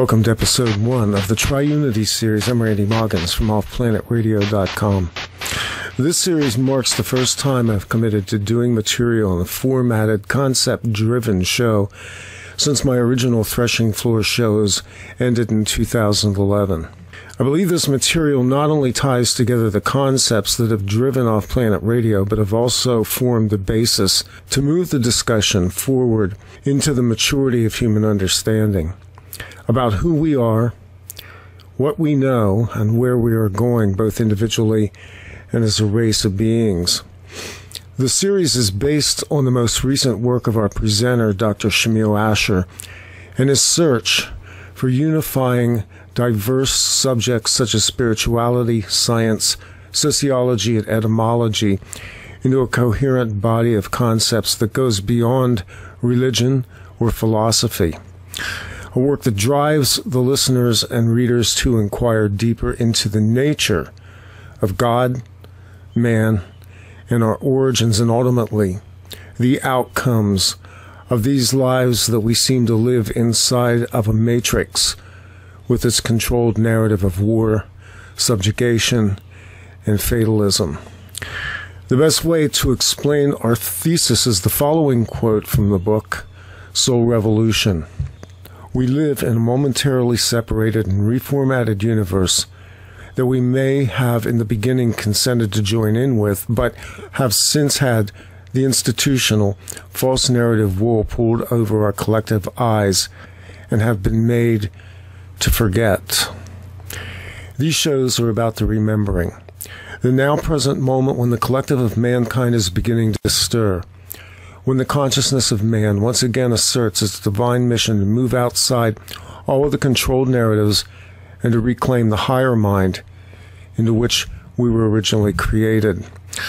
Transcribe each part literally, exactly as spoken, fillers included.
Welcome to episode one of the TriUnity series. I'm Randy Maugans from off planet radio dot com. This series marks the first time I've committed to doing material in a formatted, concept-driven show since my original Threshing Floor shows ended in two thousand eleven. I believe this material not only ties together the concepts that have driven off-planet radio, but have also formed the basis to move the discussion forward into the maturity of human understanding about who we are, what we know, and where we are going, both individually and as a race of beings. The series is based on the most recent work of our presenter, Doctor Shmuel Asher, and his search for unifying diverse subjects such as spirituality, science, sociology, and etymology into a coherent body of concepts that goes beyond religion or philosophy. A work that drives the listeners and readers to inquire deeper into the nature of God, man, and our origins, and ultimately the outcomes of these lives that we seem to live inside of a matrix with its controlled narrative of war, subjugation, and fatalism. The best way to explain our thesis is the following quote from the book, Soul Revolution. We live in a momentarily separated and reformatted universe that we may have in the beginning consented to join in with, but have since had the institutional false narrative wool pulled over our collective eyes and have been made to forget. These shows are about the remembering, the now present moment when the collective of mankind is beginning to stir, when the consciousness of man once again asserts its divine mission to move outside all of the controlled narratives and to reclaim the higher mind into which we were originally created.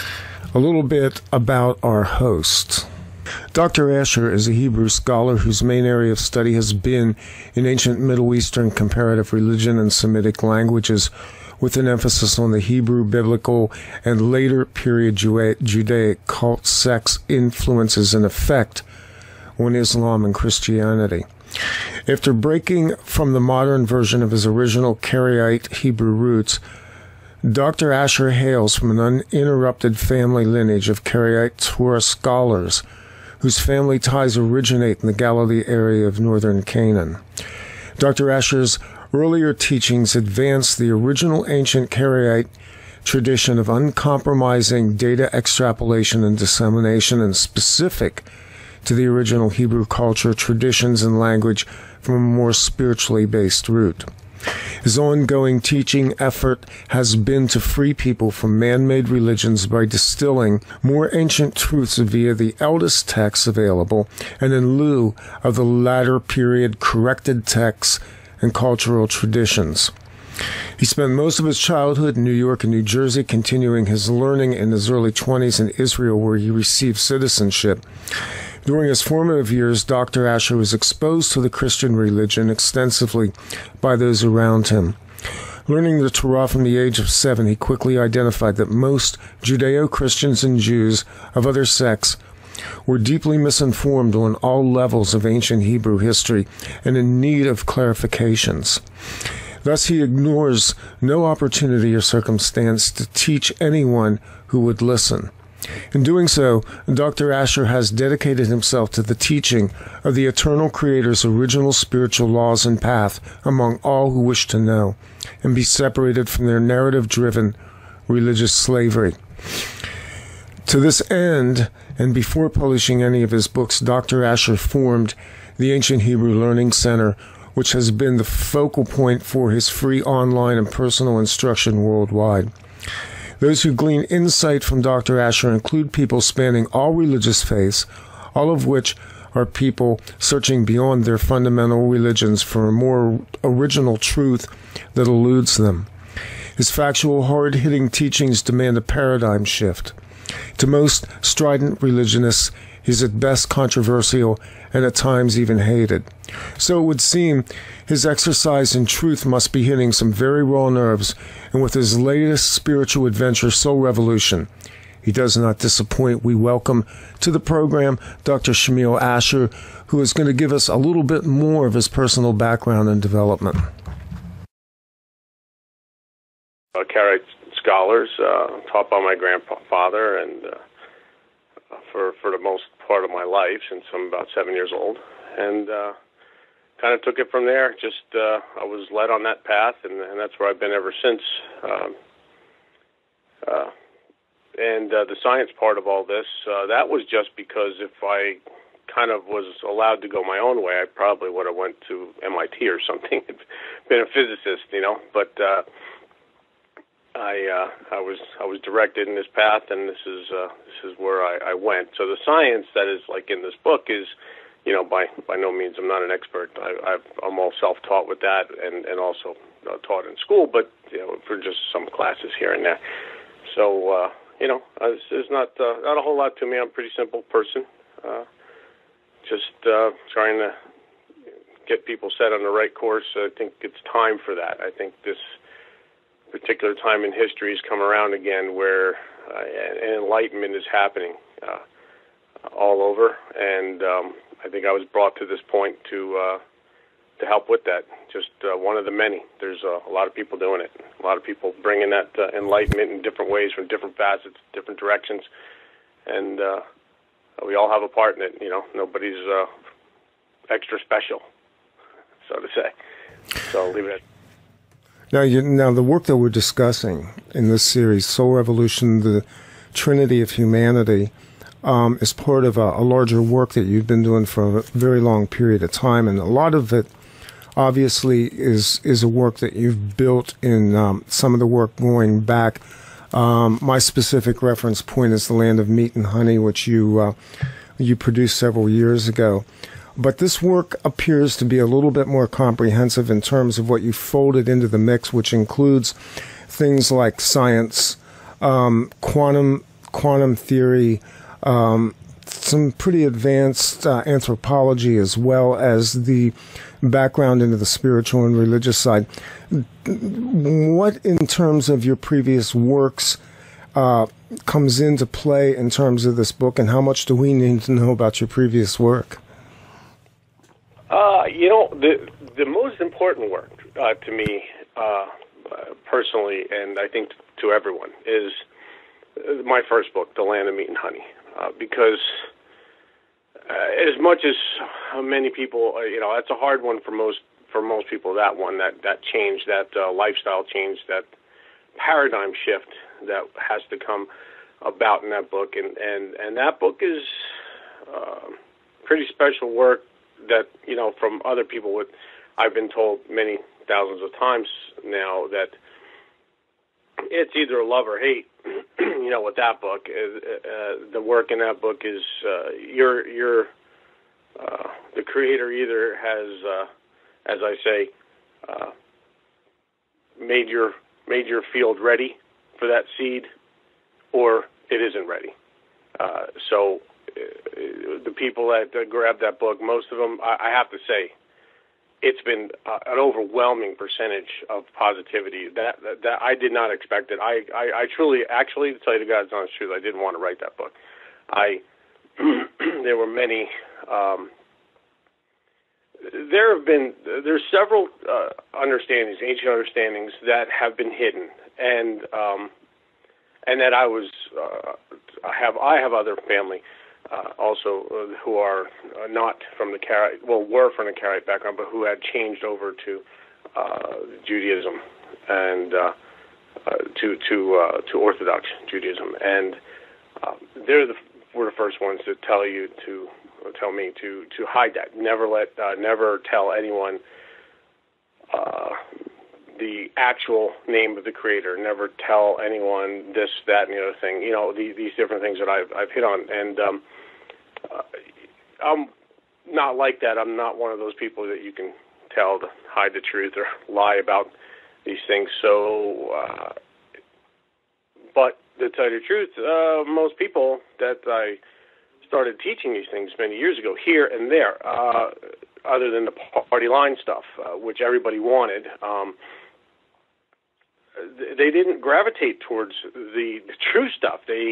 A little bit about our host. Doctor Asher is a Hebrew scholar whose main area of study has been in ancient Middle Eastern comparative religion and Semitic languages, with an emphasis on the Hebrew, biblical, and later period Judaic cult sects influences and effect on Islam and Christianity. After breaking from the modern version of his original Karaite Hebrew roots, Doctor Asher hails from an uninterrupted family lineage of Karaite Torah scholars whose family ties originate in the Galilee area of Northern Canaan. Doctor Asher's earlier teachings advanced the original ancient Karaite tradition of uncompromising data extrapolation and dissemination, and specific to the original Hebrew culture, traditions, and language from a more spiritually based root. His ongoing teaching effort has been to free people from man-made religions by distilling more ancient truths via the eldest texts available, and in lieu of the latter period corrected texts and cultural traditions. He spent most of his childhood in New York and New Jersey, continuing his learning in his early twenties in Israel, where he received citizenship. During his formative years, Doctor Asher was exposed to the Christian religion extensively by those around him. Learning the Torah from the age of seven, he quickly identified that most Judeo-Christians and Jews of other sects were deeply misinformed on all levels of ancient Hebrew history and in need of clarifications. Thus, he ignores no opportunity or circumstance to teach anyone who would listen. In doing so, Doctor Asher has dedicated himself to the teaching of the eternal Creator's original spiritual laws and path among all who wish to know and be separated from their narrative-driven religious slavery. To this end, and before publishing any of his books, Doctor Asher formed the Ancient Hebrew Learning Center, which has been the focal point for his free online and personal instruction worldwide. Those who glean insight from Doctor Asher include people spanning all religious faiths, all of which are people searching beyond their fundamental religions for a more original truth that eludes them. His factual, hard-hitting teachings demand a paradigm shift. To most strident religionists, he is at best controversial and at times even hated. So it would seem his exercise in truth must be hitting some very raw nerves, and with his latest spiritual adventure, Soul Revolution, He does not disappoint. We welcome to the program Doctor Shmuel Asher, who is going to give us a little bit more of his personal background and development. Uh, Karaite scholars, uh, taught by my grandfather, and uh, for for the most part of my life, since I'm about seven years old, and uh, kind of took it from there. Just uh, I was led on that path, and, and that's where I've been ever since. Um, uh, and uh, the science part of all this, uh, that was just because if I kind of was allowed to go my own way, I probably would have went to M I T or something, been a physicist, you know. But uh, I uh, I was I was directed in this path, and this is uh, this is where I, I went. So the science that is like in this book is, you know, by by no means I'm not an expert. I, I've, I'm all self-taught with that, and and also uh, taught in school, but you know, for just some classes here and there. So uh, you know, uh, there's not uh, not a whole lot to me. I'm a pretty simple person, uh, just uh, trying to get people set on the right course. I think it's time for that. I think this particular time in history has come around again, where uh, an enlightenment is happening uh, all over, and um, I think I was brought to this point to uh, to help with that. Just uh, one of the many. There's uh, a lot of people doing it. A lot of people bringing that uh, enlightenment in different ways, from different facets, different directions, and uh, we all have a part in it. You know, nobody's uh, extra special, so to say. So I'll leave it at. Now, you, now the work that we're discussing in this series, Soul Revolution, the Trinity of Humanity, um, is part of a, a larger work that you've been doing for a very long period of time, and a lot of it, obviously, is is a work that you've built in um, some of the work going back. Um, my specific reference point is The Land of Meat and Honey, which you uh, you produced several years ago. But this work appears to be a little bit more comprehensive in terms of what you folded into the mix, which includes things like science, um, quantum quantum theory, um, some pretty advanced uh, anthropology, as well as the background into the spiritual and religious side. What, in terms of your previous works, uh, comes into play in terms of this book, and how much do we need to know about your previous work? Uh, you know, the the most important work uh, to me uh, personally, and I think to everyone, is my first book, The Land of Meat and Honey, uh, because uh, as much as many people, uh, you know, that's a hard one for most for most people. That one, that that change, that uh, lifestyle change, that paradigm shift that has to come about in that book, and and and that book is uh, pretty special work. That, you know, from other people, with I've been told many thousands of times now that it's either love or hate. You know, with that book, uh, the work in that book is uh, you're you're uh, the creator either has, uh, as I say, uh, made your made your field ready for that seed, or it isn't ready. Uh, so. The people that uh, grabbed that book, most of them, I, I have to say, it's been uh, an overwhelming percentage of positivity. That, that that I did not expect it. I, I, I truly, actually, to tell you the God's honest truth, I didn't want to write that book. I there were many. Um, there have been there's several uh, understandings, ancient understandings that have been hidden, and um, and that I was uh, I have I have other family. Uh, also, uh, who are uh, not from the Karaite, well, were from the Karaite background, but who had changed over to uh, Judaism and uh, uh, to to uh, to Orthodox Judaism, and uh, they're the were the first ones to tell you to tell me to to hide that. Never let, uh, never tell anyone uh, the actual name of the creator. Never tell anyone this, that, and the other thing. You know, these, these different things that I've I've hit on, and um, uh, I'm not like that. I'm not one of those people that you can tell to hide the truth or lie about these things. So, uh, but to tell you the truth, uh, most people that I started teaching these things many years ago, here and there, uh, other than the party line stuff, uh, which everybody wanted, um, they didn't gravitate towards the, the true stuff. They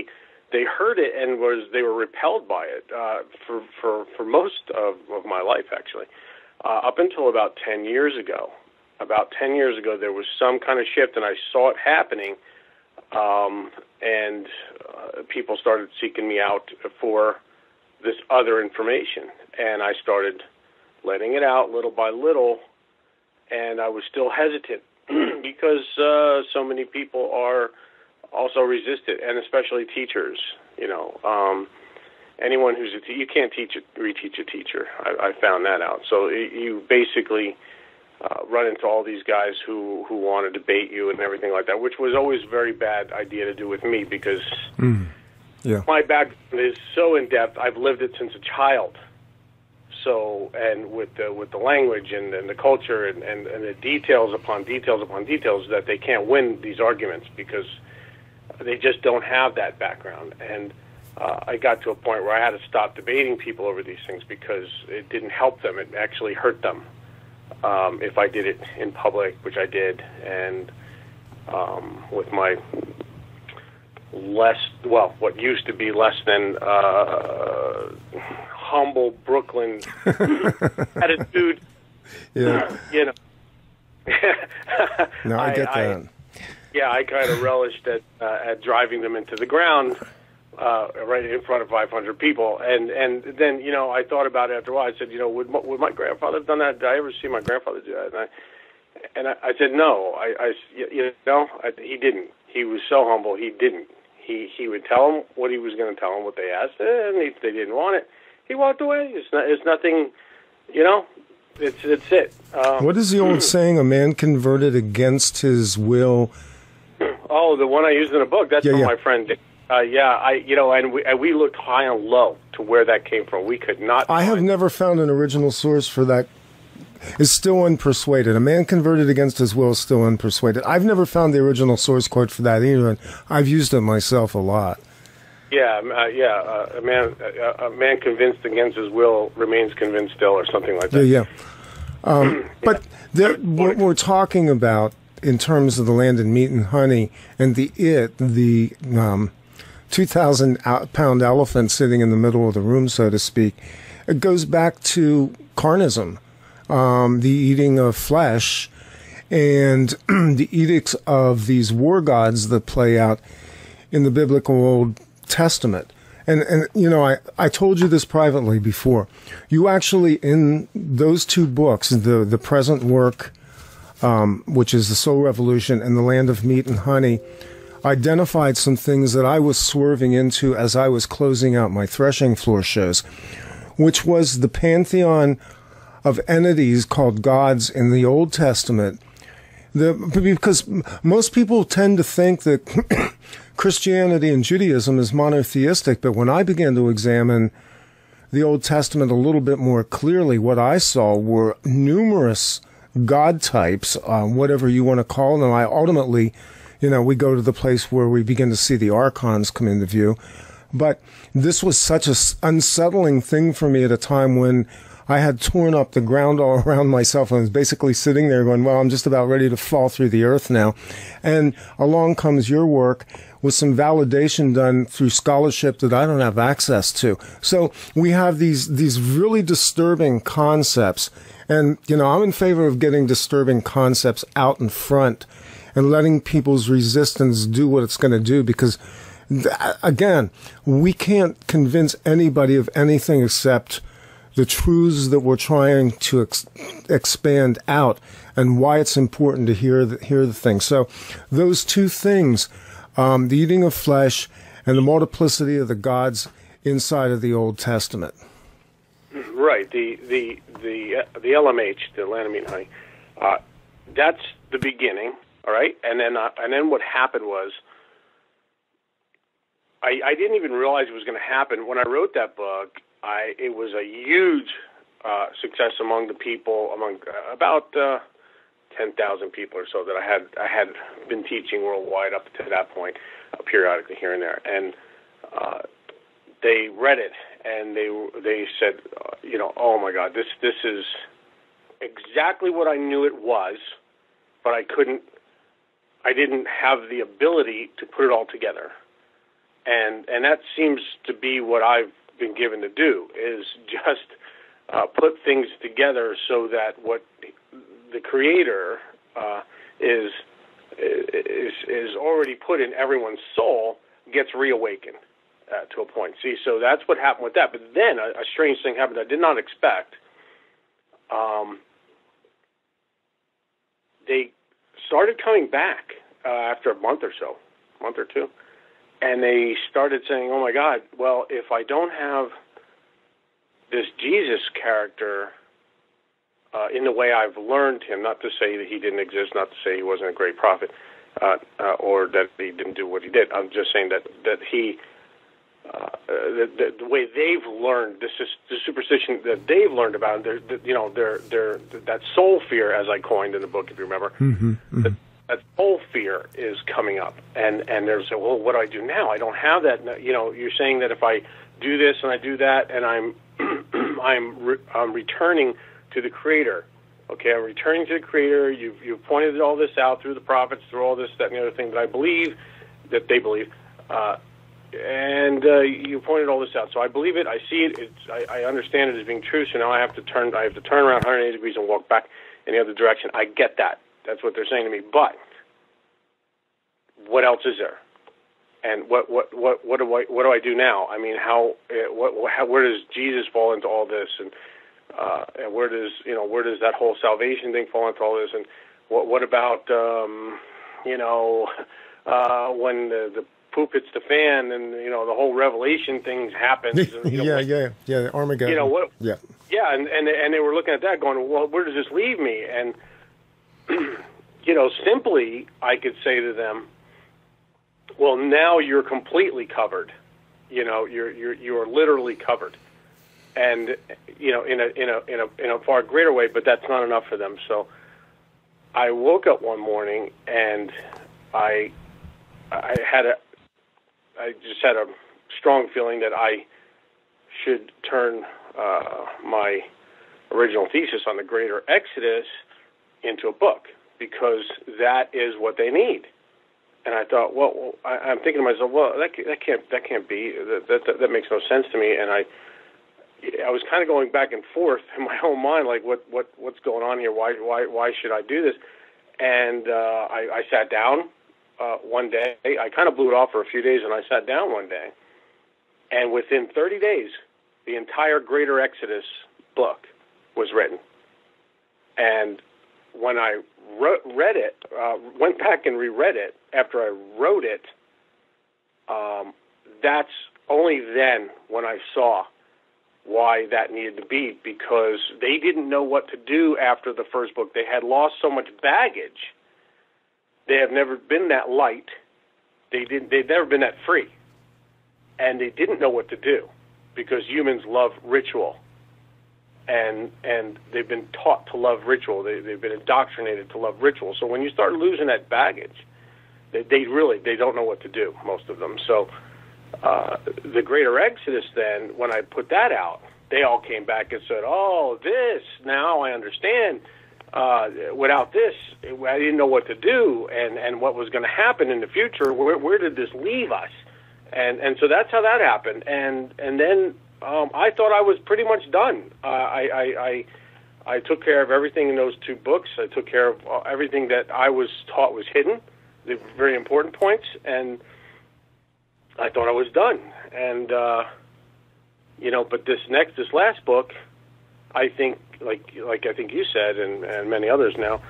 they heard it and was they were repelled by it uh, for, for, for most of, of my life, actually. Uh, up until about ten years ago. About ten years ago, there was some kind of shift, and I saw it happening, um, and uh, people started seeking me out for this other information, and I started letting it out little by little, and I was still hesitant because uh, so many people are also resistant, and especially teachers. You know, um, anyone who's a te- you can't teach a, reteach a teacher. I, I found that out. So it, you basically uh, run into all these guys who who want to debate you and everything like that, which was always a very bad idea to do with me because mm. yeah. my background is so in depth. I've lived it since a child. So, and with the, with the language and, and the culture and, and, and the details upon details upon details, that they can't win these arguments because they just don't have that background. And uh, I got to a point where I had to stop debating people over these things because it didn't help them. It actually hurt them um, if I did it in public, which I did, and um, with my less, well, what used to be less than uh, humble Brooklyn attitude. Yeah. You know. No, I get I, that. I, yeah, I kind of relished at uh, at driving them into the ground uh, right in front of five hundred people, and and then you know I thought about it after a while. I said, you know, would would my grandfather have done that? Did I ever see my grandfather do that? And I and I, I said no. I, I you know I, he didn't. He was so humble. He didn't. He he would tell them what he was going to tell them, what they asked, and if they didn't want it, he walked away. It's not. It's nothing. You know. It's it's it. Um, what is the old saying? A man converted against his will. Oh, the one I used in the book. That's yeah, from yeah. my friend. Uh, yeah, I you know, and we and we looked high and low to where that came from. We could not. I have never found an original source for that. It's still unpersuaded. A man converted against his will is still unpersuaded. I've never found the original source quote for that either, and I've used it myself a lot. Yeah, uh, yeah. Uh, a man, uh, a man convinced against his will remains convinced still, or something like that. Yeah, yeah. Um, but there, what we're talking about in terms of the land and meat and honey and the it, the um, two thousand pound elephant sitting in the middle of the room, so to speak, it goes back to carnism, um, the eating of flesh, and the edicts of these war gods that play out in the biblical Old Testament. And, and you know, I, I told you this privately before. You actually, in those two books, the, the present work, um, which is The Soul Revolution, and The Land of Meat and Honey, identified some things that I was swerving into as I was closing out my threshing floor shows, which was the pantheon of entities called gods in the Old Testament. The, because most people tend to think that Christianity and Judaism is monotheistic, but when I began to examine the Old Testament a little bit more clearly, what I saw were numerous God types, um, whatever you want to call them. I ultimately, you know, we go to the place where we begin to see the archons come into view. But this was such an unsettling thing for me at a time when I had torn up the ground all around myself and was basically sitting there going, well, I'm just about ready to fall through the earth now. And along comes your work with some validation done through scholarship that I don't have access to. So we have these, these really disturbing concepts. And, you know, I'm in favor of getting disturbing concepts out in front and letting people's resistance do what it's going to do, because, again, we can't convince anybody of anything except the truths that we're trying to ex- expand out and why it's important to hear the, hear the thing. So those two things, um, the eating of flesh and the multiplicity of the gods inside of the Old Testament. Right. The the the uh, the L M H, the land of meat and honey, uh, that's the beginning. All right, and then uh, and then what happened was, I, I didn't even realize it was going to happen when I wrote that book. I it was a huge uh, success among the people, among uh, about uh, ten thousand people or so that I had I had been teaching worldwide up to that point, uh, periodically here and there, and uh, they read it and they they said, uh, you know, oh my God, this this is exactly what I knew it was, but I couldn't, I didn't have the ability to put it all together. And and that seems to be what I've been given to do, is just uh, put things together so that what the Creator uh, is, is is already put in everyone's soul gets reawakened uh, to a point. See, so that's what happened with that. But then a, a strange thing happened I did not expect. Um, they started coming back uh, after a month or so, month or two. And they started saying, oh, my God, well, if I don't have this Jesus character uh, in the way I've learned him, not to say that he didn't exist, not to say he wasn't a great prophet, uh, uh, or that he didn't do what he did. I'm just saying that, that he, uh, the, the, the way they've learned, this is the superstition that they've learned about, they're, the, you know, they're, they're, that soul fear, as I coined in the book, if you remember, mm-hmm, mm-hmm. that, that soul fear is coming up, and and they're saying, well, what do I do now? I don't have that. You know, you're saying that if I do this and I do that, and I'm I'm re- I'm returning to the Creator. Okay, I'm returning to the Creator. You've you've pointed all this out through the prophets, through all this, that, and the other thing that I believe, that they believe, uh, and uh, you pointed all this out. So I believe it. I see it. It's, I, I understand it as being true. So now I have to turn. I have to turn around one hundred eighty degrees and walk back in the other direction. I get that. That's what they're saying to me. But what else is there? And what what what what do I what do I do now? I mean, how what how, where does Jesus fall into all this, and uh, and where does you know where does that whole salvation thing fall into all this, and what what about um, you know uh, when the, the poop hits the fan, and you know the whole Revelation thing happens? And, you know, yeah, yeah, yeah, Armageddon. You know what? Yeah, yeah, and and and they were looking at that, going, well, where does this leave me? And you know, simply, I could say to them, well, now you're completely covered. You know, you're you're you're literally covered, and you know, in a in a in a in a far greater way. But that's not enough for them. So, I woke up one morning and I I had a I just had a strong feeling that I should turn uh, my original thesis on the Greater Exodus into a book, because that is what they need. And I thought, well, well I, I'm thinking to myself, well, that that can't that can't be that, that that makes no sense to me. And I I was kind of going back and forth in my own mind, like what what what's going on here? Why why why should I do this? And uh, I, I sat down uh, one day. I kind of blew it off for a few days, and I sat down one day. And within thirty days, the entire Greater Exodus book was written. And when I wrote, read it, uh, went back and reread it after I wrote it, um, that's only then when I saw why that needed to be, because they didn't know what to do after the first book. They had lost so much baggage. They have never been that light. They didn't. They've never been that free, and they didn't know what to do, because humans love ritual. And and they've been taught to love ritual. They, they've been indoctrinated to love ritual. So when you start losing that baggage, they, they really they don't know what to do, most of them. So uh, the Greater Exodus, then, when I put that out, they all came back and said, oh, this, now I understand. Uh, without this, I didn't know what to do, and, and what was going to happen in the future. Where, where did this leave us? And and so that's how that happened. And and then Um, I thought I was pretty much done. Uh, I, I, I, I took care of everything in those two books. I took care of uh, everything that I was taught was hidden, the very important points, and I thought I was done. And, uh, you know, but this next, this last book, I think, like like I think you said, and, and many others now,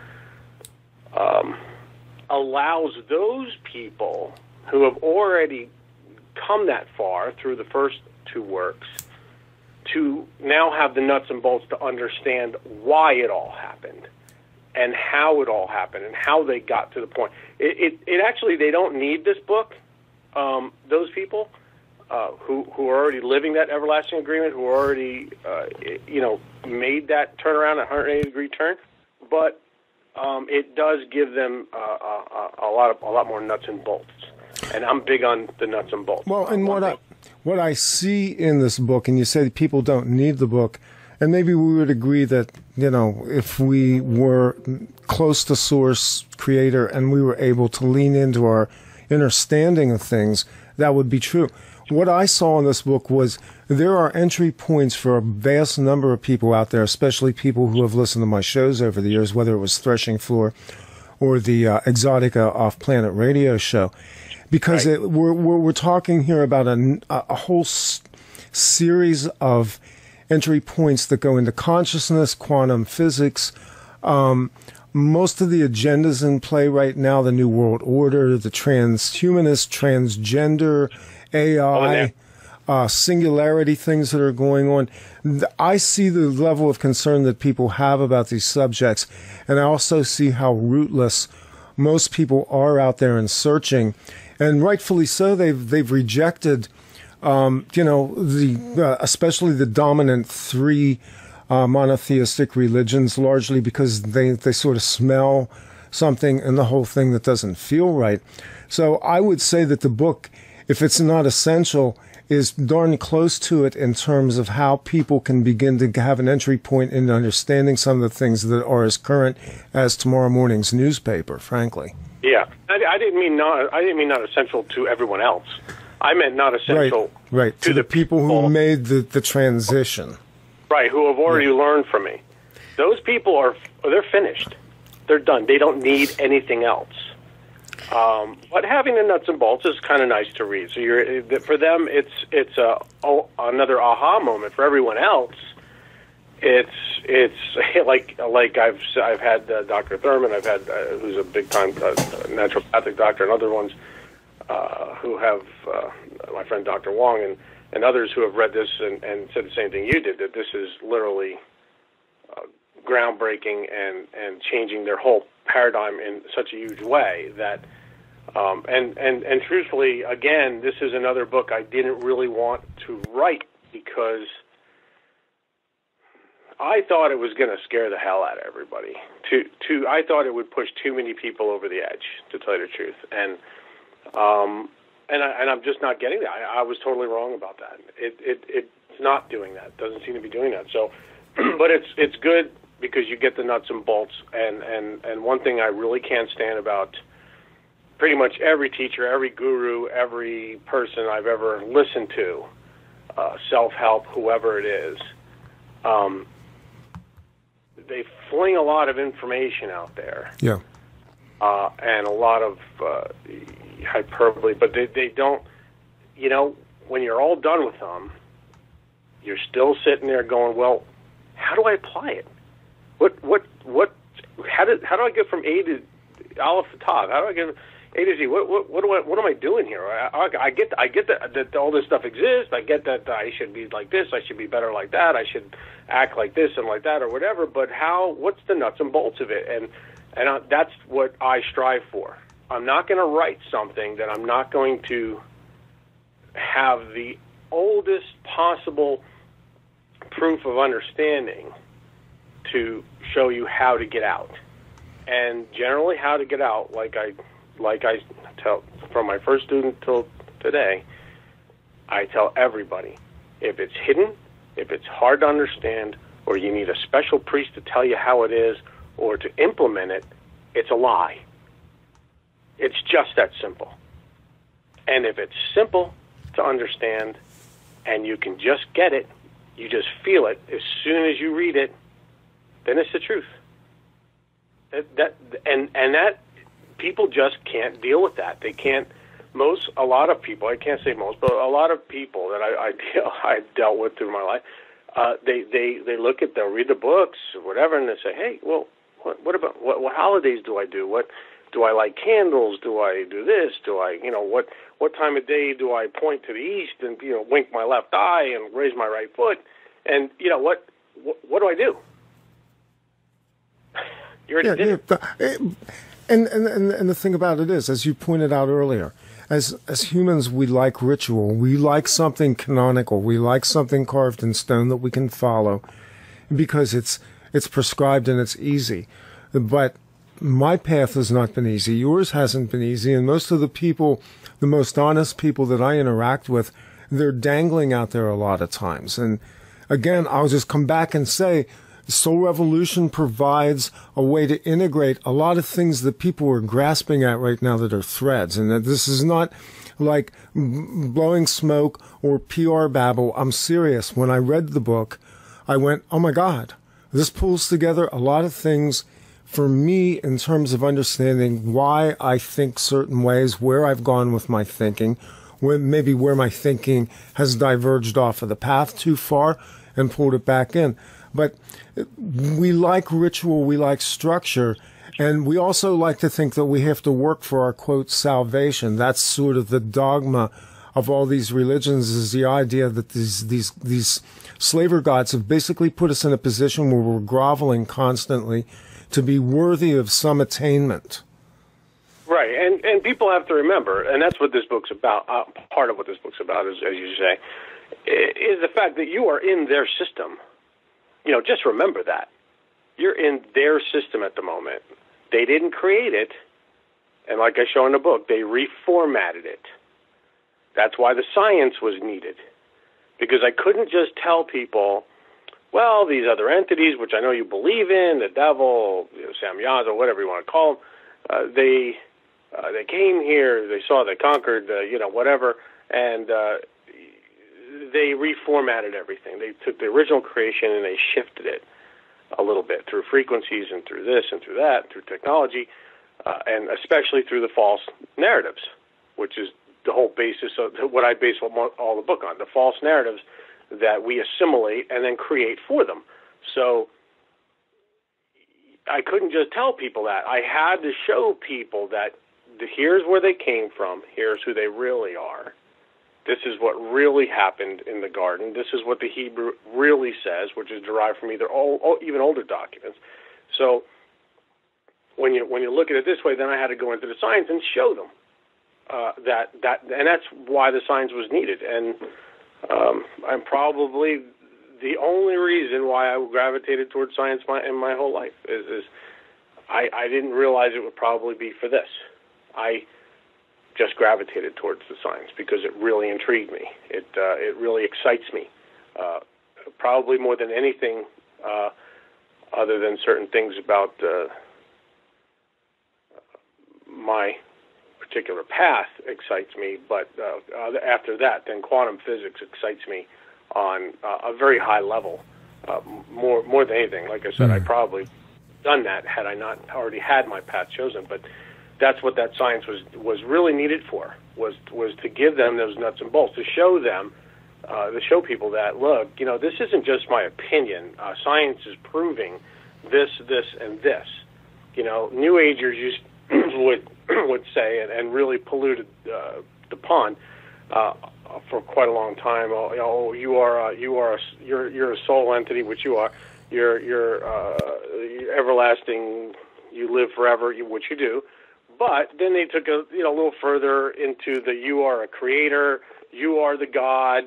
um, allows those people who have already come that far through the first two works to now have the nuts and bolts to understand why it all happened and how it all happened and how they got to the point. It, it, it actually, they don't need this book, um, those people uh, who, who are already living that everlasting agreement, who already, uh, you know, made that turnaround, a one hundred eighty degree turn, but um, it does give them uh, a, a, lot of, a lot more nuts and bolts. And I'm big on the nuts and bolts. Well, and what I, what I see in this book, and you say people don't need the book, and maybe we would agree that, you know, if we were close to Source, Creator, and we were able to lean into our understanding of things, that would be true. What I saw in this book was there are entry points for a vast number of people out there, especially people who have listened to my shows over the years, whether it was Threshing Floor or the uh, Exotica Off-Planet radio show, because right. it, we're, we're we're talking here about a, a whole s- series of entry points that go into consciousness, quantum physics. Um, most of the agendas in play right now, the New World Order, the transhumanist, transgender, A I, oh, uh, singularity things that are going on. I see the level of concern that people have about these subjects, and I also see how rootless most people are out there in searching, and rightfully so. They've they've rejected, um, you know, the uh, especially the dominant three uh, monotheistic religions, largely because they they sort of smell something in the whole thing that doesn't feel right. So I would say that the book, if it's not essential, is darn close to it in terms of how people can begin to have an entry point in understanding some of the things that are as current as tomorrow morning's newspaper, frankly. Yeah, I, I didn't mean not. I didn't mean not essential to everyone else. I meant not essential right, right. to, to the, the people, people who made the, the transition. Right, who have already yeah. learned from me. Those people are they're finished. They're done. They don't need anything else. Um, but having the nuts and bolts is kind of nice to read. So you're for them, it's it's a oh, another aha moment. For everyone else, it's it's like like I've I've had uh, Doctor Thurman, I've had uh, who's a big time uh, naturopathic doctor, and other ones uh, who have uh, my friend Doctor Wong and, and others who have read this and, and said the same thing you did, that this is literally uh, groundbreaking and and changing their whole paradigm in such a huge way that. Um, and, and, and truthfully, again, this is another book I didn't really want to write because I thought it was going to scare the hell out of everybody. To, to, I thought it would push too many people over the edge, to tell you the truth. And, um, and, I, and I'm just not getting that. I, I was totally wrong about that. It, it, it's not doing that. It doesn't seem to be doing that. So, but it's, it's good because you get the nuts and bolts. And, and, and one thing I really can't stand about pretty much every teacher, every guru, every person I've ever listened to, uh, self-help, whoever it is, um, they fling a lot of information out there. Yeah. Uh, and a lot of uh, hyperbole, but they, they don't, you know, when you're all done with them, you're still sitting there going, well, how do I apply it? What, what, what, how did, how do I get from A to Aleph to Tav? How do I get A to Z? What, what, what do I, what am I doing here? I, I, I get, I get that, that all this stuff exists. I get that I should be like this. I should be better like that. I should act like this and like that or whatever. But how? What's the nuts and bolts of it? And and I, that's what I strive for. I'm not going to write something that I'm not going to have the oldest possible proof of understanding to show you how to get out. And generally, how to get out, like I. Like I tell, from my first student till today, I tell everybody, if it's hidden, if it's hard to understand, or you need a special priest to tell you how it is, or to implement it, it's a lie. It's just that simple. And if it's simple to understand, and you can just get it, you just feel it as soon as you read it, then it's the truth. That, that and and that. People just can't deal with that. They can't. Most, a lot of people. I can't say most, but a lot of people that I, I deal, I've dealt with through my life. Uh, they, they, they look at, they'll read the books or whatever, and they say, "Hey, well, what, what about what, what holidays do I do? What do I light candles? Do I do this? Do I, you know, what, what time of day do I point to the east and you know wink my left eye and raise my right foot? And you know what, what, what do I do? You already yeah, did yeah, it." The, it And, and and the thing about it is, as you pointed out earlier, as as humans, we like ritual. We like something canonical. We like something carved in stone that we can follow because it's it's prescribed and it's easy. But my path has not been easy. Yours hasn't been easy. And most of the people, the most honest people that I interact with, they're dangling out there a lot of times. And again, I'll just come back and say, Soul Revolution provides a way to integrate a lot of things that people are grasping at right now that are threads. And that this is not like blowing smoke or P R babble. I'm serious. When I read the book, I went, oh my God, this pulls together a lot of things for me in terms of understanding why I think certain ways, where I've gone with my thinking, where maybe where my thinking has diverged off of the path too far and pulled it back in. But we like ritual, we like structure, and we also like to think that we have to work for our, quote, salvation. That's sort of the dogma of all these religions, is the idea that these these these slaver gods have basically put us in a position where we're groveling constantly to be worthy of some attainment. Right, and and people have to remember, and that's what this book's about, uh, part of what this book's about, is, as you say, is the fact that you are in their system. You know, just remember that. You're in their system at the moment. They didn't create it, and like I show in the book, they reformatted it. That's why the science was needed, because I couldn't just tell people, well, these other entities, which I know you believe in, the devil, you know, Samyaz, or whatever you want to call them, uh, they uh, they came here, they saw, they conquered, uh, you know, whatever, and uh, they reformatted everything. They took the original creation and they shifted it a little bit through frequencies and through this and through that, through technology, uh, and especially through the false narratives, which is the whole basis of what I base all the book on, the false narratives that we assimilate and then create for them. So I couldn't just tell people that. I had to show people that the, here's where they came from, here's who they really are. This is what really happened in the garden. This is what the Hebrew really says, which is derived from either old, even older documents. So when you when you look at it this way, then I had to go into the science and show them uh, that that, and that's why the science was needed. And um, I'm probably the only reason why I gravitated towards science my, in my whole life is, is I, I didn't realize it would probably be for this. I just gravitated towards the science because it really intrigued me. It uh, it really excites me, uh, probably more than anything uh, other than certain things about uh, my particular path excites me. But uh, after that, then quantum physics excites me on uh, a very high level, uh, more more than anything. Like I said, mm. I'd probably done that had I not already had my path chosen. But that's what that science was was really needed for, was was to give them those nuts and bolts, to show them, uh, to show people that, look, you know, this isn't just my opinion. Uh, science is proving this, this, and this. You know, New Agers used, would would say, and, and really polluted uh, the pond uh, for quite a long time. Oh, oh you are a, you are a, you're you're a soul entity, which you are. You're you're, uh, you're everlasting. You live forever, which you do. But then they took a you know a little further into the you are a creator, you are the God,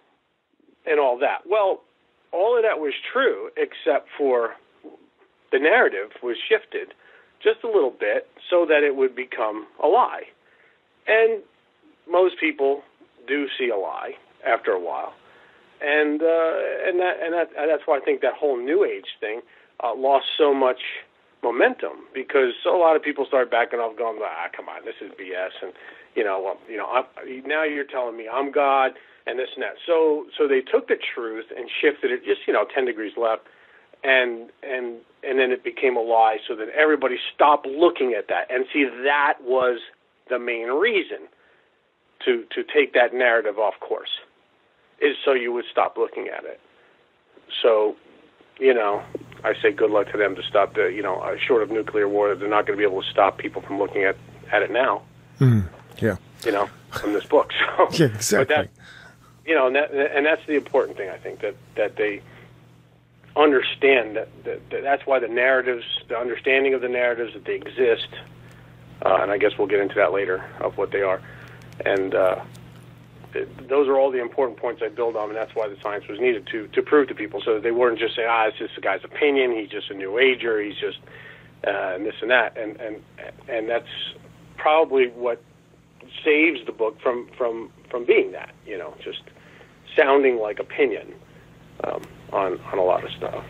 and all that. Well, all of that was true, except for the narrative was shifted just a little bit so that it would become a lie. And most people do see a lie after a while, and uh, and that and that and that's why I think that whole New Age thing uh, lost so much momentum, because a lot of people start backing off, going, ah, come on, this is B S, and you know, well, you know, I'm, now you're telling me I'm God and this and that. So, so they took the truth and shifted it just, you know, ten degrees left, and and and then it became a lie, so that everybody stopped looking at that. And see, that was the main reason to to take that narrative off course, is so you would stop looking at it. So, you know, I say good luck to them to stop the, you know, uh, short of nuclear war, they're not going to be able to stop people from looking at, at it now. Mm, yeah. You know, from this book. So, yeah, exactly. But that, you know, and, that, and that's the important thing, I think, that, that they understand that, that, that that's why the narratives, the understanding of the narratives, that they exist, uh, and I guess we'll get into that later of what they are. And uh, it, those are all the important points I build on, and that's why the science was needed to to prove to people, so that they weren't just saying, ah, it's just the guy's opinion, he's just a New Ager, he's just uh, and this and that, and and and that's probably what saves the book from from from being that, you know, just sounding like opinion um, on on a lot of stuff.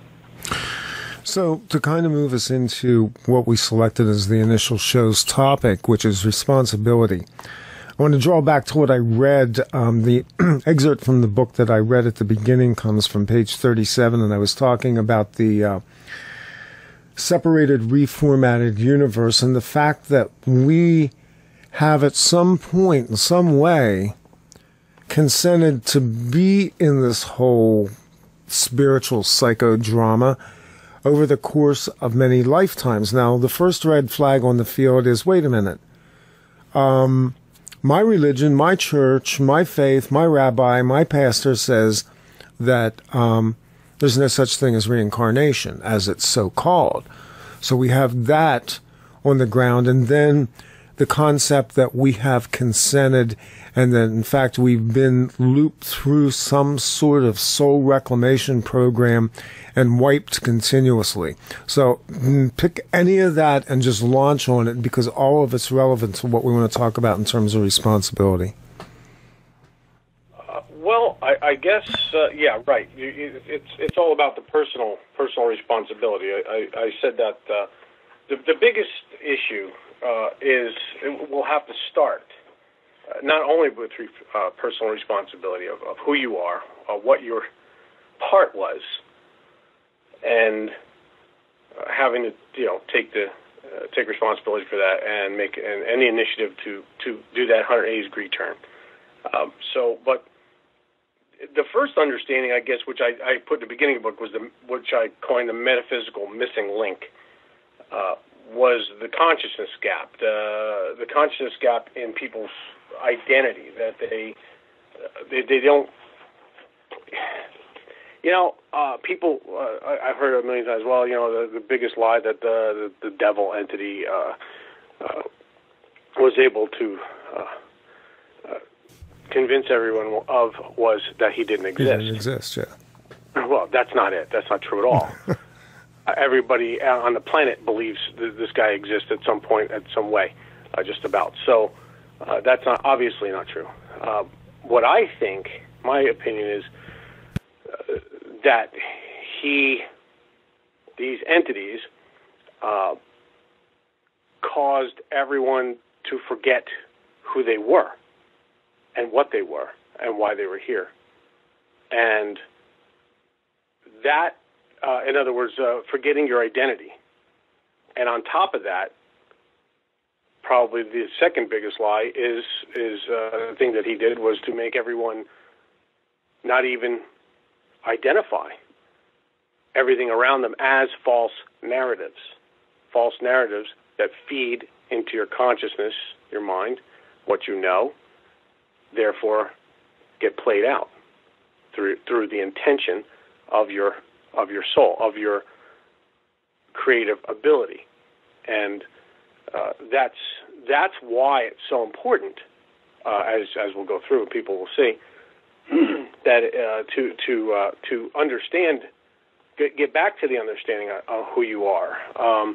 So to kind of move us into what we selected as the initial show's topic, which is responsibility. I want to draw back to what I read. Um, the excerpt from the book that I read at the beginning comes from page thirty-seven, and I was talking about the uh, separated, reformatted universe and the fact that we have at some point, in some way, consented to be in this whole spiritual psychodrama over the course of many lifetimes. Now, the first red flag on the field is, wait a minute, um, my religion, my church, my faith, my rabbi, my pastor says that um, there's no such thing as reincarnation, as it's so called. So we have that on the ground, and then the concept that we have consented and that, in fact, we've been looped through some sort of soul reclamation program and wiped continuously. So pick any of that and just launch on it, because all of it's relevant to what we want to talk about in terms of responsibility. Uh, well, I, I guess, uh, yeah, right. It's it's all about the personal personal responsibility. I, I, I said that uh, the, the biggest issue uh, is it will have to start uh, not only with uh, personal responsibility of, of who you are, uh, what your part was, and uh, having to, you know, take the uh, take responsibility for that and make an, any initiative to, to do that one hundred eighty degree turn. Um, so, but the first understanding, I guess, which I, I put in the beginning of the book, was the which I coined the metaphysical missing link, uh, was the consciousness gap, the the consciousness gap in people's identity, that they uh, they, they don't. You know, uh, people, uh, I, I've heard a million times, well, you know, the, the biggest lie that the, the, the devil entity uh, uh, was able to uh, uh, convince everyone of was that he didn't exist. He didn't exist, yeah. Well, that's not it. That's not true at all. uh, everybody on the planet believes that this guy exists at some point, at some way, uh, just about. So uh, that's not obviously not true. Uh, what I think, my opinion is, Uh, that he, these entities, uh, caused everyone to forget who they were and what they were and why they were here. And that, uh, in other words, uh, forgetting your identity. And on top of that, probably the second biggest lie is, is uh, the thing that he did was to make everyone not even identify everything around them as false narratives, false narratives that feed into your consciousness, your mind, what you know, therefore get played out through through the intention of your of your soul, of your creative ability, and uh, that's that's why it's so important. Uh, as as we'll go through, people will see. that uh, to to uh, to understand, get, get back to the understanding of, of who you are. Um,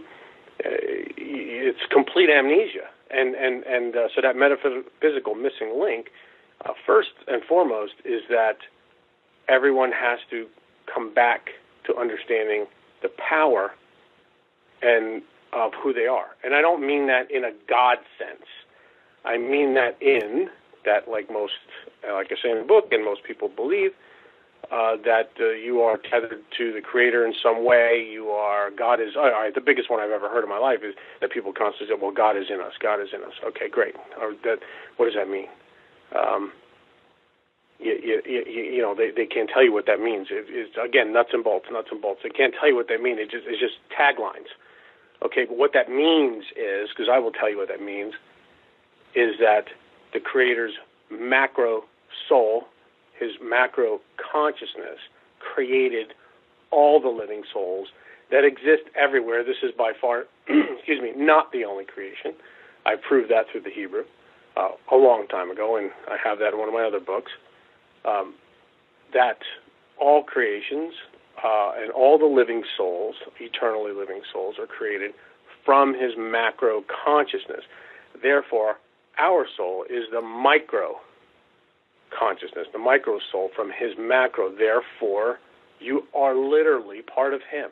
it's complete amnesia, and and and uh, so that metaphysical missing link, uh, first and foremost, is that everyone has to come back to understanding the power and of who they are. And I don't mean that in a God sense. I mean that in that, like most, like I say in the book, and most people believe, uh, that uh, you are tethered to the Creator in some way. You are, God is, all right, the biggest one I've ever heard in my life is that people constantly say, well, God is in us, God is in us. Okay, great. Or that, what does that mean? Um, you, you, you, you know, they, they can't tell you what that means. It, it's, again, nuts and bolts, nuts and bolts. They can't tell you what that means. It just, it's just taglines. Okay, but what that means is, because I will tell you what that means, is that the Creator's macro soul, his macro consciousness, created all the living souls that exist everywhere. This is by far, excuse me, not the only creation. I proved that through the Hebrew uh, a long time ago, and I have that in one of my other books, um, that all creations uh, and all the living souls, eternally living souls, are created from his macro consciousness. Therefore, our soul is the micro consciousness, the micro soul from his macro. Therefore, you are literally part of him.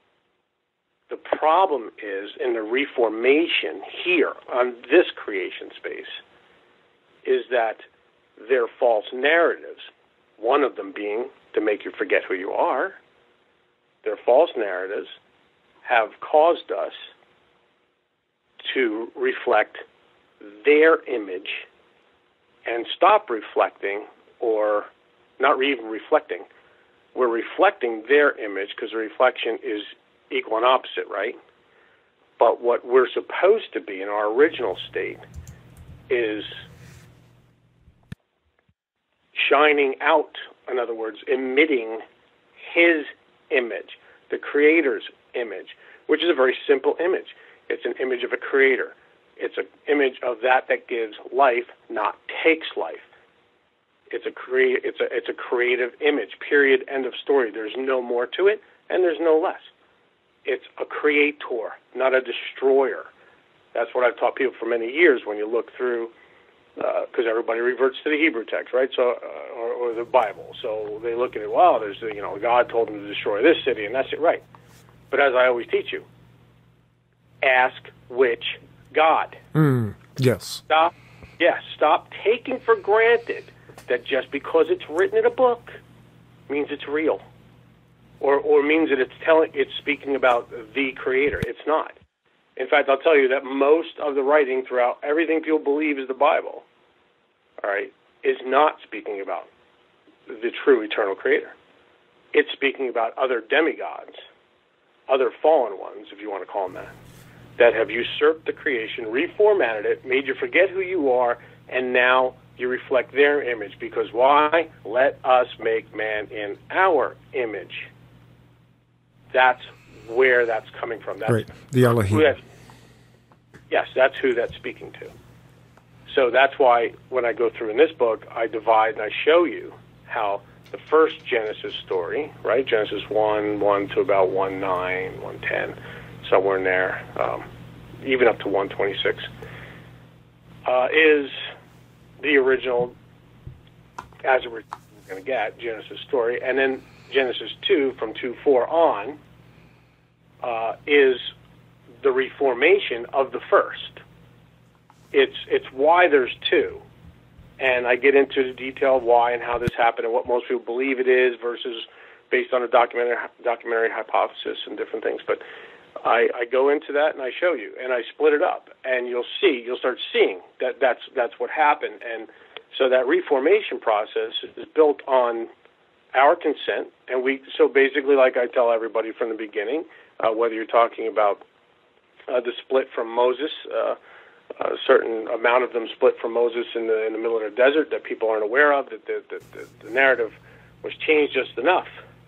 The problem is in the reformation here on this creation space is that their false narratives, one of them being to make you forget who you are, their false narratives have caused us to reflect their image and stop reflecting, or not even reflecting. We're reflecting their image because the reflection is equal and opposite, right? But what we're supposed to be in our original state is shining out, in other words, emitting his image, the Creator's image, which is a very simple image. It's an image of a creator. It's an image of that that gives life, not takes life. It's a crea- it's a it's a creative image. Period. End of story. There's no more to it, and there's no less. It's a creator, not a destroyer. That's what I've taught people for many years. When you look through, because uh, everybody reverts to the Hebrew text, right? So, uh, or, or the Bible. So they look at it. Well, there's you know God told them to destroy this city, and that's it, right? But as I always teach you, ask which God. Mm, yes. Stop. Yes. Stop taking for granted that just because it's written in a book means it's real, or or means that it's telling, it's speaking about the Creator. It's not. In fact, I'll tell you that most of the writing throughout everything people believe is the Bible, all right, is not speaking about the true eternal Creator. It's speaking about other demigods, other fallen ones, if you want to call them that, that have usurped the creation, reformatted it, made you forget who you are, and now you reflect their image. Because why? Let us make man in our image. That's where that's coming from. That's right, the Elohim. That, yes, that's who that's speaking to. So that's why when I go through in this book, I divide and I show you how the first Genesis story, right, Genesis one, one to about one nine, one ten, somewhere in there, um, even up to one twenty-six, uh, is the original, as we're going to get, Genesis story. And then Genesis two, from two four on, uh, is the reformation of the first. It's it's why there's two. And I get into the detail of why and how this happened and what most people believe it is versus based on a documentary documentary hypothesis and different things. But I, I go into that and I show you, and I split it up, and you'll see, you'll start seeing that that's that's what happened. And so that reformation process is built on our consent, and we so basically, like I tell everybody from the beginning, uh, whether you're talking about uh, the split from Moses. Uh, A certain amount of them split from Moses in the in the middle of the desert that people aren't aware of, that the, the, the, the narrative was changed just enough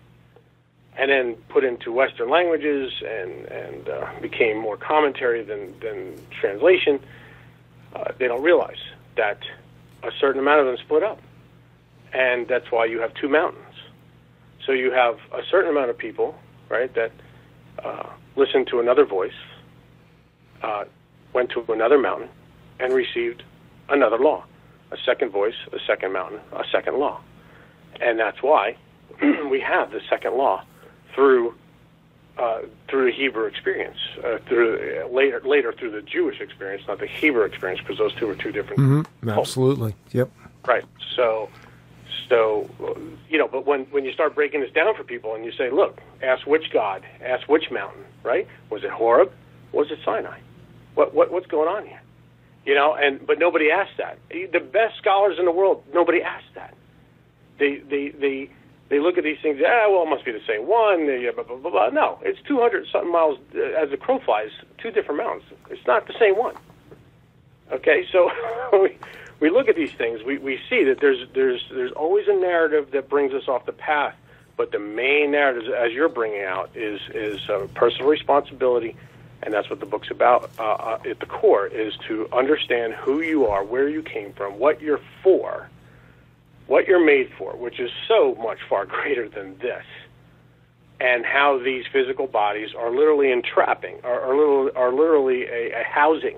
and then put into Western languages and, and uh, became more commentary than, than translation. Uh, they don't realize that a certain amount of them split up. And that's why you have two mountains. So you have a certain amount of people, right, that uh, listen to another voice, uh, went to another mountain, and received another law, a second voice, a second mountain, a second law. And that's why we have the second law through uh, through the Hebrew experience, uh, through uh, later later through the Jewish experience, not the Hebrew experience, because those two are two different. Mm-hmm. Absolutely. Yep. Right. So, so you know, but when when you start breaking this down for people, and you say, look, ask which God, ask which mountain, right? Was it Horeb? Was it Sinai? What, what what's going on here? You know, and but nobody asked that. The best scholars in the world, nobody asked that. They they they they look at these things. Ah, well, it must be the same one. Blah, blah, blah, blah. No, it's two hundred something miles as the crow flies. Two different mountains. It's not the same one. Okay, so we we look at these things. We we see that there's there's there's always a narrative that brings us off the path. But the main narrative, as you're bringing out, is is uh, personal responsibility. And that's what the book's about uh, uh, at the core, is to understand who you are, where you came from, what you're for, what you're made for, which is so much far greater than this, and how these physical bodies are literally entrapping, are, are, literally, are literally a, a housing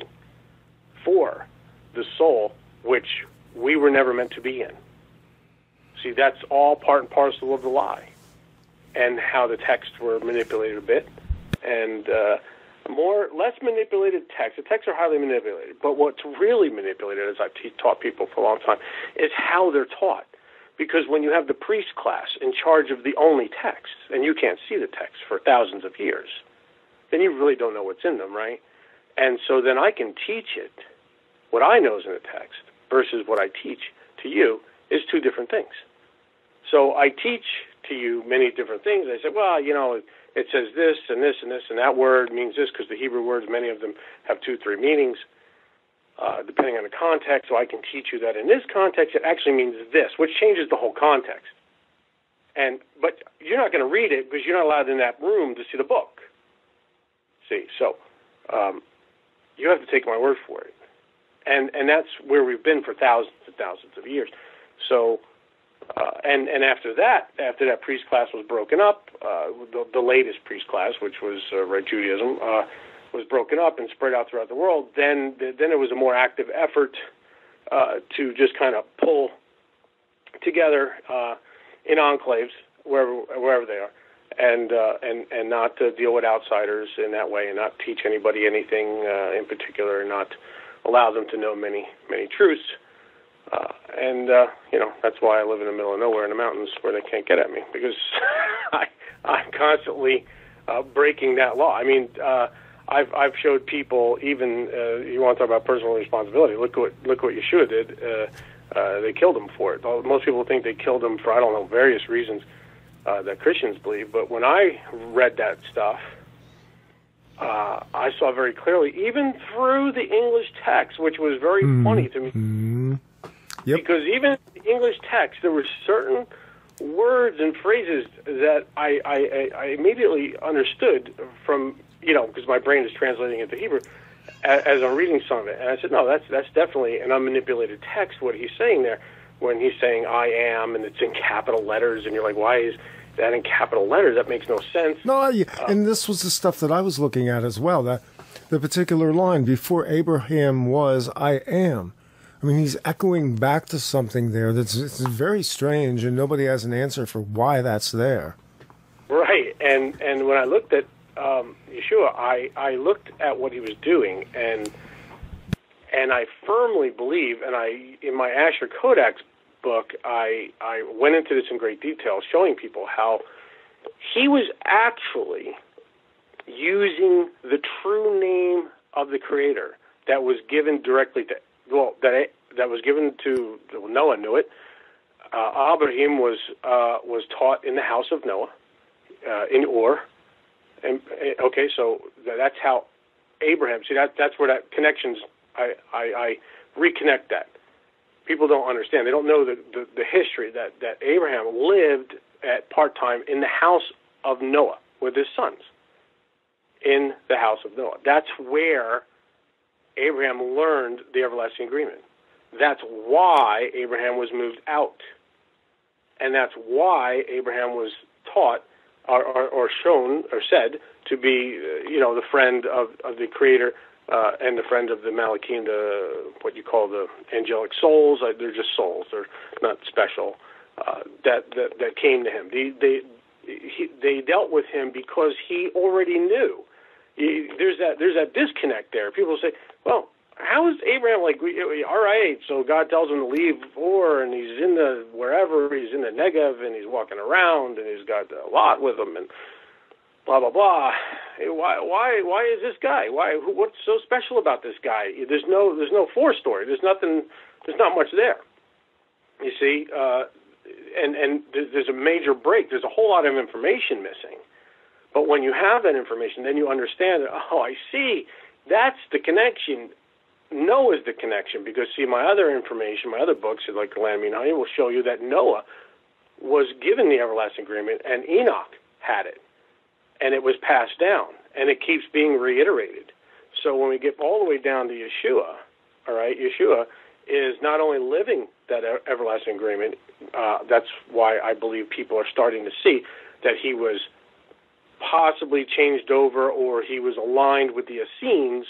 for the soul, which we were never meant to be in. See, that's all part and parcel of the lie, and how the texts were manipulated a bit, and... Uh, more, less manipulated text. The texts are highly manipulated, but what's really manipulated, as I've te- taught people for a long time, is how they're taught. Because when you have the priest class in charge of the only texts, and you can't see the text for thousands of years, then you really don't know what's in them, right? And so then I can teach it. What I know is in the text versus what I teach to you is two different things. So I teach to you many different things. I say, well, you know, it says this and this and this, and that word means this, because the Hebrew words, many of them have two, three meanings, uh, depending on the context. So I can teach you that in this context, it actually means this, which changes the whole context. And but you're not going to read it because you're not allowed in that room to see the book. See, so um, you have to take my word for it. And and that's where we've been for thousands and thousands of years. So, uh, and and after that, after that priest class was broken up, uh, the, the latest priest class, which was uh, Red Judaism, uh, was broken up and spread out throughout the world. Then then it was a more active effort uh, to just kind of pull together uh, in enclaves wherever wherever they are, and uh, and and not to deal with outsiders in that way, and not teach anybody anything uh, in particular, and not allow them to know many, many truths. Uh, and, uh, you know, that's why I live in the middle of nowhere in the mountains where they can't get at me, because I, I'm constantly uh, breaking that law. I mean, uh, I've I've showed people, even, uh, you want to talk about personal responsibility, look what look what Yeshua did. Uh, uh, they killed him for it. Most people think they killed him for, I don't know, various reasons uh, that Christians believe. But when I read that stuff, Uh, I saw very clearly, even through the English text, which was very mm. funny to me. Mm. Yep. Because even in the English text, there were certain words and phrases that I, I, I immediately understood from, you know, because my brain is translating into Hebrew as, as I'm reading some of it. And I said, no, that's that's definitely an unmanipulated text, what he's saying there, when he's saying I am, and it's in capital letters, and you're like, why is that in capital letters? That makes no sense. No, yeah. uh, and this was the stuff that I was looking at as well. That the particular line, before Abraham was, I am. I mean, he's echoing back to something there that's it's very strange, and nobody has an answer for why that's there. Right, and and when I looked at um, Yeshua, I, I looked at what he was doing, and and I firmly believe, and I in my Asher Codex book, I, I went into this in great detail, showing people how he was actually using the true name of the Creator that was given directly to, well, that that was given to, well, Noah knew it. Uh, Abraham was uh, was taught in the house of Noah, uh, in Ur. And, okay, so that's how Abraham, see, that that's where that connections, I, I, I reconnect that. People don't understand. They don't know the, the, the history that, that Abraham lived at part-time in the house of Noah with his sons, in the house of Noah. That's where Abraham learned the everlasting agreement. That's why Abraham was moved out. And that's why Abraham was taught or, or, or shown or said to be, uh, you know, the friend of, of the Creator, Uh, and the friend of the Malachim, the what you call the angelic souls. Uh, they're just souls; they're not special. Uh, that, that that came to him. They they he, they dealt with him because he already knew. He, there's that there's that disconnect there. People say, "Well, how is Abraham like? All right, so God tells him to leave Ur, and he's in the wherever he's in the Negev, and he's walking around, and he's got a lot with him, and." Blah blah blah. Why why why is this guy? Why what's so special about this guy? There's no there's no fore story. There's nothing. There's not much there. You see, uh, and and there's a major break. There's a whole lot of information missing. But when you have that information, then you understand. Oh, I see. That's the connection. Noah's the connection, because see, my other information, my other books, like Land, Mean, Honey, will show you that Noah was given the everlasting agreement, and Enoch had it. And it was passed down, and it keeps being reiterated. So when we get all the way down to Yeshua, all right, Yeshua is not only living that everlasting agreement, uh, that's why I believe people are starting to see that he was possibly changed over, or he was aligned with the Essenes,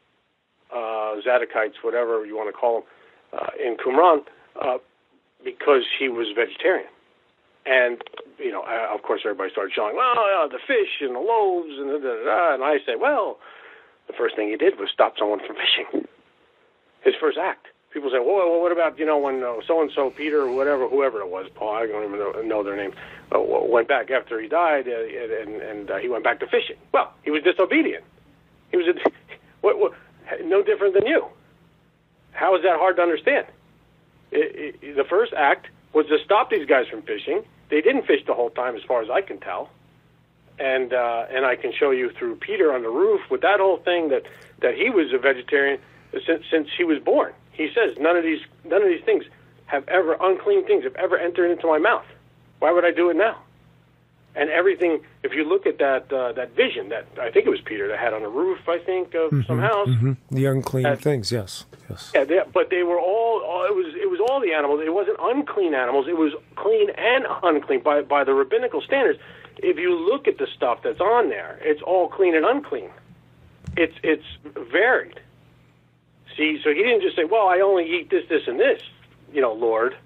uh, Zadokites, whatever you want to call them, uh, in Qumran, uh, because he was vegetarian. And, you know, of course, everybody started showing, well, uh, the fish and the loaves and da, da, da, and I say, well, the first thing he did was stop someone from fishing. His first act. People say, well, well what about, you know, when uh, so-and-so, Peter, or whatever, whoever it was, Paul, I don't even know, know their name, uh, went back after he died, uh, and, and uh, he went back to fishing. Well, he was disobedient. He was a, what, what, no different than you. How is that hard to understand? It, it, the first act was to stop these guys from fishing. They didn't fish the whole time, as far as I can tell. And uh, and I can show you through Peter on the roof with that whole thing that, that he was a vegetarian since since he was born. He says none of these none of these things have ever unclean things have ever entered into my mouth. Why would I do it now? And everything. If you look at that uh, that vision that I think it was Peter that had on the roof, I think of mm-hmm, some house. Mm-hmm. The unclean that, things, yes, yes. Yeah, they, but they were all, all. It was it was all the animals. It wasn't unclean animals. It was clean and unclean by by the rabbinical standards. If you look at the stuff that's on there, it's all clean and unclean. It's it's varied. See, so he didn't just say, "Well, I only eat this, this, and this," you know, Lord.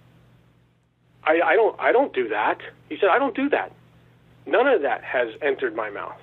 I, I don't I don't do that. He said, "I don't do that. None of that has entered my mouth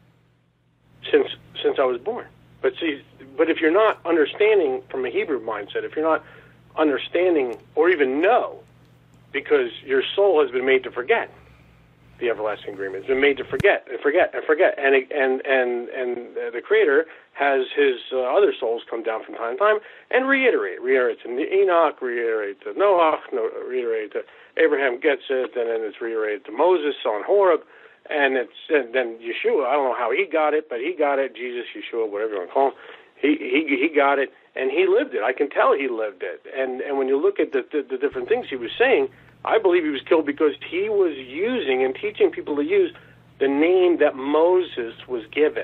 since since I was born." But see, but if you're not understanding from a Hebrew mindset, if you're not understanding or even know, because your soul has been made to forget. The everlasting agreement has been made to forget and forget and forget, and and and and uh, the Creator has His uh, other souls come down from time to time and reiterate, reiterate to Enoch, reiterate to Noah, no, reiterate to Abraham gets it, and then it's reiterated to Moses on Horeb, and it's and then Yeshua. I don't know how he got it, but he got it. Jesus, Yeshua, whatever you want to call him, he he he got it, and he lived it. I can tell he lived it. And and when you look at the the, the different things he was saying. I believe he was killed because he was using and teaching people to use the name that Moses was given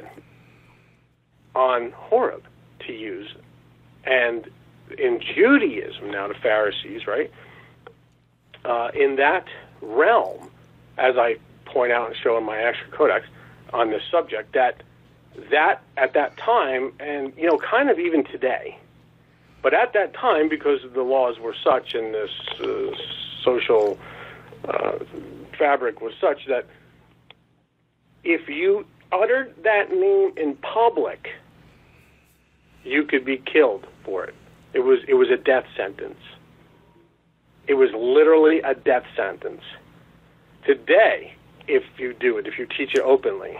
on Horeb to use. And in Judaism, now the Pharisees, right, uh, in that realm, as I point out and show in my Asher Codex on this subject, that that at that time, and, you know, kind of even today, but at that time, because the laws were such and this uh, social uh, fabric was such that if you uttered that name in public, you could be killed for it. It was it was a death sentence. It was literally a death sentence. Today, if you do it, if you teach it openly,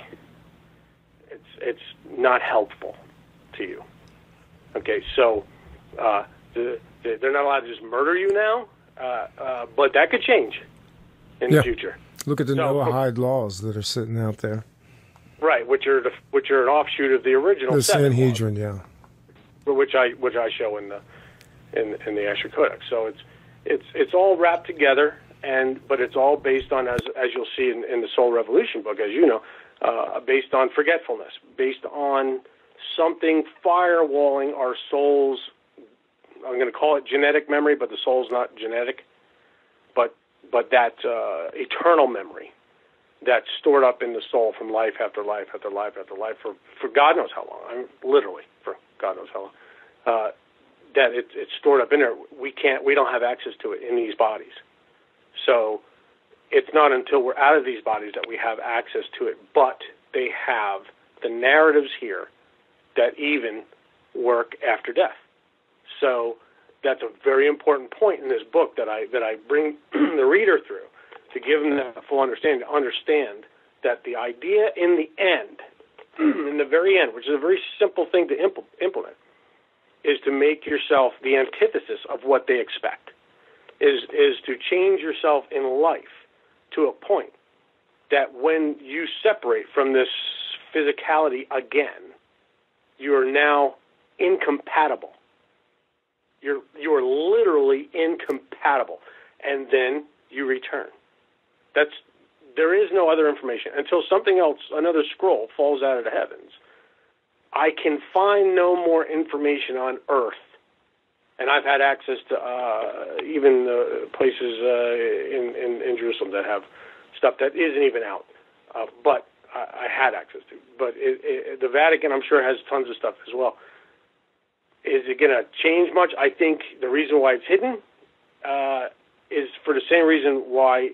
it's it's not helpful to you. Okay, so uh, the, the, they're not allowed to just murder you now. Uh, uh, but that could change in yeah. the future. Look at the so, Noahide laws that are sitting out there. Right, which are the, which are an offshoot of the original. The Sanhedrin, yeah. Which I which I show in the in in the Asher Codex. So it's it's it's all wrapped together, and but it's all based on, as as you'll see in, in the Soul Revolution book, as you know, uh, based on forgetfulness, based on something firewalling our souls. I'm going to call it genetic memory, but the soul's not genetic. But but that uh, eternal memory that's stored up in the soul from life after life after life after life for, for God knows how long. I mean, literally for God knows how long. Uh, that it, it's stored up in there. We can't. We don't have access to it in these bodies. So it's not until we're out of these bodies that we have access to it. But they have the narratives here that even work after death. So that's a very important point in this book that I that I bring the reader through to give them that full understanding, to understand that the idea in the end, in the very end, which is a very simple thing to impl- implement, is to make yourself the antithesis of what they expect, is is to change yourself in life to a point that when you separate from this physicality again, you are now incompatible. You're you're literally incompatible, and then you return. That's there is no other information until something else, another scroll, falls out of the heavens. I can find no more information on Earth, and I've had access to uh, even uh, places uh, in, in in Jerusalem that have stuff that isn't even out, uh, but I, I had access to. But it, it, the Vatican, I'm sure, has tons of stuff as well. Is it going to change much? I think the reason why it's hidden uh, is for the same reason why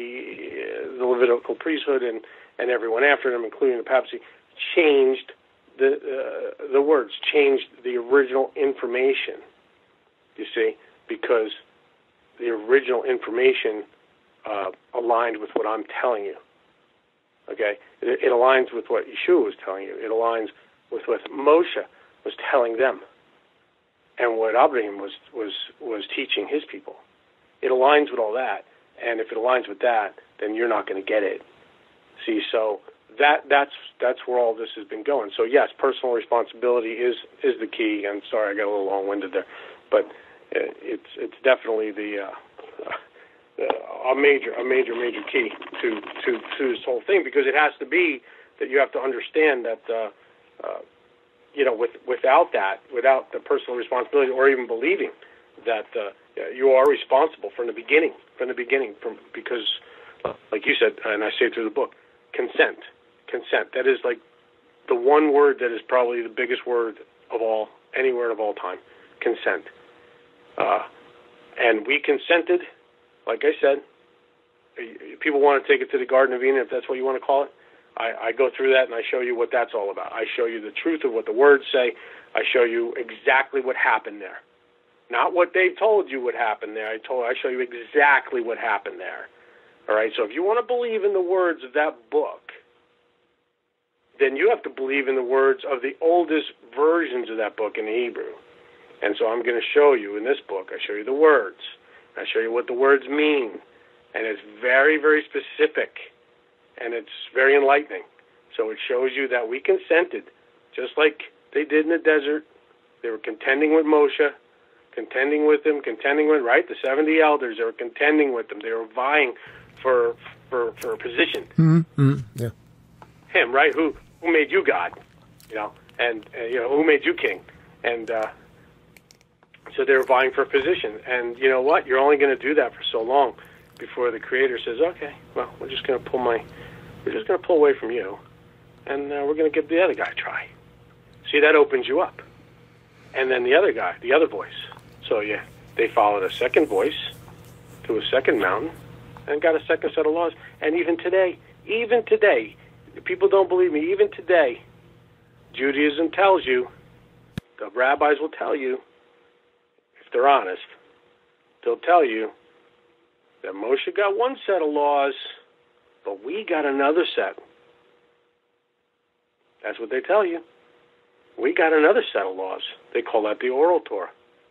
they, the Levitical priesthood and, and everyone after them, including the papacy, changed the uh, the words changed the original information. You see, because the original information uh, aligned with what I'm telling you. Okay, it, it aligns with what Yeshua was telling you. It aligns with what Moshe was telling them, and what Abraham was was was teaching his people. It aligns with all that, and if it aligns with that, then you're not going to get it. See, so that that's that's where all this has been going. So yes, personal responsibility is is the key. I'm sorry, I got a little long-winded there, but it's it's definitely the uh, a major a major major key to, to to this whole thing, because it has to be that you have to understand that uh, uh, you know with without that without the personal responsibility, or even believing that uh, you are responsible from the beginning from the beginning from because uh, like you said, and I say it through the book, consent consent that is like the one word that is probably the biggest word of all, any word of all time. Consent. Uh, and we consented, like I said. People want to take it to the Garden of Eden, if that's what you want to call it. I, I go through that and I show you what that's all about. I show you the truth of what the words say. I show you exactly what happened there. Not what they told you would happen there. I told. I show you exactly what happened there. All right. So if you want to believe in the words of that book, then you have to believe in the words of the oldest versions of that book in the Hebrew. And so I'm going to show you in this book, I show you the words. I show you what the words mean. And it's very, very specific. And it's very enlightening. So it shows you that we consented, just like they did in the desert. They were contending with Moshe, contending with him, contending with, right, the seventy elders. They were contending with them. They were vying for for, for a position. Mm-hmm. Yeah. Him, right? Who who made you God? You know, and uh, you know, who made you king? And uh, so they were vying for a position. And you know what? You're only going to do that for so long before the Creator says, "Okay, well, we're just going to pull my, we're just going to pull away from you, and uh, we're going to give the other guy a try." See, that opens you up. And then the other guy, the other voice. So yeah, they followed a second voice to a second mountain and got a second set of laws. And even today, even today, people don't believe me. Even today, Judaism tells you, the rabbis will tell you, if they're honest, they'll tell you that Moshe got one set of laws, but we got another set. That's what they tell you. We got another set of laws. They call that the oral Torah.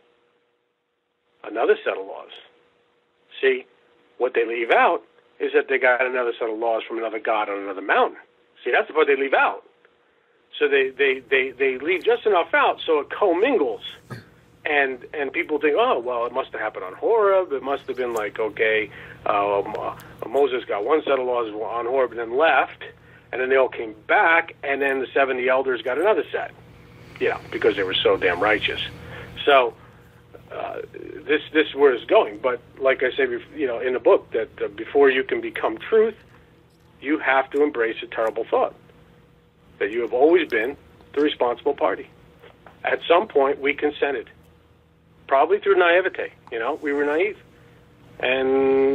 Another set of laws. See, what they leave out is that they got another set of laws from another god on another mountain. See, that's the part they leave out. So they, they, they, they leave just enough out so it commingles. And and people think, oh, well, it must have happened on Horeb. It must have been like, okay, um, uh, Moses got one set of laws on Horeb and then left, and then they all came back, and then the seventy elders got another set. You know, because they were so damn righteous. So uh, this this is where it's going. But like I say, you know, in the book, that uh, before you can become truth, you have to embrace a terrible thought that you have always been the responsible party. At some point, we consented, probably through naivete. You know, we were naive, and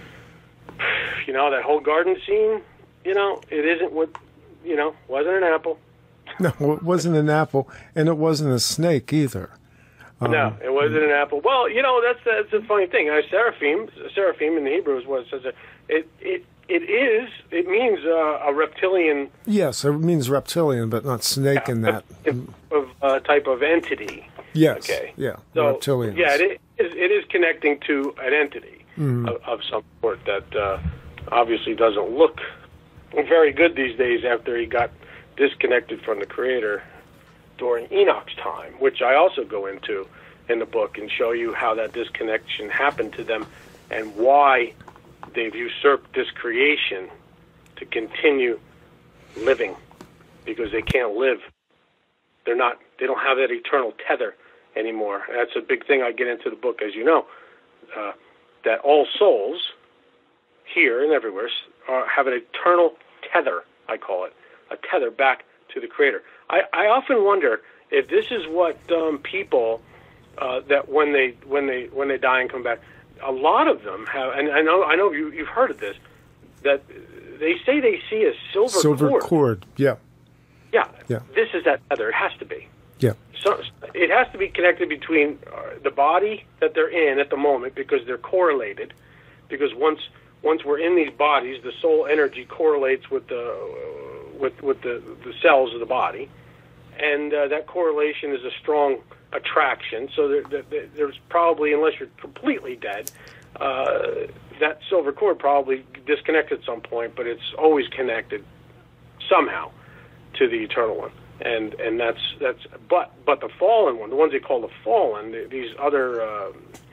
you know that whole garden scene. You know, it isn't what you know. Wasn't an apple. No, it wasn't an apple, and it wasn't a snake either. Um, no, it wasn't an apple. Well, you know, that's that's a funny thing. Uh, seraphim, seraphim in the Hebrew is what it says. It it it is. It means uh, a reptilian. Yes, it means reptilian, but not snake yeah, in that of uh, type of entity. Yes. Okay. Yeah. So, reptilians. yeah, it is. It is connecting to an entity mm. of, of some sort that uh, obviously doesn't look very good these days after he got disconnected from the Creator during Enoch's time, which I also go into in the book and show you how that disconnection happened to them and why they've usurped this creation to continue living, because they can't live. They're not. They don't have that eternal tether anymore. That's a big thing I get into the book, as you know, uh, that all souls here and everywhere are, have an eternal tether, I call it. A tether back to the Creator. I, I often wonder if this is what um, people uh, that when they when they when they die and come back, a lot of them have, and I know I know you, you've heard of this, that they say they see a silver, silver cord. cord. Yeah, Yeah, yeah. This is that other. It has to be. Yeah. So it has to be connected between uh, the body that they're in at the moment, because they're correlated. Because once once we're in these bodies, the soul energy correlates with the uh, with with the, the cells of the body, and uh, that correlation is a strong attraction. So there, there, there's probably, unless you're completely dead, uh, that silver cord probably disconnected at some point, but it's always connected somehow to the eternal one. And and that's that's but but the fallen one, the ones they call the fallen, these other uh,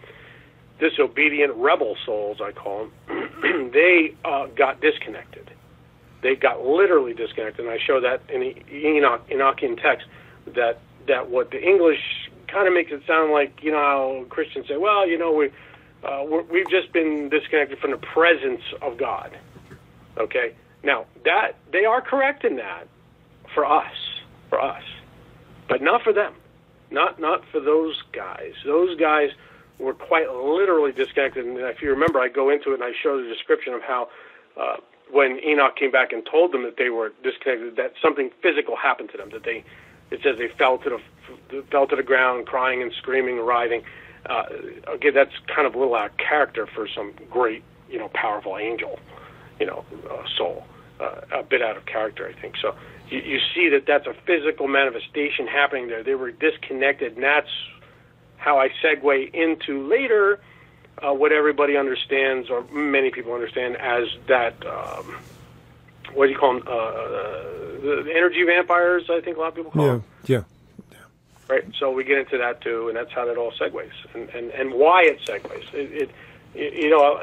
disobedient rebel souls, I call them, they uh, got disconnected. They got literally disconnected, and I show that in the Enoch, Enochian text, that that what the English kind of makes it sound like, you know, how Christians say, well, you know, we uh, we're, we've just been disconnected from the presence of God. Okay, now that they are correct in that for us. For us, but not for them, not not for those guys. Those guys were quite literally disconnected. And if you remember, I go into it and I show the description of how uh, when Enoch came back and told them that they were disconnected, that something physical happened to them. That they, it says they fell to the fell to the ground, crying and screaming and writhing. Uh, okay, that's kind of a little out of character for some great, you know, powerful angel, you know, uh, soul. Uh, a bit out of character, I think. So you, you see that that's a physical manifestation happening there. They were disconnected, and that's how I segue into later uh, what everybody understands, or many people understand, as that, um, what do you call them, uh, the, the energy vampires, I think a lot of people call yeah, them. Yeah, yeah. Right, so we get into that too, and that's how that all segues, and, and, and why it segues. It, it, you know,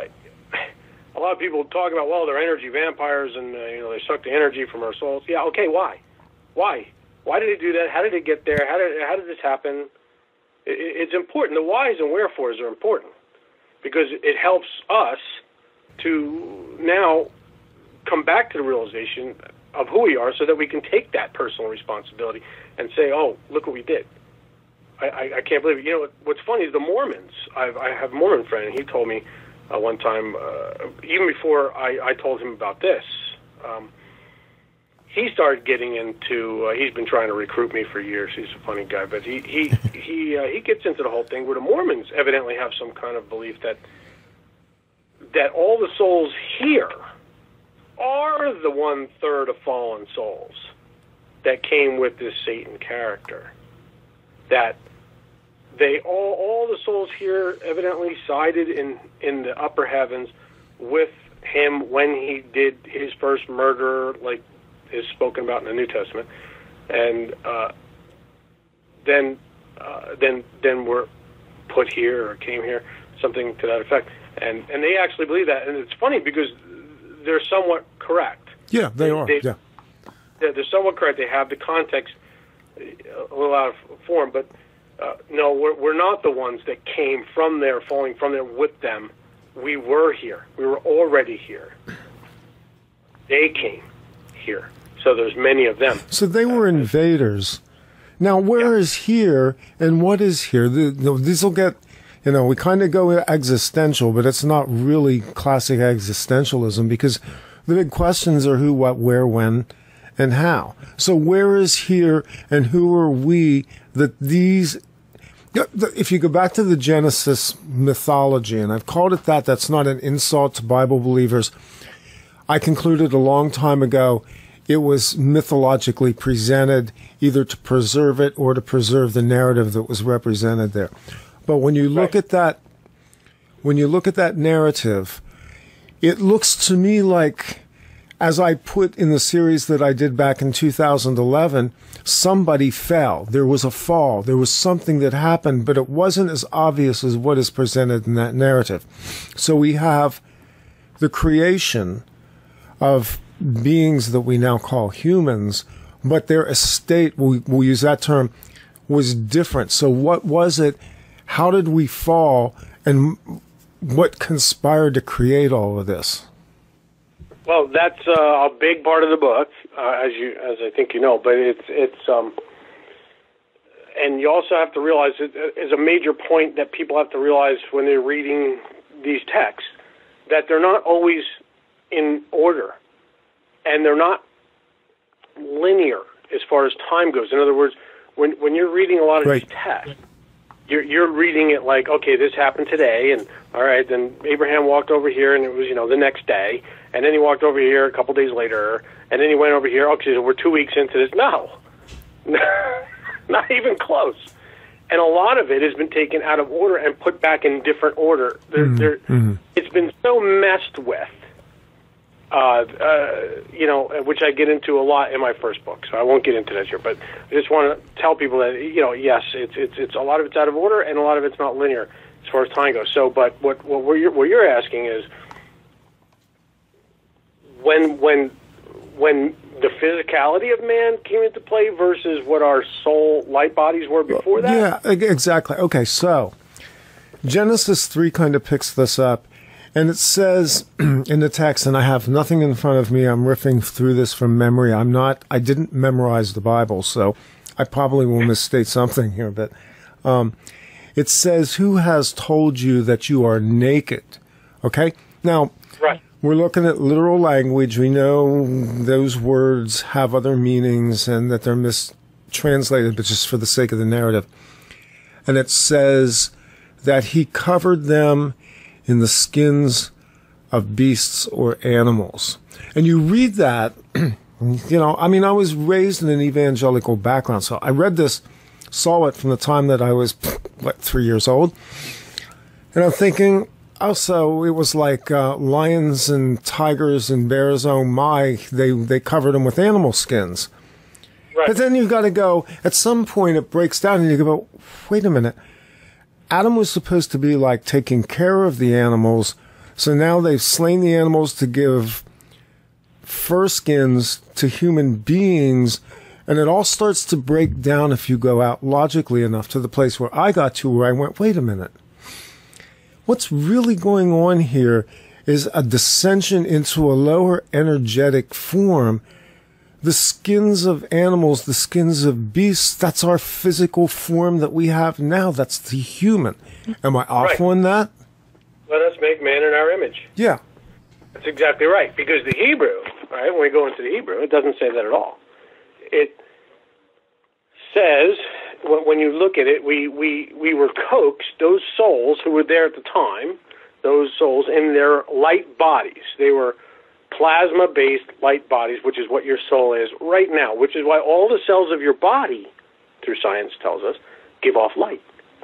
a lot of people talk about, well, they're energy vampires, and uh, you know, they suck the energy from our souls. Yeah, okay, why? Why? Why did they do that? How did it get there? How did how did this happen? It, it's important. The whys and wherefores are important, because it helps us to now come back to the realization of who we are, so that we can take that personal responsibility and say, oh, look what we did. I, I, I can't believe it. You know, what's funny is the Mormons. I've, I have a Mormon friend, and he told me, Uh, one time, uh, even before I, I told him about this, um, he started getting into. Uh, he's been trying to recruit me for years. He's a funny guy, but he he he uh, he gets into the whole thing where the Mormons evidently have some kind of belief that that all the souls here are the one third of fallen souls that came with this Satan character. That They all, all the souls here evidently sided in, in the upper heavens with him when he did his first murder, like is spoken about in the New Testament, and uh, then uh, then then were put here or came here, something to that effect. And and they actually believe that, and it's funny because they're somewhat correct. Yeah, they, they are. They, yeah, they're somewhat correct. They have the context a little out of form, but. Uh, no, we're, we're not the ones that came from there, falling from there with them. We were here. We were already here. They came here. So there's many of them. So they were invaders. Now, where yeah. is here and what is here? The, the, these will get, you know, we kind of go existential, but it's not really classic existentialism, because the big questions are who, what, where, when, and how. So where is here and who are we that these... If you go back to the Genesis mythology, and I've called it that, that's not an insult to Bible believers. I concluded a long time ago it was mythologically presented either to preserve it or to preserve the narrative that was represented there. But when you look right. at that, when you look at that narrative, it looks to me like, as I put in the series that I did back in two thousand eleven, somebody fell. There was a fall. There was something that happened, but it wasn't as obvious as what is presented in that narrative. So we have the creation of beings that we now call humans, but their estate, we, we'll use that term, was different. So what was it? How did we fall? And what conspired to create all of this? Well, that's uh, a big part of the book, uh, as you, as I think you know. But it's it's, um, and you also have to realize it is a major point that people have to realize when they're reading these texts, that they're not always in order, and they're not linear. as far as time goes. In other words, when when you're reading a lot of right. these texts, you're you're reading it like, okay, this happened today, and all right, then Abraham walked over here, and it was, you know, the next day, and then he walked over here a couple days later, and then he went over here. Okay, so we're two weeks into this. No, not even close. And a lot of it has been taken out of order and put back in different order. There, mm-hmm. there, mm-hmm. It's been so messed with. Uh, uh, you know, which I get into a lot in my first book, so I won't get into that here. But I just want to tell people that, you know, yes, it's it's it's a lot of it's out of order, and a lot of it's not linear as far as time goes. So, but what what you're what you're asking is when when when the physicality of man came into play versus what our soul light bodies were before that. Yeah, exactly. Okay, so Genesis three kind of picks this up. And it says in the text, and I have nothing in front of me, I'm riffing through this from memory. I'm not, I didn't memorize the Bible, so I probably will misstate something here, but um, it says, who has told you that you are naked? Okay? Now, right. We're looking at literal language. We know those words have other meanings and that they're mistranslated, but just for the sake of the narrative. And it says that he covered them in the skins of beasts or animals. And you read that, you know, I mean, I was raised in an evangelical background, so I read this, saw it from the time that I was, what, three years old. And I'm thinking, also, it was like uh, lions and tigers and bears, oh my, they, they covered them with animal skins. Right. But then you've got to go, at some point it breaks down and you go, wait a minute. Adam was supposed to be like taking care of the animals, so now they've slain the animals to give fur skins to human beings, and it all starts to break down if you go out logically enough to the place where I got to, where I went, wait a minute. What's really going on here is a descension into a lower energetic form. The skins of animals, the skins of beasts, that's our physical form that we have now. That's the human. Am I off right. on that? Let us make man in our image. Yeah. That's exactly right. Because the Hebrew, right, when we go into the Hebrew, it doesn't say that at all. It says, when you look at it, we, we, we were coaxed, those souls who were there at the time, those souls in their light bodies. They were plasma-based light bodies, which is what your soul is right now, which is why all the cells of your body, through science tells us, give off light.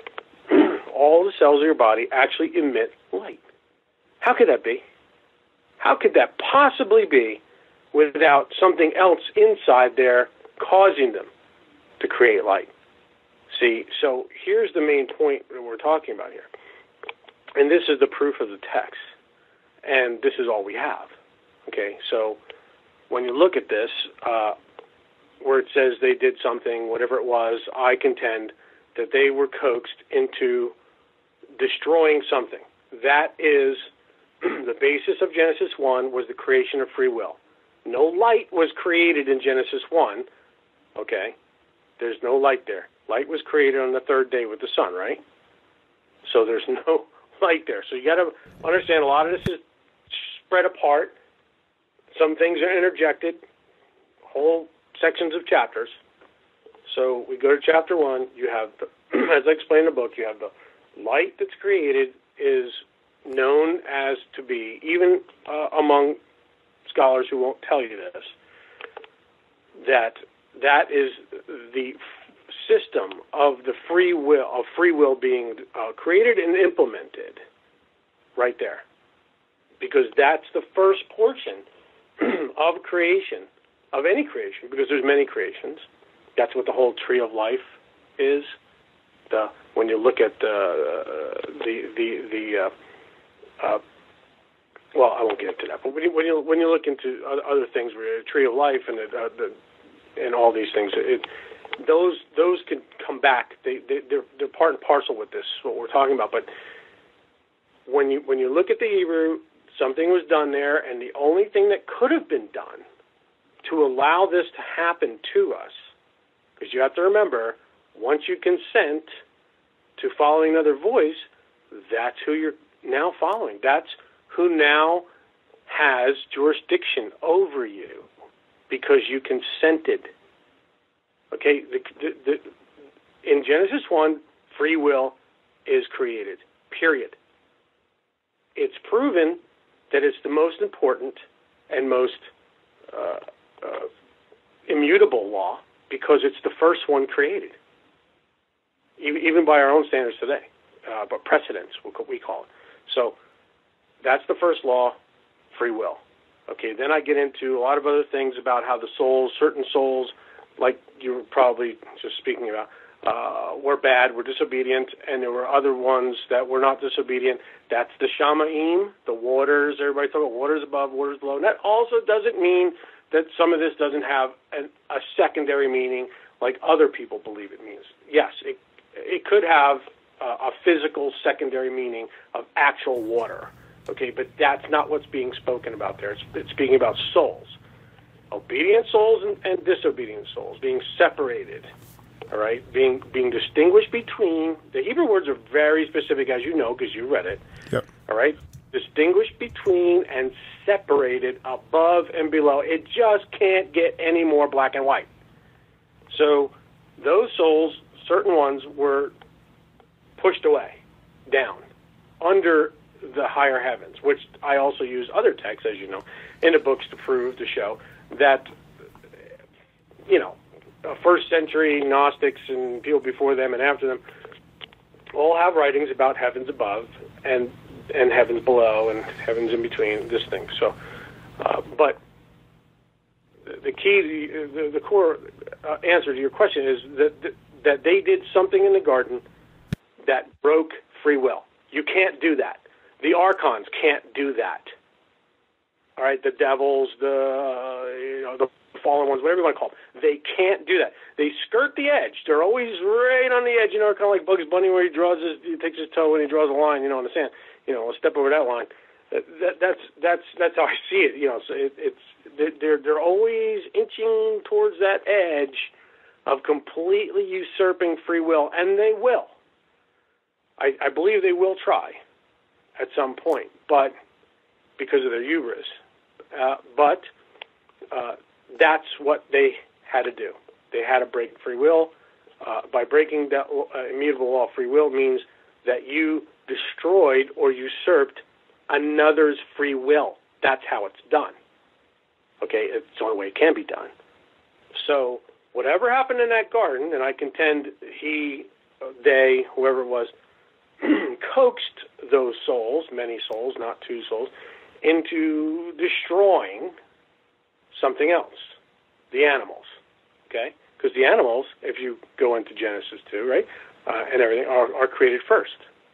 All the cells of your body actually emit light. How could that be? How could that possibly be without something else inside there causing them to create light? See, so here's the main point that we're talking about here. And this is the proof of the text. And this is all we have. Okay, so when you look at this, uh, where it says they did something, whatever it was, I contend that they were coaxed into destroying something. That is the basis of Genesis one, was the creation of free will. No light was created in Genesis one, okay? There's no light there. Light was created on the third day with the sun, right? So there's no light there. So you got to understand a lot of this is spread apart. Some things are interjected, whole sections of chapters. So we go to chapter one. You have, the, as I explained in the book, you have the light that's created is known as to be, even uh, among scholars who won't tell you this, that that is the system of the free will, of free will being uh, created and implemented right there. Because that's the first portion of creation, of any creation, because there's many creations. That's what the whole tree of life is. The when you look at uh, the the the uh, uh, well, I won't get into that. But when you when you when you look into other things, where tree of life and uh, the and all these things, it, those those can come back. They, they they're they're part and parcel with this, what we're talking about. But when you when you look at the Hebrew, something was done there, and the only thing that could have been done to allow this to happen to us, because you have to remember, once you consent to following another voice, that's who you're now following. That's who now has jurisdiction over you, because you consented Okay, the, the, the, in Genesis one, free will is created, period. It's proven that it's the most important and most uh, uh, immutable law because it's the first one created, even by our own standards today, uh, but precedence, what we call it. So that's the first law, free will. Okay, then I get into a lot of other things about how the souls, certain souls, like you were probably just speaking about, uh, were bad, were disobedient, and there were other ones that were not disobedient. That's the Shamaim, the waters. Everybody talking about waters above, waters below. And that also doesn't mean that some of this doesn't have an, a secondary meaning like other people believe it means. Yes, it, it could have uh, a physical secondary meaning of actual water. Okay, but that's not what's being spoken about there. It's, it's speaking about souls. Obedient souls and, and disobedient souls being separated, all right, being being distinguished between, the Hebrew words are very specific, as you know, because you read it, yep. All right, distinguished between and separated above and below. It just can't get any more black and white. So those souls, certain ones, were pushed away, down, under the higher heavens, which I also use other texts, as you know, in the books to prove, to show that, you know, first century Gnostics and people before them and after them all have writings about heavens above and and heavens below and heavens in between, this thing. So, uh, but the key, the, the core uh, answer to your question is that that they did something in the garden that broke free will. You can't do that. The archons can't do that. All right, the devils, the uh, you know, the fallen ones, whatever you want to call them, they can't do that. They skirt the edge. They're always right on the edge. You know, kind of like Bugs Bunny, where he draws his, he takes his toe and he draws a line. You know, in the sand. You know, I'll step over that line. That, that, that's that's that's how I see it. You know, so it, it's they're they're always inching towards that edge of completely usurping free will, and they will. I, I believe they will try at some point, but because of their hubris. Uh, but uh, that's what they had to do. They had to break free will. Uh, by breaking that uh, immutable law of free will means that you destroyed or usurped another's free will. That's how it's done. Okay, it's the only way it can be done. So whatever happened in that garden, and I contend he, they, whoever it was, coaxed those souls, many souls, not two souls, into destroying something else, the animals, okay? Because the animals, if you go into Genesis two, right, uh, and everything, are, are created first.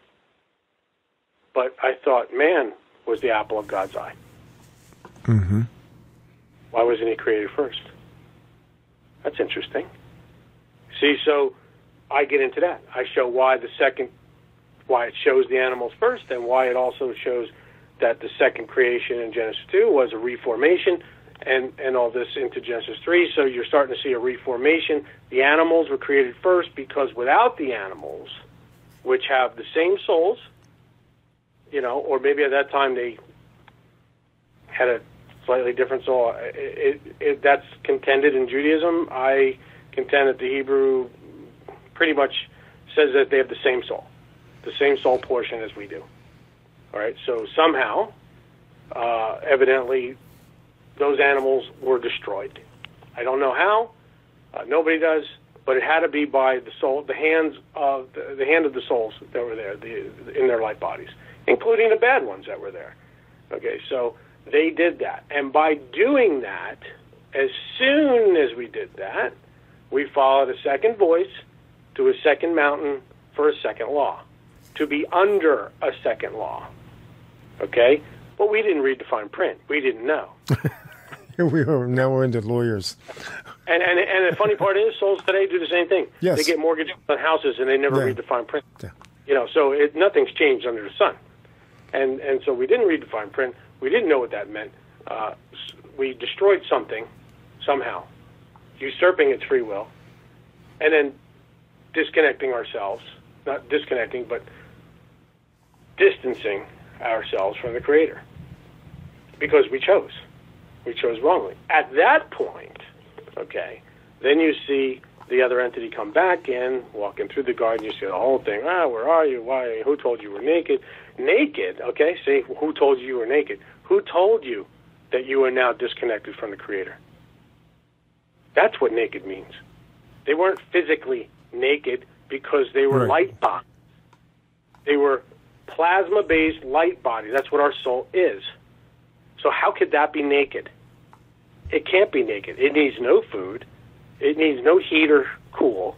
But I thought man was the apple of God's eye. Mm-hmm. Why wasn't he created first? That's interesting. See, so I get into that. I show why the second, why it shows the animals first, and why it also shows that the second creation in Genesis two was a reformation, and, and all this into Genesis three. So you're starting to see a reformation. The animals were created first because without the animals, which have the same souls, you know, or maybe at that time they had a slightly different soul. It, it, it, that's contended in Judaism. I contend that the Hebrew pretty much says that they have the same soul, the same soul portion as we do. All right, so somehow, uh, evidently, those animals were destroyed. I don't know how. Uh, nobody does, but it had to be by the soul, the hands of the, the hand of the souls that were there, the, in their light bodies, including the bad ones that were there. Okay, so they did that, and by doing that, as soon as we did that, we followed a second voice to a second mountain for a second law, to be under a second law. Okay? But we didn't read the fine print. We didn't know. Here we are. Now we're into lawyers. And, and and the funny part is, souls today do the same thing. Yes. They get mortgages on houses and they never yeah. read the fine print. Yeah. You know, so it, nothing's changed under the sun. And and so we didn't read the fine print. We didn't know what that meant. Uh, we destroyed something somehow, usurping its free will, and then disconnecting ourselves. Not disconnecting, but distancing ourselves from the Creator, because we chose. We chose wrongly. At that point, okay, then you see the other entity come back in, walking through the garden, you see the whole thing. Ah, where are you? Why? Who told you you were naked? Naked, okay? See, who told you you were naked? Who told you that you are now disconnected from the Creator? That's what naked means. They weren't physically naked because they were right. light bodies. They were plasma-based light bodies. That's what our soul is. So how could that be naked? It can't be naked. It needs no food. It needs no heat or cool.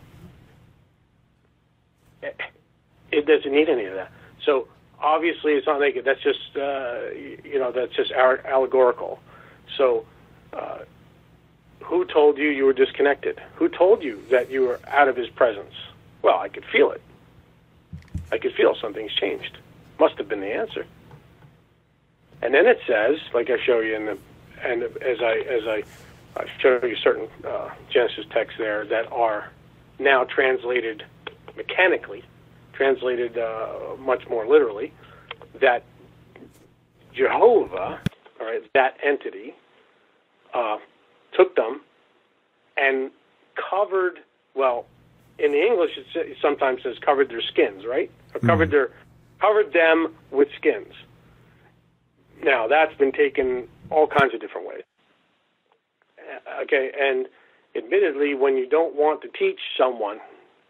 It doesn't need any of that. So obviously it's not naked. That's just, uh, you know, that's just allegorical. So uh, who told you you were disconnected? Who told you that you were out of his presence? Well, I could feel it. I could feel something's changed. Must have been the answer. And then it says, like I show you in the, and as I as I, I show you certain uh, Genesis texts there that are now translated mechanically, translated uh, much more literally, that Jehovah, all right, that entity, uh, took them and covered, well, in the English it sometimes says covered their skins, right? Or covered their, covered them with skins. Now, that's been taken all kinds of different ways. Okay, and admittedly, when you don't want to teach someone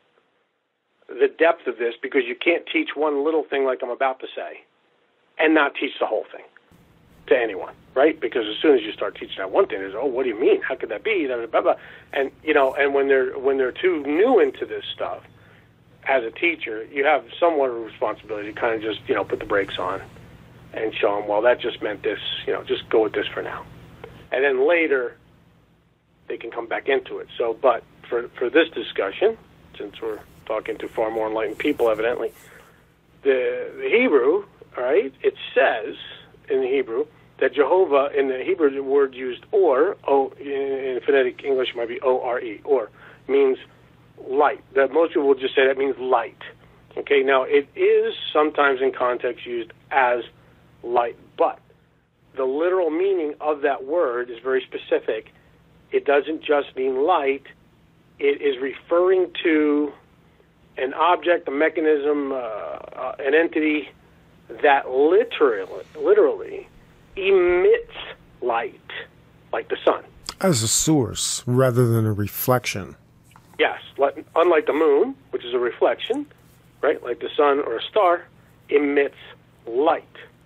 the depth of this, because you can't teach one little thing like I'm about to say and not teach the whole thing to anyone, right? Because as soon as you start teaching that one thing, there's, oh, what do you mean? How could that be? Blah, blah, blah. And, you know, and when they're, when they're too new into this stuff, as a teacher, you have somewhat of a responsibility to kind of just, you know, put the brakes on and show them, well, that just meant this, you know, just go with this for now. And then later, they can come back into it. So, but for, for this discussion, since we're talking to far more enlightened people, evidently, the, the Hebrew, all right, it says in the Hebrew that Jehovah, in the Hebrew the word used or, o, in phonetic English it might be O R E, or, means light. That most people will just say that means light. Okay, now it is sometimes in context used as light, but the literal meaning of that word is very specific. It doesn't just mean light. It is referring to an object, a mechanism, uh, uh, an entity that literally, literally emits light, like the sun. As a source rather than a reflection. Yes, like, unlike the moon, which is a reflection, right, like the sun or a star, emits light.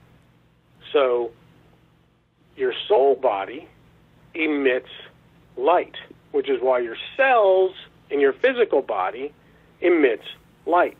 So your soul body emits light, which is why your cells in your physical body emits light.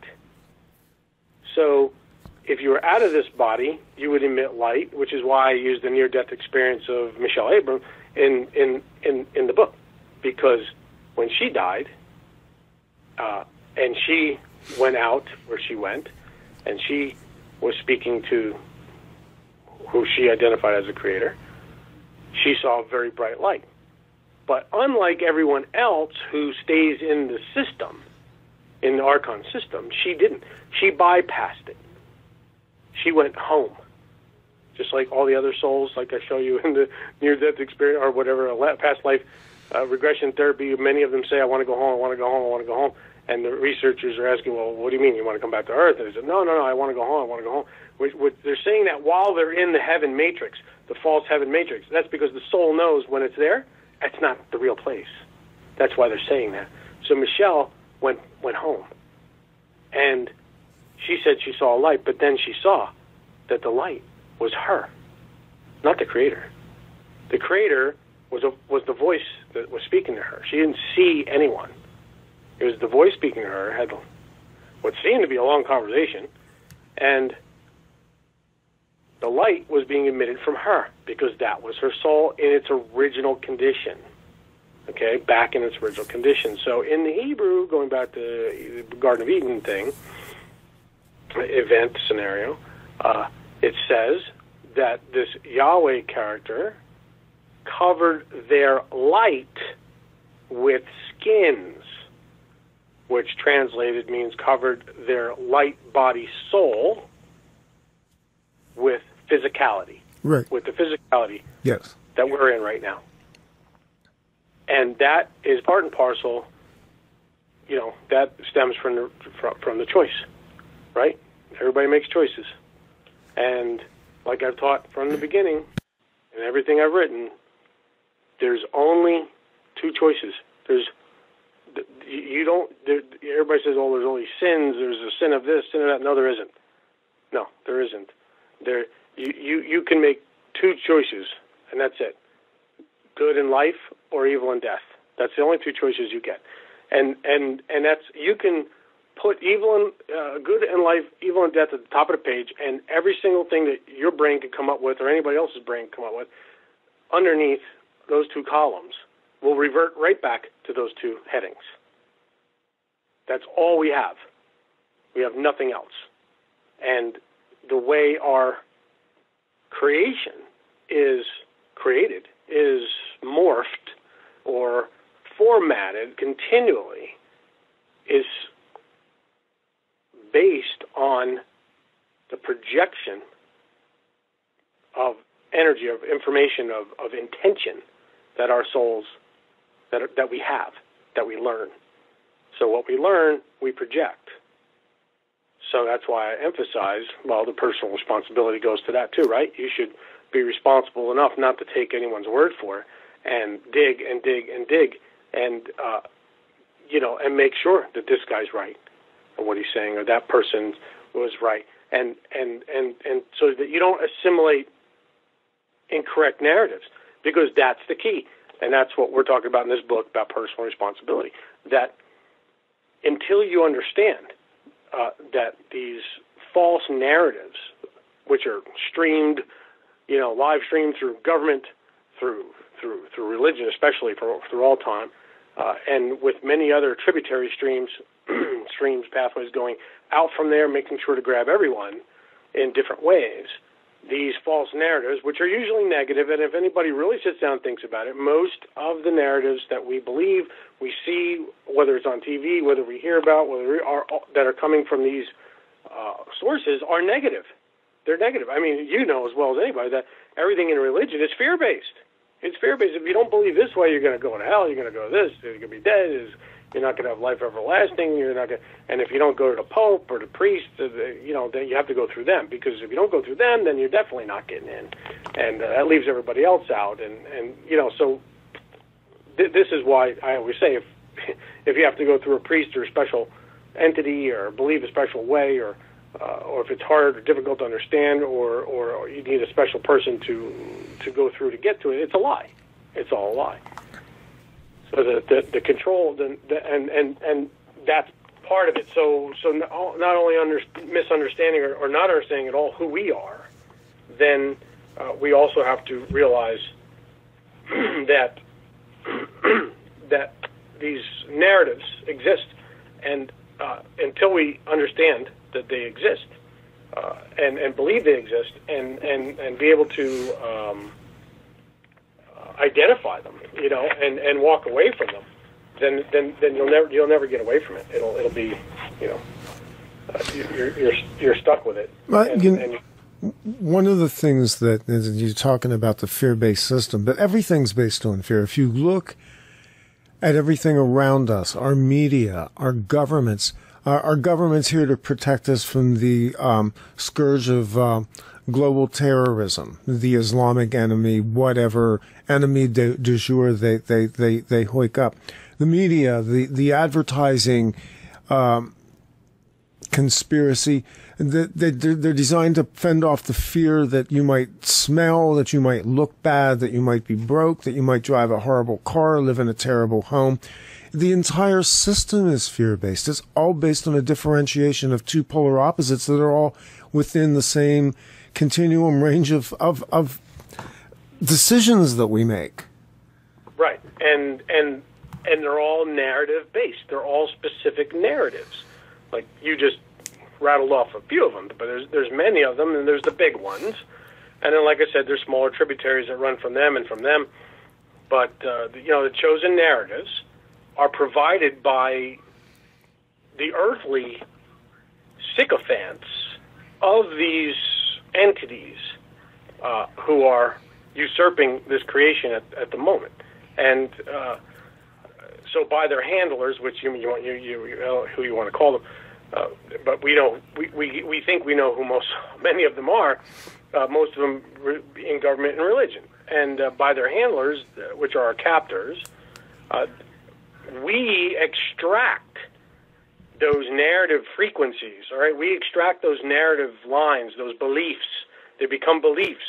So if you were out of this body, you would emit light, which is why I used the near-death experience of Michelle Abram in, in, in, in the book. Because when she died, uh, and she went out where she went, and she was speaking to who she identified as a creator, she saw a very bright light. But unlike everyone else who stays in the system, in the Archon system, she didn't. She bypassed it. She went home. Just like all the other souls, like I show you in the near-death experience or whatever, past life uh, regression therapy, many of them say, I want to go home, I want to go home, I want to go home. And the researchers are asking, well, what do you mean? You want to come back to Earth? And they said, no, no, no, I want to go home, I want to go home. Which, which, they're saying that while they're in the heaven matrix, the false heaven matrix. That's because the soul knows when it's there, that's not the real place. That's why they're saying that. So Michelle went went home. And she said she saw a light, but then she saw that the light was her, not the Creator. The Creator was a, was the voice that was speaking to her. She didn't see anyone. It was the voice speaking to her, had what seemed to be a long conversation, and the light was being emitted from her because that was her soul in its original condition. Okay, back in its original condition. So in the Hebrew, going back to the Garden of Eden thing, event scenario, uh, it says that this Yahweh character covered their light with skins, which translated means covered their light body soul with physicality. Right. With the physicality yes. that we're in right now. And that is part and parcel you know, that stems from the, from, from the choice, right? Everybody makes choices. And like I've taught from the beginning, and everything I've written, there's only two choices. There's, you don't, there, everybody says, oh, there's only sins, there's a sin of this, sin of that. No, there isn't. No, there isn't. There, you, you, you can make two choices, and that's it. Good in life or evil in death. That's the only two choices you get. And, and, and that's, you can put evil and uh, good in life, evil and death at the top of the page, and every single thing that your brain can come up with or anybody else's brain can come up with underneath those two columns will revert right back to those two headings. That's all we have. We have nothing else. And the way our creation is created, is morphed or formatted continually, is based on the projection of energy, of information, of, of intention that our souls, that, that we have, that we learn. So what we learn, we project. So that's why I emphasize, well, the personal responsibility goes to that too, right? You should be responsible enough not to take anyone's word for it and dig and dig and dig and, uh, you know, and make sure that this guy's right or what he's saying or that person was right. And, and, and, and so that you don't assimilate incorrect narratives, because that's the key. And that's what we're talking about in this book about personal responsibility, that until you understand uh, that these false narratives, which are streamed, you know, live streamed through government, through through through religion, especially for, through all time, uh, and with many other tributary streams, streams, pathways going out from there, making sure to grab everyone in different ways. These false narratives, which are usually negative, and if anybody really sits down and thinks about it, most of the narratives that we believe, we see, whether it's on T V, whether we hear about, whether we are that are coming from these uh, sources, are negative. They're negative. I mean, you know as well as anybody that everything in religion is fear-based. It's fear-based. If you don't believe this way, you're going to go to hell. You're going to go to this. You're going to be dead. You're not going to have life everlasting. You're not going. And if you don't go to the Pope or the priest, you know, then you have to go through them, because if you don't go through them, then you're definitely not getting in, and uh, that leaves everybody else out. And, and you know, so th- this is why I always say if if you have to go through a priest or a special entity or believe a special way, or uh, or if it's hard or difficult to understand, or, or or you need a special person to to go through to get to it, it's a lie. It's all a lie. So the the, the control, the, the, and and and that's part of it. So so not only under, misunderstanding or, or not understanding at all who we are, then uh, we also have to realize that that these narratives exist, and uh, until we understand that they exist uh, and and believe they exist, and and and be able to um, identify them, you know, and, and walk away from them, then then then you'll never you'll never get away from it. It'll it'll be, you know, uh, you're you're you're stuck with it. Well, and, you, and one of the things that you're talking about, the fear-based system, but everything's based on fear. If you look at everything around us, our media, our governments, our, our government's here to protect us from the um, scourge of uh, global terrorism, the Islamic enemy, whatever enemy de, de jour they, they, they, they hoik up. The media, the, the advertising, um, conspiracy, they, they, they're designed to fend off the fear that you might smell, that you might look bad, that you might be broke, that you might drive a horrible car, live in a terrible home. The entire system is fear-based. It's all based on a differentiation of two polar opposites that are all within the same continuum range of, of, of decisions that we make. Right. And, and, and they're all narrative-based. They're all specific narratives. Like you just rattled off a few of them, but there's there's many of them, and there's the big ones. And then, like I said, there's smaller tributaries that run from them and from them. But, uh, the, you know, the chosen narratives are provided by the earthly sycophants of these entities uh, who are usurping this creation at, at the moment. And uh, so by their handlers, which you, you, want, you, you uh, who you want to call them, uh, but we know we, we we think we know who most many of them are. Uh, most of them re- in government and religion, and uh, by their handlers, uh, which are our captors, uh, we extract those narrative frequencies. All right, we extract those narrative lines, those beliefs. They become beliefs,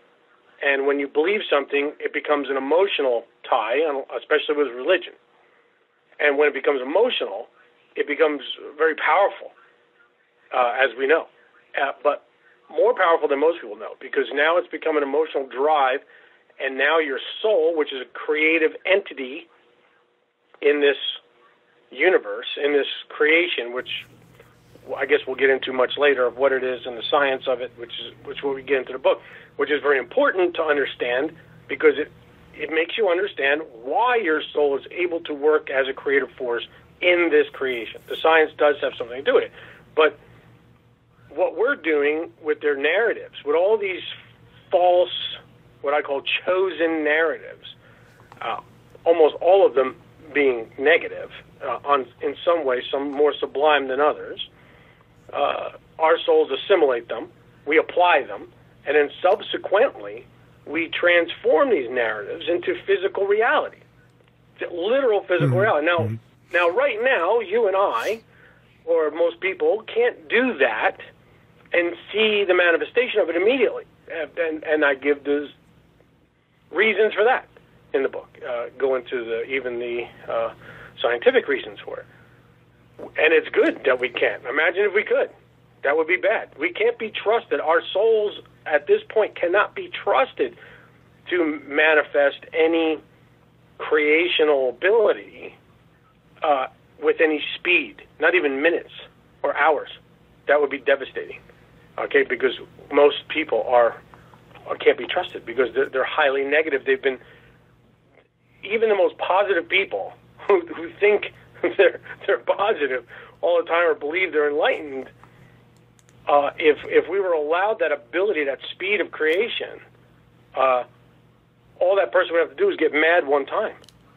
and when you believe something, it becomes an emotional tie, especially with religion. And when it becomes emotional, it becomes very powerful, uh, as we know. Uh, but more powerful than most people know, because now it's become an emotional drive, and now your soul, which is a creative entity in this universe, in this creation, which I guess we'll get into much later of what it is and the science of it, which is which will we get into the book, which is very important to understand, because it it makes you understand why your soul is able to work as a creative force in this creation. The science does have something to do with it, but what we're doing with their narratives, with all these false, what I call chosen narratives, uh, almost all of them being negative, uh, on in some way, some more sublime than others, uh, our souls assimilate them, we apply them, and then subsequently we transform these narratives into physical reality, literal physical mm-hmm. reality. Now, mm-hmm. now, right now, you and I, or most people, can't do that and see the manifestation of it immediately. And, and I give those reasons for that in the book, uh, go into the, even the uh, scientific reasons for it. And it's good that we can't. Imagine if we could. That would be bad. We can't be trusted. Our souls at this point cannot be trusted to manifest any creational ability uh, with any speed, not even minutes or hours. That would be devastating, okay, because most people are or can't be trusted because they're, they're highly negative. They've been, even the most positive people who, who think they're, they're positive all the time or believe they're enlightened, uh, if if we were allowed that ability, that speed of creation, uh, all that person would have to do is get mad one time.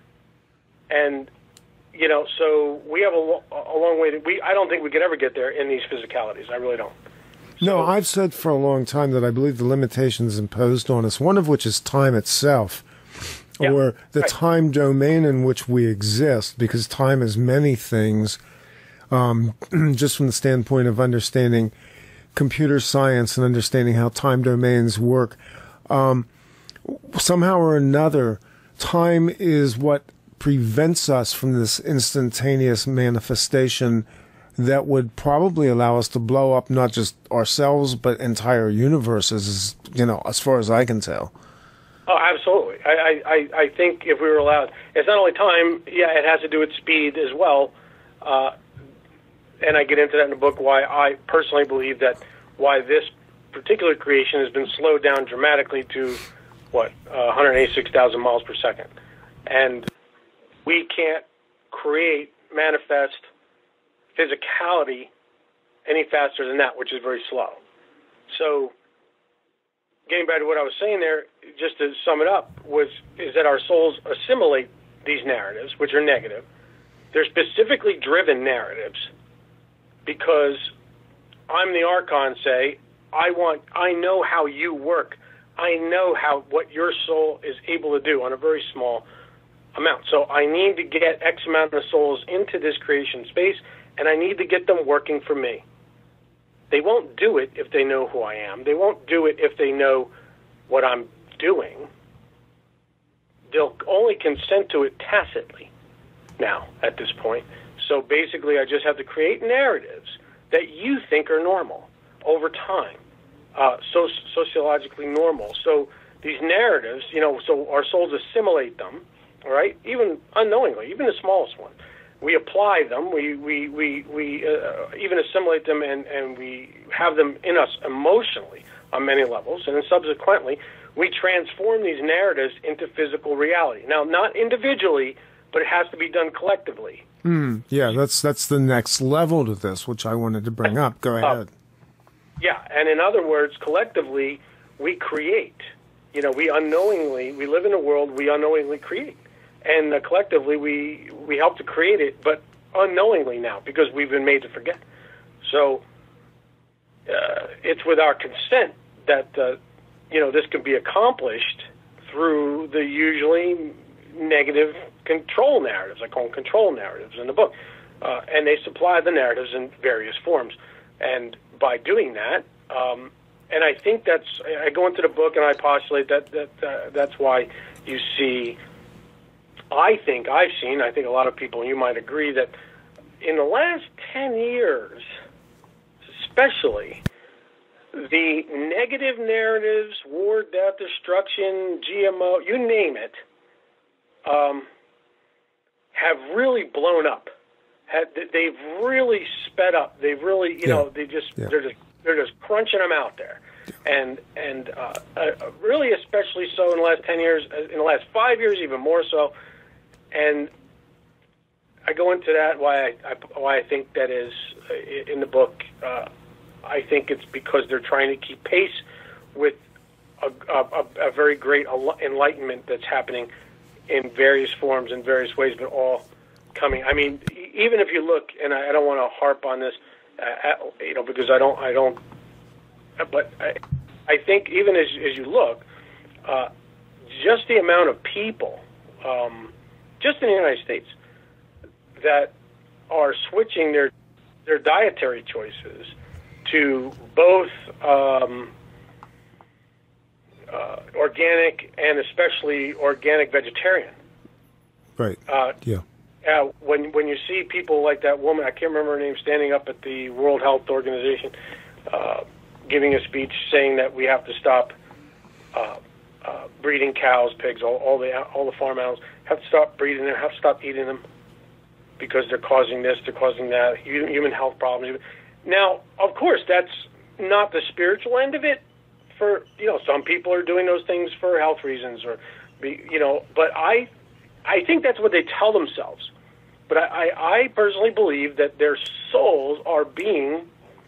And, you know, so we have a, a long way to, we, I don't think we could ever get there in these physicalities. I really don't. So, no, I've said for a long time that I believe the limitations imposed on us, one of which is time itself, yeah, or the right. time domain in which we exist, because time is many things, um, just from the standpoint of understanding computer science and understanding how time domains work. Um, somehow or another, time is what prevents us from this instantaneous manifestation that would probably allow us to blow up not just ourselves but entire universes, you know, as far as I can tell. Oh, absolutely. I, I, I think if we were allowed, it's not only time, yeah, it has to do with speed as well. Uh, and I get into that in the book, why I personally believe that why this particular creation has been slowed down dramatically to, what, uh, one hundred eighty-six thousand miles per second. And we can't create, manifest physicality any faster than that, which is very slow. So, getting back to what I was saying there, just to sum it up, was is that our souls assimilate these narratives, which are negative. They're specifically driven narratives because I'm the Archon, say, I want, I know how you work. I know how what your soul is able to do on a very small amount. So I need to get X amount of souls into this creation space, and I need to get them working for me. They won't do it if they know who I am. They won't do it if they know what I'm doing. They'll only consent to it tacitly now at this point. So basically I just have to create narratives that you think are normal over time, uh, so sociologically normal. So these narratives, you know, so our souls assimilate them, all right, even unknowingly, even the smallest one. We apply them, we we we, we uh, even assimilate them, and, and we have them in us emotionally on many levels, and then subsequently we transform these narratives into physical reality. Now, not individually, but it has to be done collectively. Mm, yeah, that's that's the next level to this, which I wanted to bring up. Go ahead. Uh, yeah, and in other words, collectively, we create. You know, we unknowingly, we live in a world, we unknowingly create. and uh, collectively we we help to create it, but unknowingly now because we've been made to forget. So uh, it's with our consent that uh, you know this can be accomplished through the usually negative control narratives. I call them control narratives in the book, uh, and they supply the narratives in various forms. And by doing that, um, and I think that's I go into the book and I postulate that that uh, that's why you see. I think I've seen, I think a lot of people, you might agree, that in the last ten years, especially, the negative narratives, war, death, destruction, G M O, you name it, um, have really blown up. Had, they've really sped up. They've really, you yeah. know, they just yeah. they're just they're just crunching them out there, and and uh, uh, really, especially so in the last ten years, in the last five years, even more so. And I go into that why I, I why I think that is in the book. Uh, I think it's because they're trying to keep pace with a, a, a very great enlightenment that's happening in various forms, in various ways, but all coming. I mean, even if you look, and I, I don't want to harp on this, uh, at, you know, because I don't, I don't. But I, I think even as as you look, uh, just the amount of people. Um, just in the United States, that are switching their their dietary choices to both um, uh, organic and especially organic vegetarian. Right. Uh, yeah. Uh, when when you see people like that woman, I can't remember her name, standing up at the World Health Organization, uh, giving a speech saying that we have to stop uh, uh, breeding cows, pigs, all, all the all the farm animals. Have to stop breeding them, have to stop eating them because they're causing this, they're causing that, human health problems. Now, of course, that's not the spiritual end of it. For you know, some people are doing those things for health reasons, or you know. But I, I think that's what they tell themselves. But I, I, I personally believe that their souls are being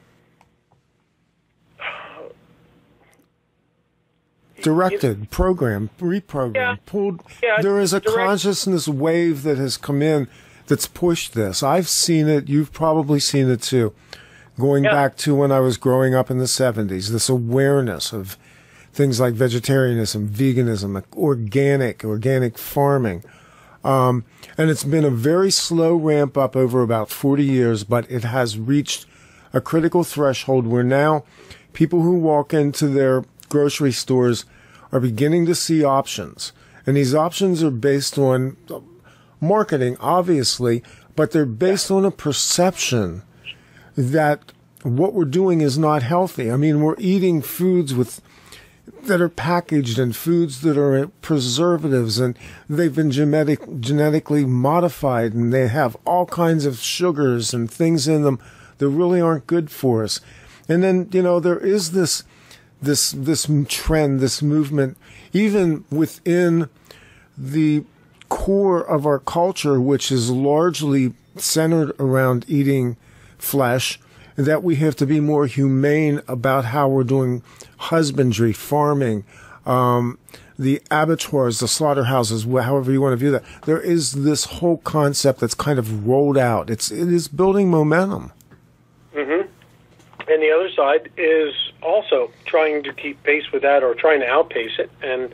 directed, programmed, reprogrammed, yeah, pulled. Yeah, there is a direct. consciousness wave that has come in that's pushed this. I've seen it. You've probably seen it too. Going yeah. back to when I was growing up in the seventies, this awareness of things like vegetarianism, veganism, like organic, organic farming. Um, and it's been a very slow ramp up over about forty years, but it has reached a critical threshold where now people who walk into their grocery stores are beginning to see options. And these options are based on marketing, obviously, but they're based on a perception that what we're doing is not healthy. I mean, we're eating foods with that are packaged and foods that are preservatives, and they've been genetic, genetically modified, and they have all kinds of sugars and things in them that really aren't good for us. And then, you know, there is this this this trend, this movement, even within the core of our culture, which is largely centered around eating flesh, that we have to be more humane about how we're doing husbandry, farming, um, the abattoirs, the slaughterhouses, however you want to view that. There is this whole concept that's kind of rolled out. It's it is building momentum. Mm-hmm. And the other side is also trying to keep pace with that, or trying to outpace it, and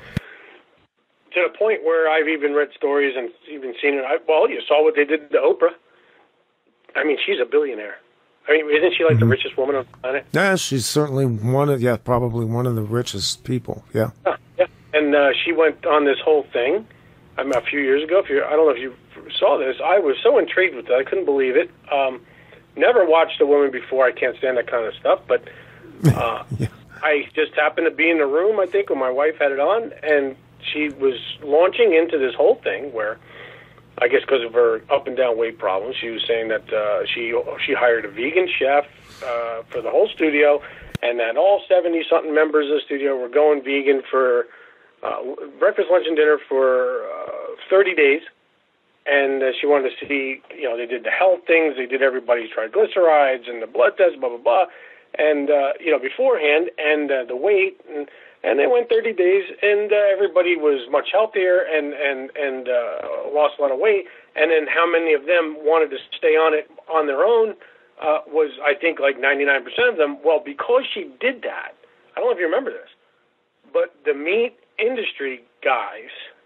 to the point where I've even read stories and even seen it. I, well, you saw what they did to Oprah. I mean, she's a billionaire. I mean, isn't she like mm-hmm. the richest woman on the planet? Yeah, she's certainly one of, yeah, probably one of the richest people, yeah. Yeah, yeah. And uh, she went on this whole thing I mean, a few years ago. If you, I don't know if you saw this. I was so intrigued with it. I couldn't believe it. Um, never watched a woman before. I can't stand that kind of stuff. But uh, yeah. I just happened to be in the room, I think, when my wife had it on, and she was launching into this whole thing where, I guess because of her up and down weight problems, she was saying that uh, she she hired a vegan chef uh, for the whole studio, and that all seventy-something members of the studio were going vegan for uh, breakfast, lunch, and dinner for uh, thirty days. And uh, she wanted to see, you know, they did the health things, they did everybody's triglycerides and the blood test, blah, blah, blah. and uh, you know, beforehand, and uh, the weight, and, and they went thirty days, and uh, everybody was much healthier and and and uh, lost a lot of weight. And then how many of them wanted to stay on it on their own uh, was, I think, like ninety-nine percent of them. Well, because she did that, I don't know if you remember this, but the meat industry guys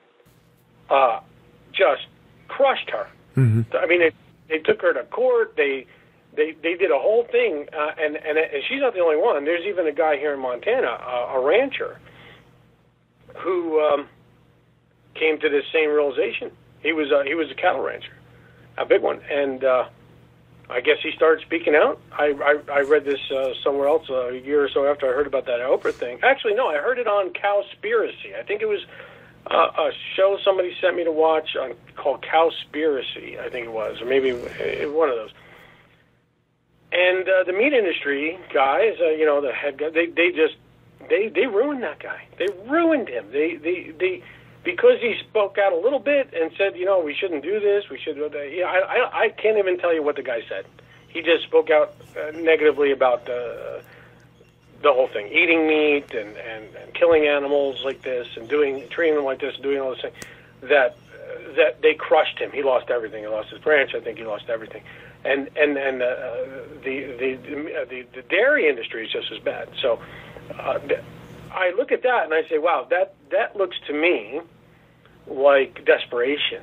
uh, just crushed her. Mm-hmm. I mean, they, they took her to court. They they they did a whole thing, uh, and, and and she's not the only one. There's even a guy here in Montana, uh, a rancher, who um, came to this same realization. He was uh, he was a cattle rancher, a big one, and uh, I guess he started speaking out. I I, I read this uh, somewhere else uh, a year or so after I heard about that Oprah thing. Actually, no, I heard it on Cowspiracy. I think it was uh, a show somebody sent me to watch on, called Cowspiracy. I think it was, or maybe one of those. And uh, the meat industry guys, uh, you know, the head guy, they they just they they ruined that guy. They ruined him. They they they. Because he spoke out a little bit and said, you know, we shouldn't do this, we should do that. Yeah, I, I, I can't even tell you what the guy said. He just spoke out uh, negatively about uh, the whole thing, eating meat and, and, and killing animals like this and doing treating them like this, and doing all this thing. That uh, that they crushed him. He lost everything. He lost his ranch. I think he lost everything. And and and uh, the the the the dairy industry is just as bad. So uh, I look at that and I say, wow, that that looks to me like desperation.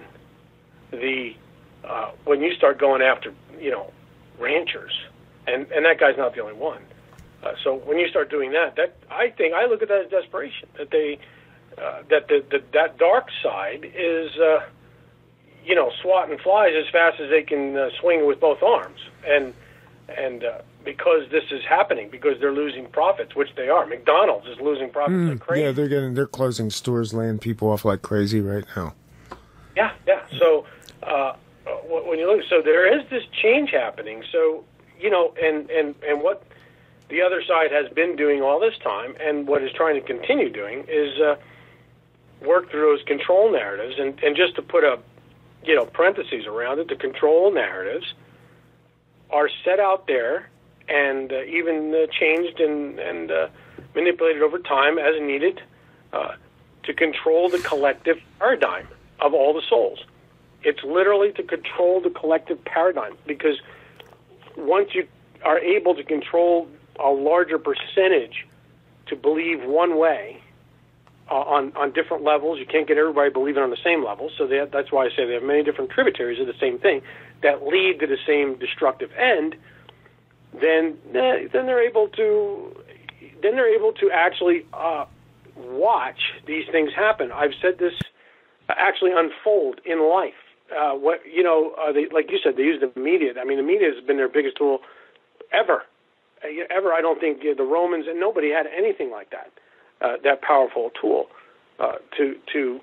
The uh, when you start going after, you know, ranchers, and, and that guy's not the only one. Uh, so when you start doing that, that I think I look at that as desperation. That they uh, that the, the that dark side is uh, you know, swatting flies as fast as they can uh, swing with both arms, and and uh, because this is happening, because they're losing profits, which they are. McDonald's is losing profits mm, like crazy. Yeah, they're getting they're closing stores, laying people off like crazy right now. Yeah, yeah. So uh, when you look, so there is this change happening. So you know, and and and what the other side has been doing all this time, and what is trying to continue doing, is uh, work through those control narratives, and and just to put a you know parentheses around it, the control narratives are set out there and uh, even uh, changed and, and uh, manipulated over time as needed uh, to control the collective paradigm of all the souls. It's literally to control the collective paradigm, because once you are able to control a larger percentage to believe one way uh, on, on different levels, you can't get everybody believing on the same level, so they have, that's why I say they have many different tributaries of the same thing that lead to the same destructive end. Then, then they're able to, then they're able to actually uh, watch these things happen. I've said this actually unfold in life. Uh, what you know, uh, they, like you said, they use the media. I mean, the media has been their biggest tool ever, uh, ever. I don't think uh, the Romans and nobody had anything like that, uh, that powerful tool uh, to to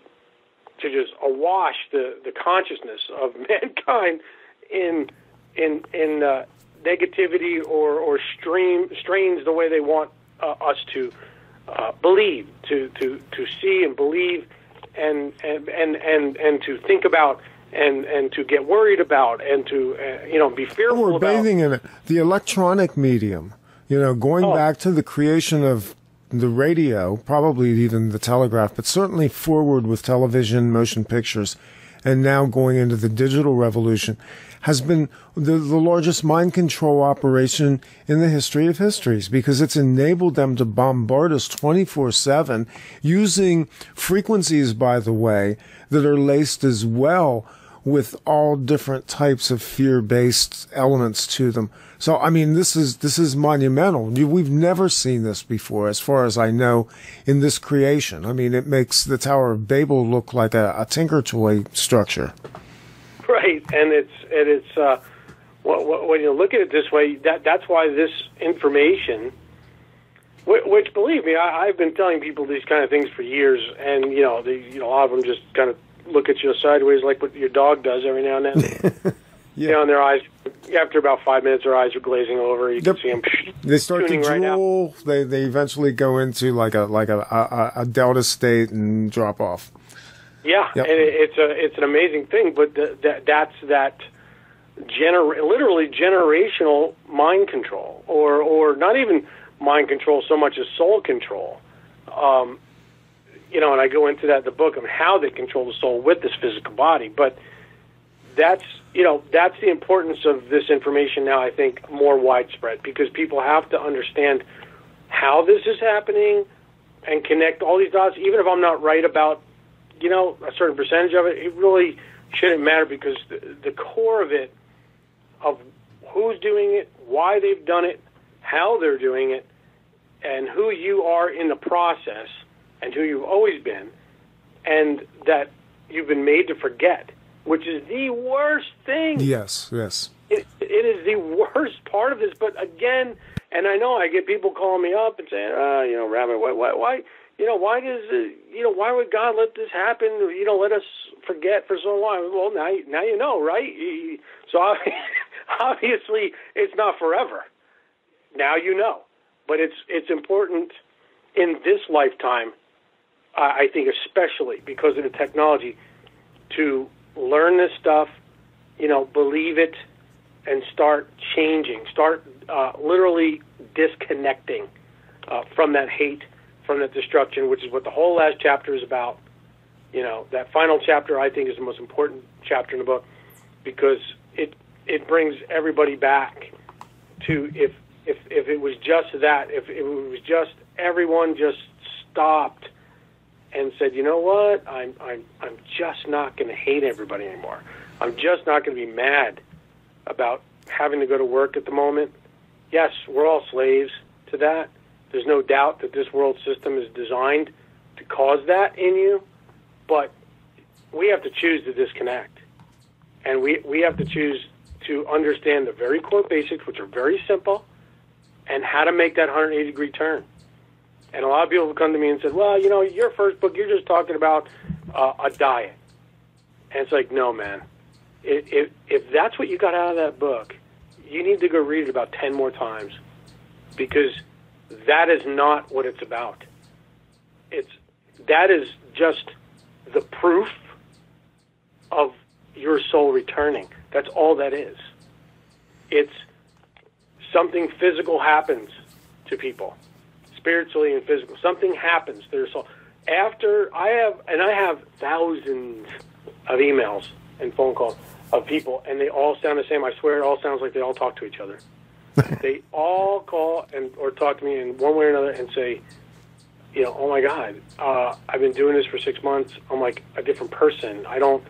to just awash the, the consciousness of mankind in in in. Uh, negativity or, or stream, strains the way they want uh, us to uh, believe, to, to, to see and believe and and, and, and, and to think about and, and to get worried about and to uh, you know be fearful We're about. bathing in it. The electronic medium, you know, going oh. back to the creation of the radio, probably even the telegraph, but certainly forward with television, motion pictures, and now going into the digital revolution, has been the, the largest mind control operation in the history of histories, because it's enabled them to bombard us twenty-four seven using frequencies, by the way, that are laced as well with all different types of fear-based elements to them. So, I mean, this is this is monumental. We've never seen this before, as far as I know, in this creation. I mean, it makes the Tower of Babel look like a, a Tinker Toy structure. Right, and it's and it's uh, when you look at it this way, that that's why this information, which believe me, I, I've been telling people these kind of things for years, and you know, the, you know, a lot of them just kind of look at you sideways like what your dog does every now and then. Yeah. You know, and their eyes, after about five minutes, their eyes are glazing over. You can yep. see them. They start to right drool. Now. They they eventually go into like a like a a, a delta state and drop off. Yeah, yep. and it, it's a it's an amazing thing, but the, that that's that gener- literally generational mind control, or or not even mind control so much as soul control. Um, you know, and I go into that in the book on how they control the soul with this physical body. But that's, you know, that's the importance of this information now, I think, more widespread, because people have to understand how this is happening and connect all these dots. Even if I'm not right about, you know, a certain percentage of it, it really shouldn't matter, because the, the core of it, of who's doing it, why they've done it, how they're doing it, and who you are in the process, and who you've always been, and that you've been made to forget, which is the worst thing. Yes, yes. It, it is the worst part of this. But again, and I know I get people calling me up and saying, uh, you know, Rabbi, why, why, why, you know, why does, uh, you know, why would God let this happen? You know, let us forget for so long. Well, now, now you know, right? So obviously, it's not forever. Now you know, but it's it's important in this lifetime. Uh, I think especially because of the technology, to learn this stuff, you know, believe it, and start changing, start uh, literally disconnecting uh, from that hate, from that destruction, which is what the whole last chapter is about. You know, that final chapter, I think, is the most important chapter in the book, because it it brings everybody back to, if if if it was just that, if it was just everyone just stopped and said, you know what, I'm I'm I'm just not going to hate everybody anymore. I'm just not going to be mad about having to go to work at the moment. Yes, we're all slaves to that. There's no doubt that this world system is designed to cause that in you, but we have to choose to disconnect. And we, we have to choose to understand the very core basics, which are very simple, and how to make that one hundred eighty degree turn. And a lot of people have come to me and said, well, you know, your first book, you're just talking about uh, a diet. And it's like, no, man. If, if, if that's what you got out of that book, you need to go read it about ten more times, because that is not what it's about. It's that is just the proof of your soul returning. That's all that is. It's something physical happens to people, spiritually and physical. Something happens to their soul. After I have, and I have thousands of emails and phone calls of people, and they all sound the same. I swear it all sounds like they all talk to each other. They all call and or talk to me in one way or another and say, you know, oh my God, uh, I've been doing this for six months. I'm like a different person. I don't,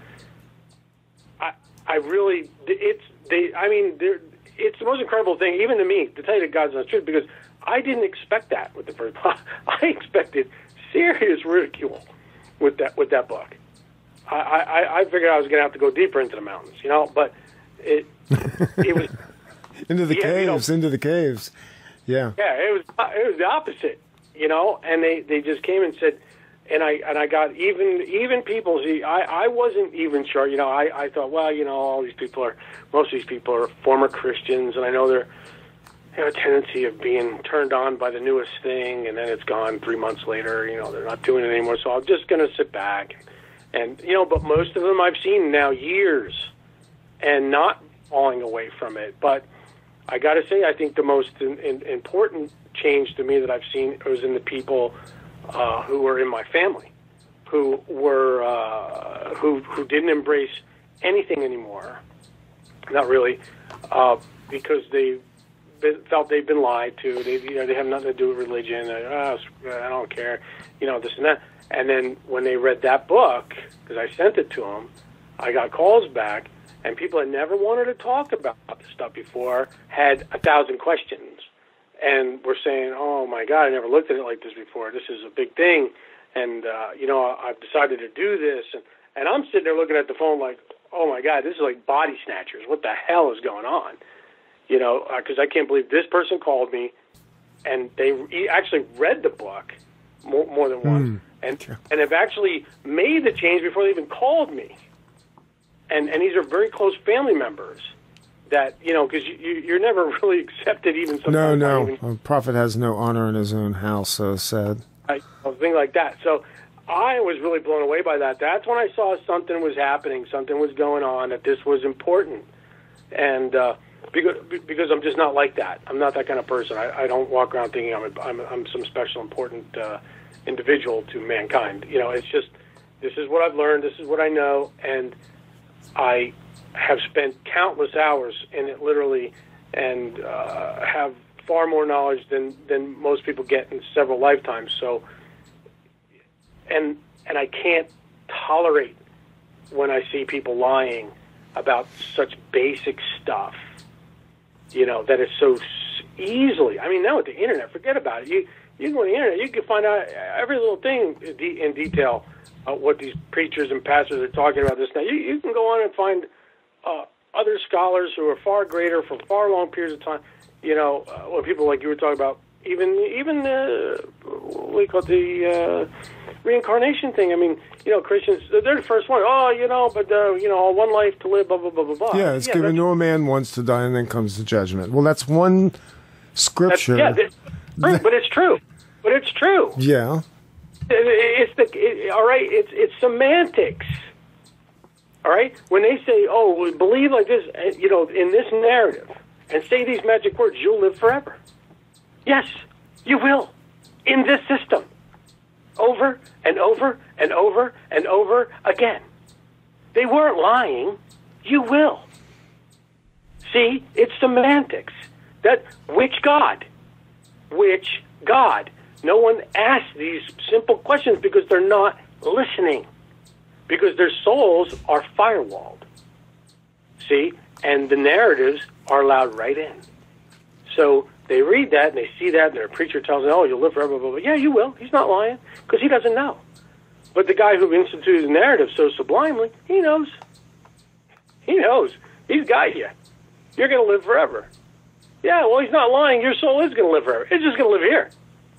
I, I really, it's, they, I mean, they're, it's the most incredible thing, even to me, to tell you the God's honest truth, because I didn't expect that with the first book. I expected serious ridicule with that, with that book. I, I, I figured I was going to have to go deeper into the mountains, you know, but it, it was... into the yeah, caves, you know, into the caves. Yeah. Yeah, it was it was the opposite, you know, and they, they just came and said, and I and I got even even people, see, I, I wasn't even sure, you know, I, I thought, well, you know, all these people are, most of these people are former Christians, and I know they're, they have a tendency of being turned on by the newest thing, and then it's gone three months later, you know, they're not doing it anymore, so I'm just going to sit back. And, you know, but most of them I've seen now years and not falling away from it. But I got to say, I think the most in, in, important change to me that I've seen was in the people uh, who were in my family, who were uh, who who didn't embrace anything anymore. Not really, uh, because they been, felt they've been lied to. They you know they have nothing to do with religion. They, oh, I don't care, you know, this and that. And then when they read that book, because I sent it to them, I got calls back, and people had never wanted to talk about this stuff before had a thousand questions, and were saying, oh, my God, I never looked at it like this before. This is a big thing, and, uh, you know, I've decided to do this. And, and I'm sitting there looking at the phone like, oh, my God, this is like Body Snatchers. What the hell is going on? You know, because uh, I can't believe this person called me, and they re- actually read the book more, more than once. Mm. And and have actually made the change before they even called me. And and these are very close family members that, you know, because you, you, you're never really accepted even sometimes. No, no. Even, a prophet has no honor in his own house, so said. I, a thing like that. So I was really blown away by that. That's when I saw something was happening, something was going on, that this was important. and uh, because because I'm just not like that. I'm not that kind of person. I, I don't walk around thinking I'm a, I'm, I'm some special, important uh, individual to mankind. You know, it's just this is what I've learned. This is what I know, and I have spent countless hours in it, literally, and uh, have far more knowledge than, than most people get in several lifetimes. So, and and I can't tolerate when I see people lying about such basic stuff, you know, that is so easily. I mean, now with the internet, forget about it. You you go on the internet, you can find out every little thing in, de- in detail uh, what these preachers and pastors are talking about. This now, you you can go on and find uh, other scholars who are far greater for far long periods of time. You know, uh, when people like you were talking about, even even the what do you call it, the uh, reincarnation thing. I mean, you know, Christians, they're the first one. Oh, you know, but uh, you know, one life to live, blah blah blah blah blah. Yeah, it's yeah, given no man once to die, and then comes the judgment. Well, that's one scripture. That's, yeah, it's true, but it's true. But it's true. Yeah. It's the it, all right. It's it's semantics. All right. When they say, "Oh, we believe like this," you know, in this narrative, and say these magic words, you'll live forever. Yes, you will. In this system, over and over and over and over again. They weren't lying. You will. See, it's semantics. That which God? Which God? No one asks these simple questions because they're not listening. Because their souls are firewalled. See? And the narratives are allowed right in. So they read that and they see that and their preacher tells them, oh, you'll live forever, blah, blah, blah. Yeah, you will. He's not lying because he doesn't know. But the guy who instituted the narrative so sublimely, he knows. He knows. He's got you. You're going to live forever. Yeah, well, he's not lying. Your soul is going to live forever. It's just going to live here.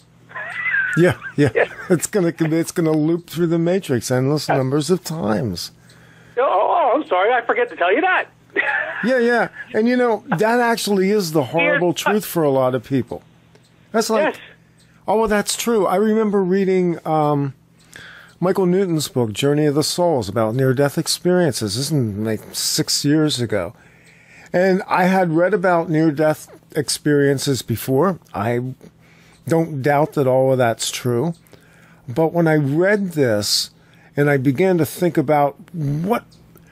Yeah, yeah. yeah. It's going to it's going to loop through the matrix endless numbers of times. Oh, oh, I'm sorry. I forget to tell you that. yeah, yeah. And, you know, that actually is the horrible truth for a lot of people. That's like, yes. Oh, well, that's true. I remember reading um, Michael Newton's book, Journey of the Souls, about near-death experiences. This is like six years ago. And I had read about near-death experiences before. I don't doubt that all of that's true. But when I read this and I began to think about what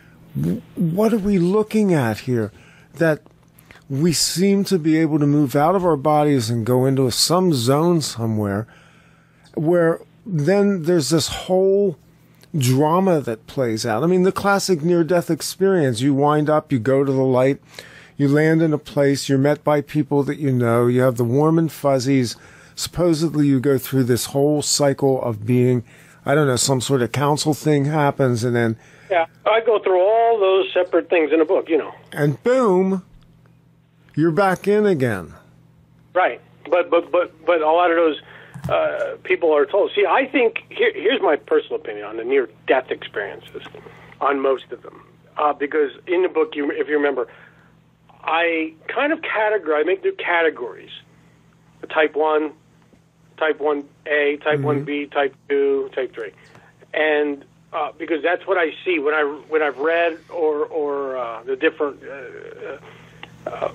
what are we looking at here, that we seem to be able to move out of our bodies and go into some zone somewhere where then there's this whole drama that plays out. I mean, the classic near-death experience, you wind up, you go to the light, you land in a place, you're met by people that you know, you have the warm and fuzzies. Supposedly you go through this whole cycle of being, I don't know, some sort of council thing happens, and then... Yeah, I go through all those separate things in a book, you know. And boom, you're back in again. Right, but but but, but a lot of those uh, people are told. See, I think, here, here's my personal opinion on the near-death experiences, on most of them. Uh, because in the book, you, if you remember, I kind of categorize, I make new categories. Type one, type one A, type mm-hmm. one B, type two, type three. And uh, because that's what I see when, I, when I've read or, or uh, the different, uh, uh,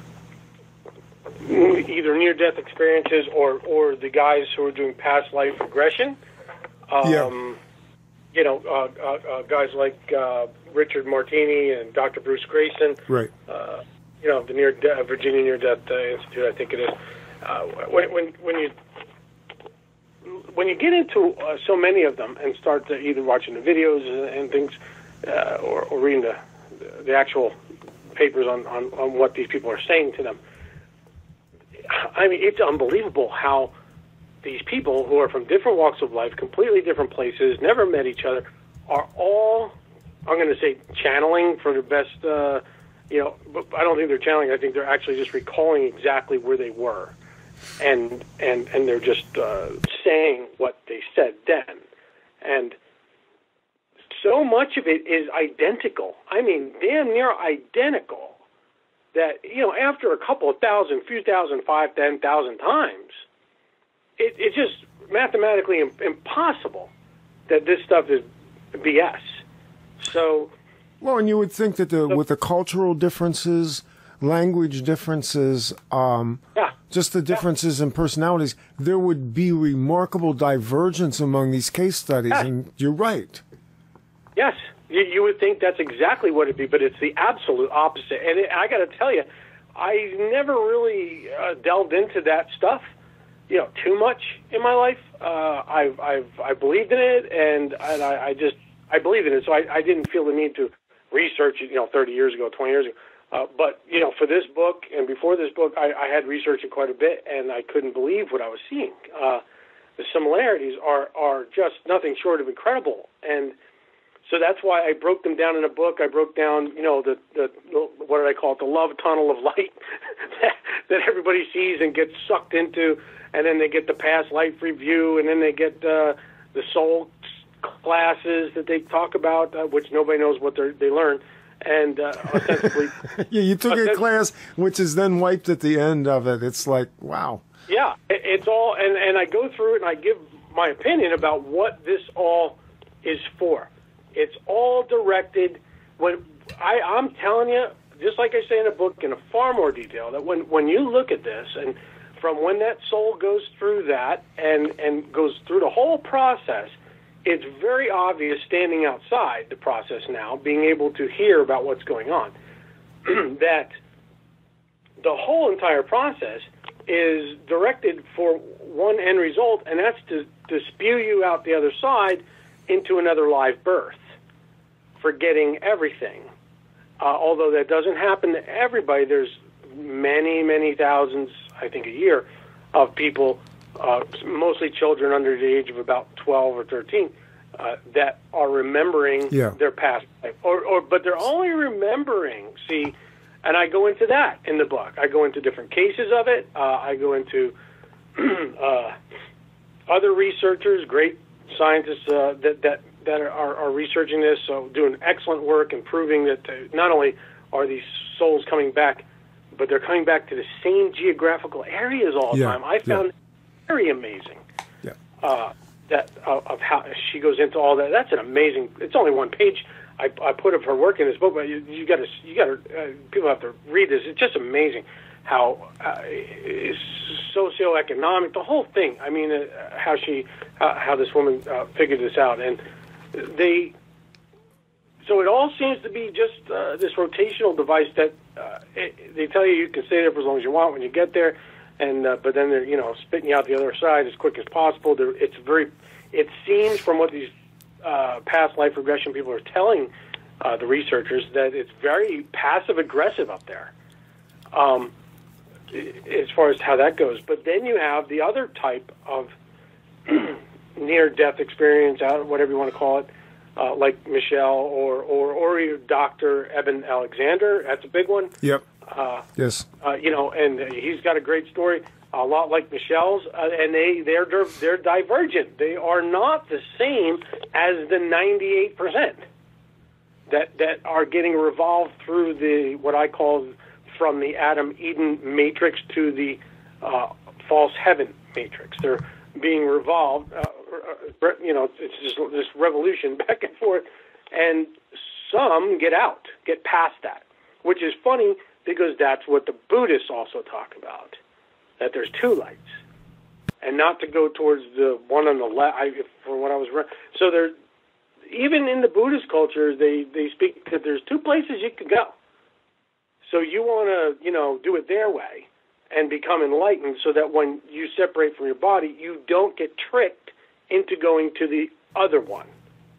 either near-death experiences or, or the guys who are doing past life regression. Um, yeah. You know, uh, uh, uh, guys like uh, Richard Martini and Doctor Bruce Grayson. Right. Uh, you know, the near De- Virginia Near-Death uh, Institute, I think it is. Uh, when, when when you when you get into uh, so many of them and start to either watching the videos and things uh, or, or reading the the actual papers on, on, on what these people are saying to them, I mean, it's unbelievable how these people who are from different walks of life, completely different places, never met each other, are all, I'm going to say, channeling for the best, uh, you know, but I don't think they're channeling. I think they're actually just recalling exactly where they were. And and and they're just uh, saying what they said then, and so much of it is identical. I mean, damn near identical. That, you know, after a couple of thousand, few thousand, five, ten thousand times, it, it's just mathematically im- impossible that this stuff is B S. So Well, and you would think that the, with the cultural differences, language differences, um, yeah. just the differences yeah. in personalities, there would be remarkable divergence among these case studies, yes. and you're right. Yes, you, you would think that's exactly what it'd be, but it's the absolute opposite. And it, I got to tell you, I never really uh, delved into that stuff, you know, too much in my life. Uh, I've, I've, I believed in it, and, and I, I just, I believe in it, so I, I didn't feel the need to research it, you know, thirty years ago, twenty years ago. Uh, but, you know, for this book and before this book, I, I had researched it quite a bit, and I couldn't believe what I was seeing. Uh, the similarities are, are just nothing short of incredible. And so that's why I broke them down in a book. I broke down, you know, the, the, the what did I call it, the love tunnel of light that, that everybody sees and gets sucked into, and then they get the past life review, and then they get uh, the soul classes that they talk about, uh, which nobody knows what they learn. And uh, ostensibly, yeah, you took a class which is then wiped at the end of it. It's like, wow. Yeah, it, it's all, and, and I go through it and I give my opinion about what this all is for. It's all directed. When I, I'm telling you, just like I say in the book, in a far more detail, that when when you look at this, and from when that soul goes through that and and goes through the whole process. It's very obvious standing outside the process now, being able to hear about what's going on, that the whole entire process is directed for one end result, and that's to, to spew you out the other side into another live birth, forgetting everything. Uh, although that doesn't happen to everybody, there's many, many thousands, I think, a year of people, Uh, mostly children under the age of about twelve or thirteen, uh, that are remembering yeah. their past life. Or, or, but they're only remembering, see, and I go into that in the book. I go into different cases of it. Uh, I go into uh, other researchers, great scientists uh, that, that, that are, are researching this, so doing excellent work and proving that uh, not only are these souls coming back, but they're coming back to the same geographical areas all the yeah. time. I found... Yeah. Very amazing. Yeah. Uh, that uh, of how she goes into all that. That's an amazing. It's only one page. I, I put of her work in this book, but you, you got to you got to uh, people have to read this. It's just amazing how uh, it's socioeconomic, the whole thing. I mean, uh, how she uh, how this woman uh, figured this out, and they. So it all seems to be just uh, this rotational device that uh, it, they tell you you can stay there for as long as you want when you get there. And uh, but then they're, you know, spitting you out the other side as quick as possible. They're, it's very, it seems from what these uh, past life regression people are telling uh, the researchers that it's very passive aggressive up there, um, as far as how that goes. But then you have the other type of near death experience, whatever you want to call it, uh, like Michelle or or or Doctor Eben Alexander. That's a big one. Yep. Uh, yes. Uh, you know, and he's got a great story, a lot like Michelle's, uh, and they they're they're divergent. They are not the same as the ninety-eight percent that that are getting revolved through the what I call from the Adam Eden matrix to the uh, false heaven matrix. They're being revolved. Uh, you know, it's just this revolution back and forth, and some get out, get past that, which is funny. Because that's what the Buddhists also talk about, that there's two lights, and not to go towards the one on the left. I, from what I was reading, so there, even in the Buddhist culture, they they speak that there's two places you can go. So you want to, you know, do it their way and become enlightened, so that when you separate from your body, you don't get tricked into going to the other one.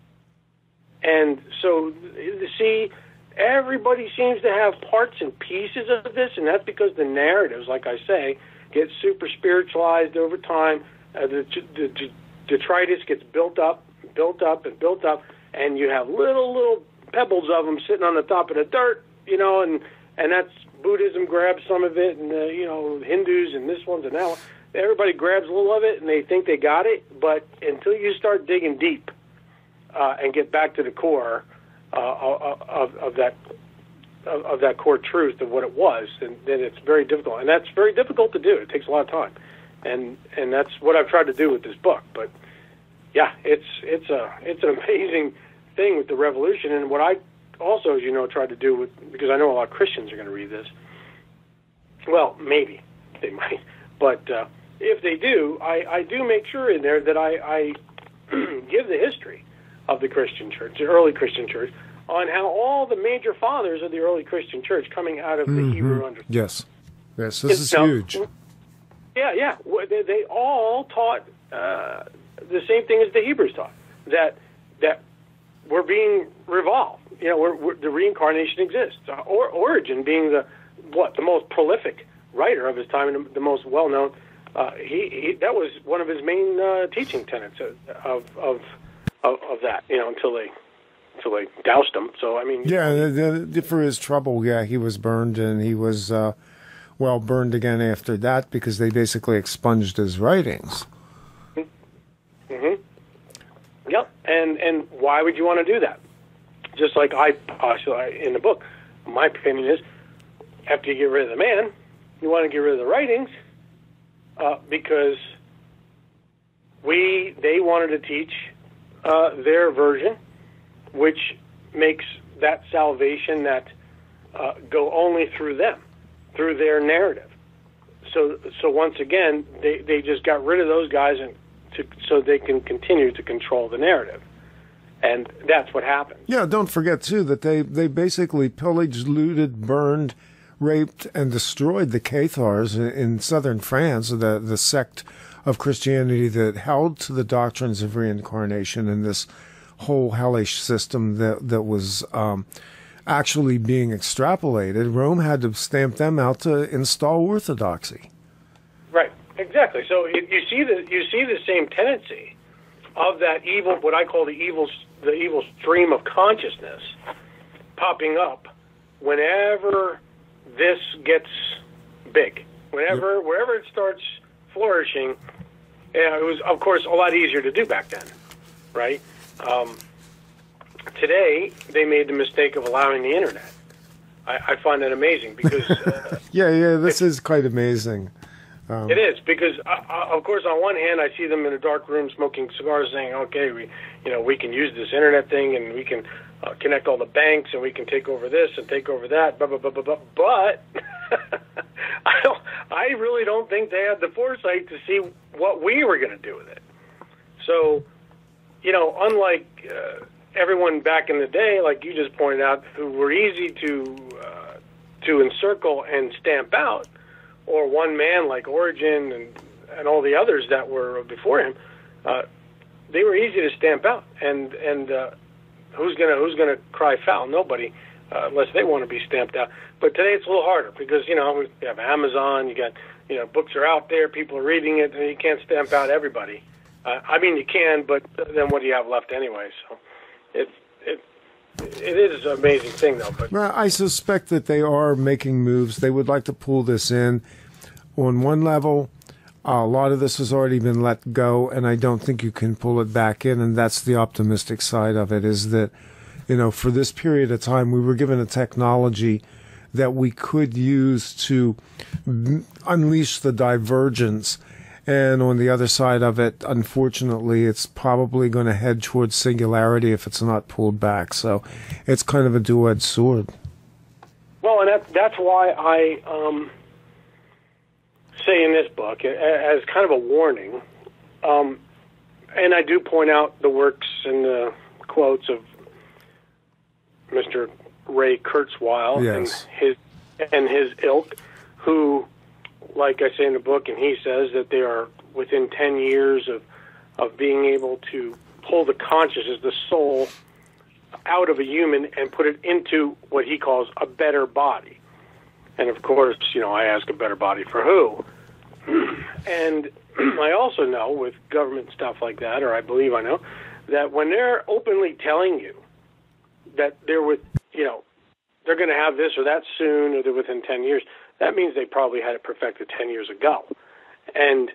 And so, see. Everybody seems to have parts and pieces of this, and that's because the narratives, like I say, get super spiritualized over time. Uh, the, the, the detritus gets built up, built up, and built up, and you have little, little pebbles of them sitting on the top of the dirt, you know, and, and that's Buddhism grabs some of it, and, uh, you know, Hindus and this one's and that one. Everybody grabs a little of it, and they think they got it, but until you start digging deep uh, and get back to the core, Uh, of, of that of, of that core truth of what it was, and then it's very difficult, and that's very difficult to do. It takes a lot of time, and and that's what I've tried to do with this book. But yeah, it's it's a it's an amazing thing with the revolution, and what I also, as you know, tried to do with, because I know a lot of Christians are going to read this. Well, maybe they might, but uh, if they do, I, I do make sure in there that I, I give the history of the Christian church, the early Christian church, on how all the major fathers of the early Christian church coming out of mm-hmm. the Hebrew understanding. Yes, yes, this is now, huge. Yeah, yeah, they, they all taught uh, the same thing as the Hebrews taught, that that we're being revolved. You know, we're, we're, the reincarnation exists. Uh, or, Origen being the what the most prolific writer of his time and the most well-known, uh, he, he that was one of his main uh, teaching tenets of of, of of of that. You know, until they until they doused him. So I mean, yeah, the, the, for his trouble, yeah, he was burned, and he was uh, well burned again after that because they basically expunged his writings. Mm-hmm. Yep, and and why would you want to do that? Just like I, uh, so I in the book, my opinion is, after you get rid of the man, you want to get rid of the writings, uh, because we they wanted to teach uh, their version, which makes that salvation that uh, go only through them, through their narrative. So so once again, they, they just got rid of those guys and to, so they can continue to control the narrative. And that's what happened. Yeah, don't forget, too, that they, they basically pillaged, looted, burned, raped, and destroyed the Cathars in, in southern France, the, the sect of Christianity that held to the doctrines of reincarnation and this whole hellish system that, that was um, actually being extrapolated. Rome had to stamp them out to install orthodoxy. Right, exactly. So you, you see the you see the same tendency of that evil, what I call the evil, the evil stream of consciousness, popping up whenever this gets big. Whenever, yep. wherever it starts flourishing, yeah, it was, of course, a lot easier to do back then, right? Um, today, they made the mistake of allowing the internet. I, I find that amazing because uh, yeah, yeah, this is quite amazing. Um, it is because, uh, of course, on one hand, I see them in a dark room smoking cigars, saying, "Okay, we, you know, we can use this internet thing, and we can uh, connect all the banks, and we can take over this and take over that." Blah blah blah blah blah. But I don't. I really don't think they had the foresight to see what we were going to do with it. So, you know, unlike uh, everyone back in the day, like you just pointed out, who were easy to uh, to encircle and stamp out, or one man like Origen and, and all the others that were before him, uh, they were easy to stamp out. And and uh, who's gonna who's gonna cry foul? Nobody, uh, unless they want to be stamped out. But today it's a little harder because you know we have Amazon, you got you know books are out there, people are reading it, and you can't stamp out everybody. Uh, I mean you can, but then what do you have left anyway? So it it. It is an amazing thing, though. But well, I suspect that they are making moves. They would like to pull this in. On one level, uh, a lot of this has already been let go, and I don't think you can pull it back in, and that's the optimistic side of it, is that, you know, for this period of time, we were given a technology that we could use to unleash the divergence. And on the other side of it, unfortunately, it's probably going to head towards singularity if it's not pulled back. So it's kind of a dual-edged sword. Well, and that, that's why I um, say in this book, as kind of a warning, um, and I do point out the works and the quotes of Mister Ray Kurzweil yes. and his and his ilk, who, like I say in the book, and he says that they are within ten years of, of being able to pull the consciousness, the soul, out of a human and put it into what he calls a better body. And of course, you know, I ask a better body for who? And I also know with government stuff like that, or I believe I know, that when they're openly telling you that they're with, you know, they're going to have this or that soon, or they're within ten years, that means they probably had it perfected ten years ago. And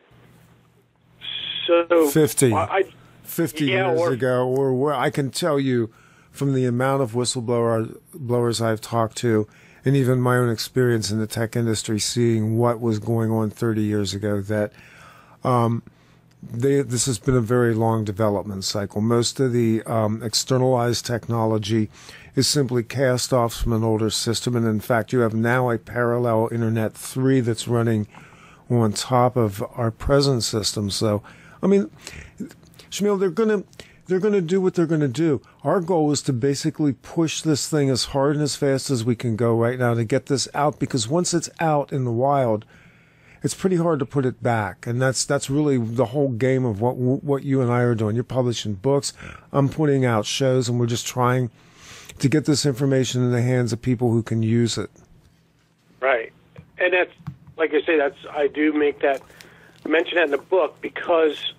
so... fifty. I, fifty yeah, years or, ago, or where I can tell you from the amount of whistleblower blowers I've talked to, and even my own experience in the tech industry, seeing what was going on thirty years ago, that um, they, this has been a very long development cycle. Most of the um, externalized technology is simply cast off from an older system, and in fact, you have now a parallel Internet three that's running on top of our present system. So, I mean, Shmuel, they're gonna they're gonna do what they're gonna do. Our goal is to basically push this thing as hard and as fast as we can go right now to get this out, because once it's out in the wild, it's pretty hard to put it back. And that's that's really the whole game of what what you and I are doing. You're publishing books, I'm putting out shows, and we're just trying to get this information in the hands of people who can use it. Right. And that's, like I say, that's I do make that, mention that in the book, because,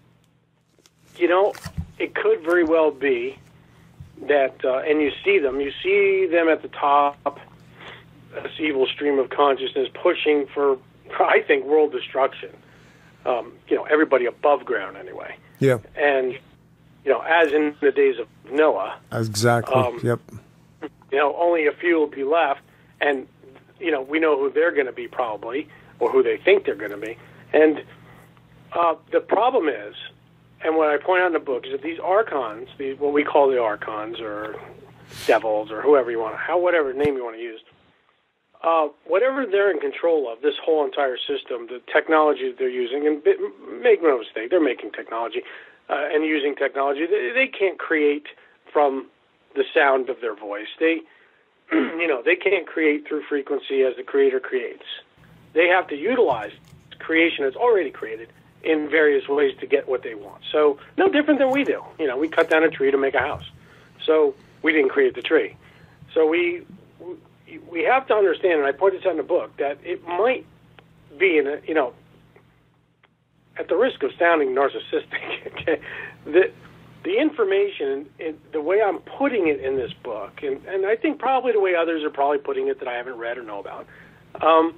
you know, it could very well be that, uh, and you see them, you see them at the top, this evil stream of consciousness pushing for, I think, world destruction. Um, you know, everybody above ground anyway. Yeah. And, you know, as in the days of Noah. Exactly. Um, yep. You know, only a few will be left, and, you know, we know who they're going to be probably, or who they think they're going to be. And uh, the problem is, and what I point out in the book, is that these archons, these what we call the archons, or devils, or whoever you want to, how whatever name you want to use, uh, whatever they're in control of, this whole entire system, the technology that they're using, and make no mistake, they're making technology, Uh, and using technology, they, they can't create from the sound of their voice. They, you know, they can't create through frequency as the creator creates. They have to utilize creation that's already created in various ways to get what they want. So no different than we do. You know, we cut down a tree to make a house. So we didn't create the tree. So we we have to understand, and I point this out in the book, that it might be in a, you know, at the risk of sounding narcissistic, okay, the, the information, and the way I'm putting it in this book, and, and I think probably the way others are probably putting it that I haven't read or know about, um,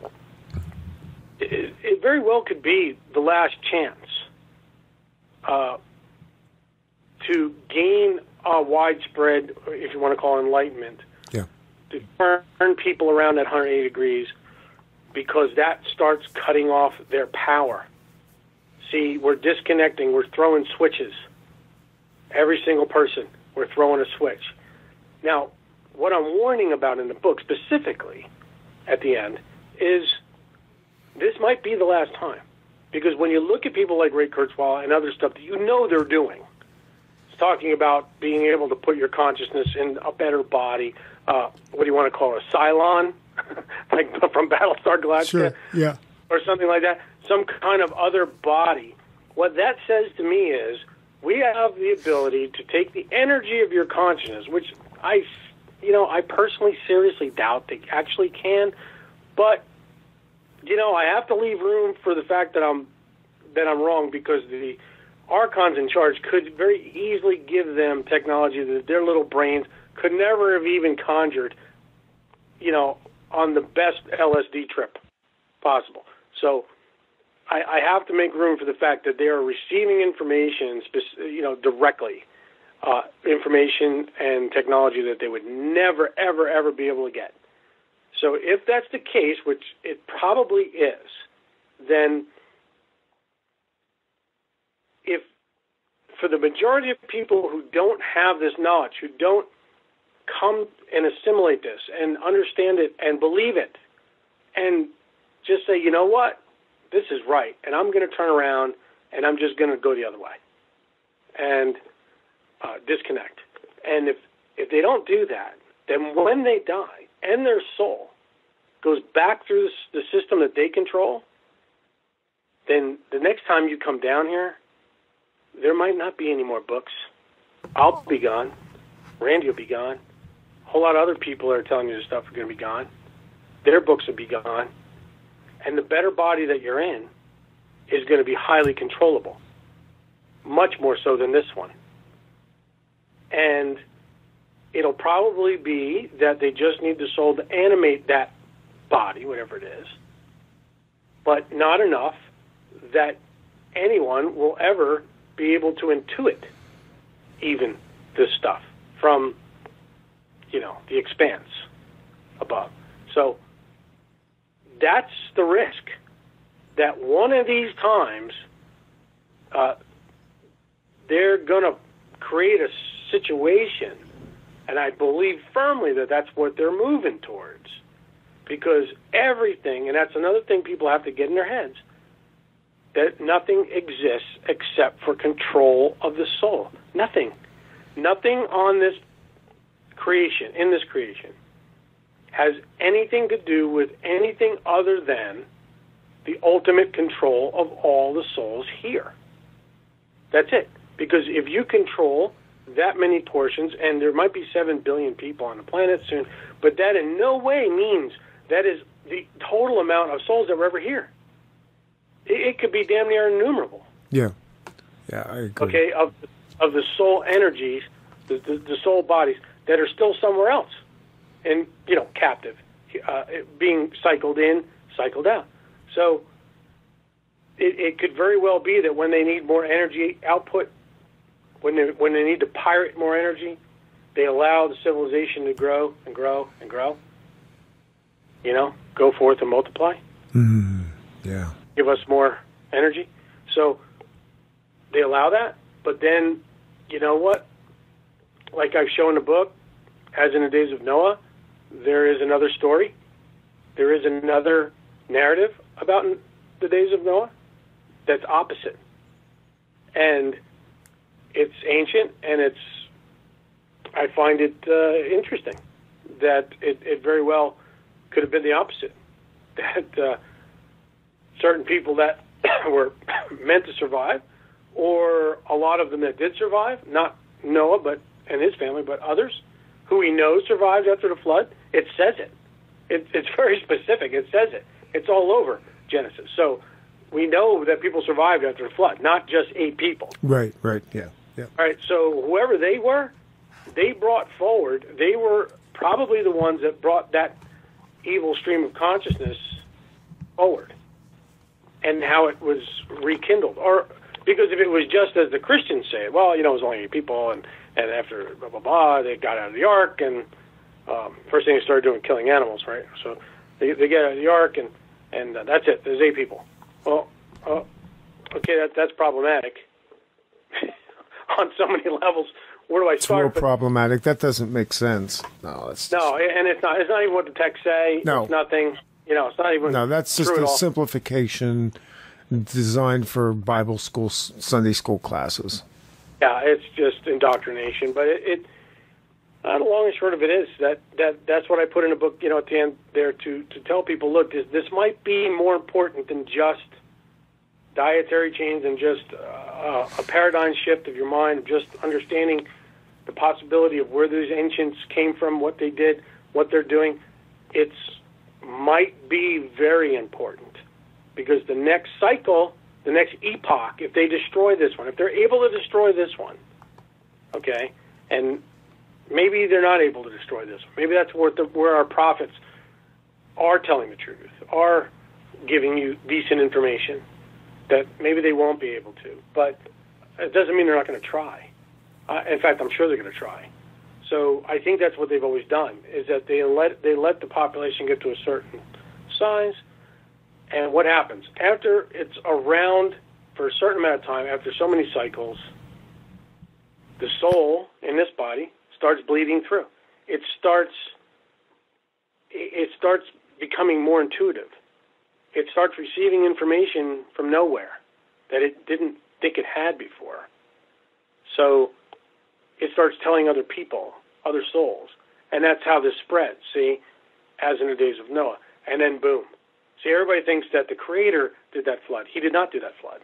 it, it very well could be the last chance uh, to gain a widespread, if you want to call it enlightenment, yeah, to turn people around at one hundred eighty degrees, because that starts cutting off their power. See, we're disconnecting. We're throwing switches. Every single person, we're throwing a switch. Now, what I'm warning about in the book specifically at the end is this might be the last time. Because when you look at people like Ray Kurzweil and other stuff that you know they're doing, it's talking about being able to put your consciousness in a better body. Uh, what do you want to call it? A Cylon? Like from Battlestar Galactica? Sure, yeah. Or something like that, some kind of other body. What that says to me is we have the ability to take the energy of your consciousness, which I, you know, I personally seriously doubt they actually can, but, you know, I have to leave room for the fact that I'm that I'm wrong, because the archons in charge could very easily give them technology that their little brains could never have even conjured, you know, on the best L S D trip possible. So I, I have to make room for the fact that they are receiving information, you know, directly, uh, information and technology that they would never, ever, ever be able to get. So if that's the case, which it probably is, then if for the majority of people who don't have this knowledge, who don't come and assimilate this and understand it and believe it, and just say, you know what, this is right, and I'm going to turn around, and I'm just going to go the other way and uh, disconnect. And if, if they don't do that, then when they die and their soul goes back through the system that they control, then the next time you come down here, there might not be any more books. I'll be gone. Randy will be gone. A whole lot of other people that are telling you this stuff are going to be gone. Their books will be gone. And the better body that you're in is going to be highly controllable, much more so than this one. And it'll probably be that they just need the soul to animate that body, whatever it is, but not enough that anyone will ever be able to intuit even this stuff from, you know, the expanse above. So that's the risk, that one of these times uh, they're going to create a situation, and I believe firmly that that's what they're moving towards, because everything, and that's another thing people have to get in their heads, that nothing exists except for control of the soul. Nothing. Nothing on this creation, in this creation, has anything to do with anything other than the ultimate control of all the souls here. That's it. Because if you control that many portions, and there might be seven billion people on the planet soon, but that in no way means that is the total amount of souls that were ever here. It, it could be damn near innumerable. Yeah. Yeah, I agree. Okay, of, of the soul energies, the, the, the soul bodies that are still somewhere else, and, you know, captive, uh, being cycled in, cycled out. So it, it could very well be that when they need more energy output, when they, when they need to pirate more energy, they allow the civilization to grow and grow and grow. You know, go forth and multiply. Mm, yeah. Give us more energy. So they allow that, but then, you know what? Like I've shown in the book, as in the days of Noah, there is another story. There is another narrative about the days of Noah that's opposite. And it's ancient, and it's, I find it uh, interesting that it, it very well could have been the opposite. That uh, certain people that were meant to survive, or a lot of them that did survive, not Noah but and his family, but others who we know survived after the flood. It says it. it. It's very specific. It says it. It's all over Genesis. So we know that people survived after the flood, not just eight people. Right, right, yeah. yeah. All right, so whoever they were, they brought forward, they were probably the ones that brought that evil stream of consciousness forward, and how it was rekindled. Or because if it was just as the Christians say, well, you know, it was only eight people, and, and after blah, blah, blah, they got out of the ark, and um, first thing they started doing, killing animals, right? So they, they get out of the ark, and, and uh, that's it. There's eight people. Well, uh, okay, that, that's problematic on so many levels. Where do I it's start? It's real problematic. That doesn't make sense. No, it's no, and it's not. It's not even what the texts say. No, it's nothing. You know, it's not even. No, that's just a simplification designed for Bible school, Sunday school classes. Yeah, it's just indoctrination. But it, it uh, the long and short of it is that, that that's what I put in a book. You know, at the end there to to tell people, look, this this might be more important than just dietary change and just uh, a paradigm shift of your mind, just understanding the possibility of where those ancients came from, what they did, what they're doing. It's might be very important, because the next cycle, the next epoch, if they destroy this one, if they're able to destroy this one, okay, and maybe they're not able to destroy this one. Maybe that's where, the, where our prophets are telling the truth, are giving you decent information, that maybe they won't be able to. But it doesn't mean they're not going to try. Uh, in fact, I'm sure they're going to try. So I think that's what they've always done, is that they let they let the population get to a certain size, and what happens? After it's around for a certain amount of time, after so many cycles, the soul in this body starts bleeding through. It starts it starts becoming more intuitive. It starts receiving information from nowhere that it didn't think it had before. So it starts telling other people, other souls, and that's how this spreads, see, as in the days of Noah. And then boom. See, everybody thinks that the Creator did that flood. He did not do that flood.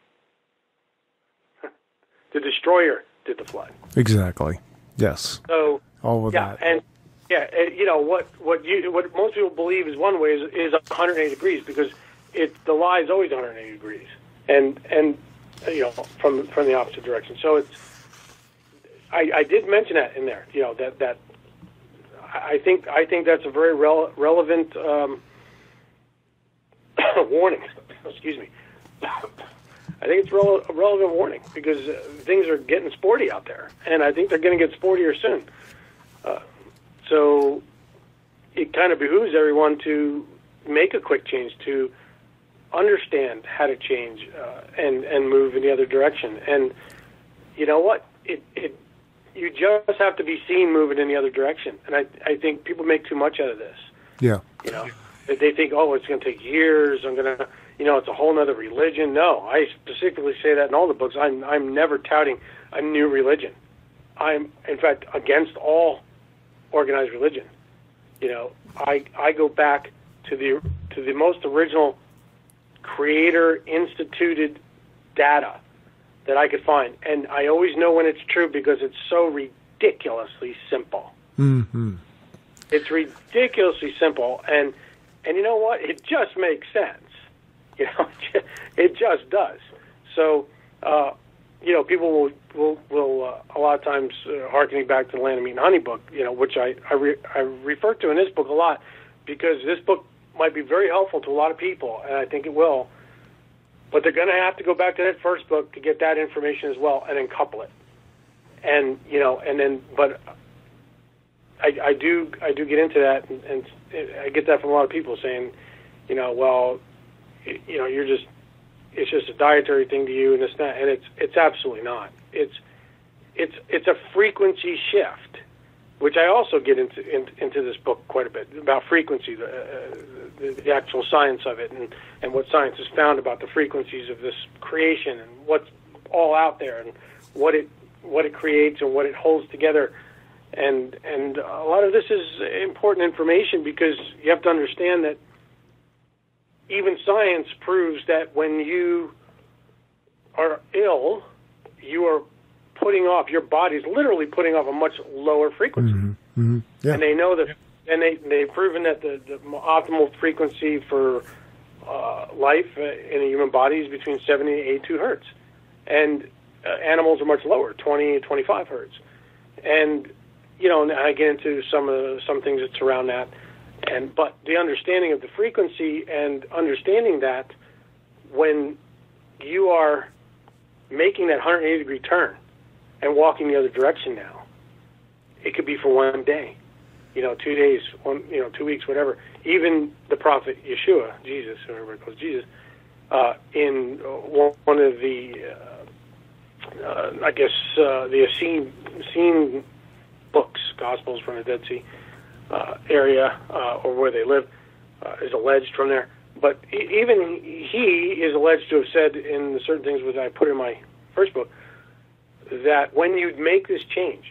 The Destroyer did the flood. Exactly. Yes. So all of yeah, that. and yeah, you know what? What you what most people believe is one way is, is one hundred eighty degrees, because it the lie is always one hundred eighty degrees, and and you know from from the opposite direction. So it's I, I did mention that in there. You know that that I think I think that's a very rele- relevant um, warning. Excuse me. I think it's rele- a relevant warning, because uh, things are getting sporty out there, and I think they're going to get sportier soon. Uh, so it kind of behooves everyone to make a quick change, to understand how to change uh, and and move in the other direction. And you know what? It it you just have to be seen moving in the other direction. And I I think people make too much out of this. Yeah. You know, they think, oh, it's going to take years. I'm going to, you know, it's a whole other religion. No, I specifically say that in all the books. I'm I'm never touting a new religion. I'm, in fact, against all organized religion. You know, I I go back to the to the most original creator instituted data that I could find, and I always know when it's true because it's so ridiculously simple. Mm-hmm. It's ridiculously simple, and and you know what? It just makes sense. You know, it just does. So, uh, you know, people will will, will uh, a lot of times uh, harkening back to the Land of Meat and Honey book, you know, which I I, re- I refer to in this book a lot because this book might be very helpful to a lot of people, and I think it will. But they're going to have to go back to that first book to get that information as well, and then couple it. And you know, and then but. I, I do I do get into that, and, and I get that from a lot of people saying, you know, well, you know, you're just it's just a dietary thing to you, and it's not, and it's it's absolutely not. It's it's it's a frequency shift, which I also get into in, into this book quite a bit about frequency, the, uh, the the actual science of it, and and what science has found about the frequencies of this creation, and what's all out there, and what it what it creates, and what it holds together. And and a lot of this is important information because you have to understand that even science proves that when you are ill, you are putting off, your body's literally putting off a much lower frequency. Mm-hmm. Mm-hmm. Yeah. And they know that, and they, they've proven that the, the optimal frequency for uh, life in a human body is between seventy and eighty-two hertz. And uh, animals are much lower, twenty and twenty-five hertz. And you know, and I get into some of the, some things that surround that, and but the understanding of the frequency and understanding that when you are making that one hundred eighty degree turn and walking the other direction now, it could be for one day, you know, two days, one, you know, two weeks, whatever. Even the prophet Yeshua, Jesus, or everybody calls Jesus, uh, in one of the, uh, uh, I guess, uh, the Essene, Essene books, Gospels from the Dead Sea uh, area, uh, or where they live, uh, is alleged from there. But even he is alleged to have said in certain things which I put in my first book, that when you make this change,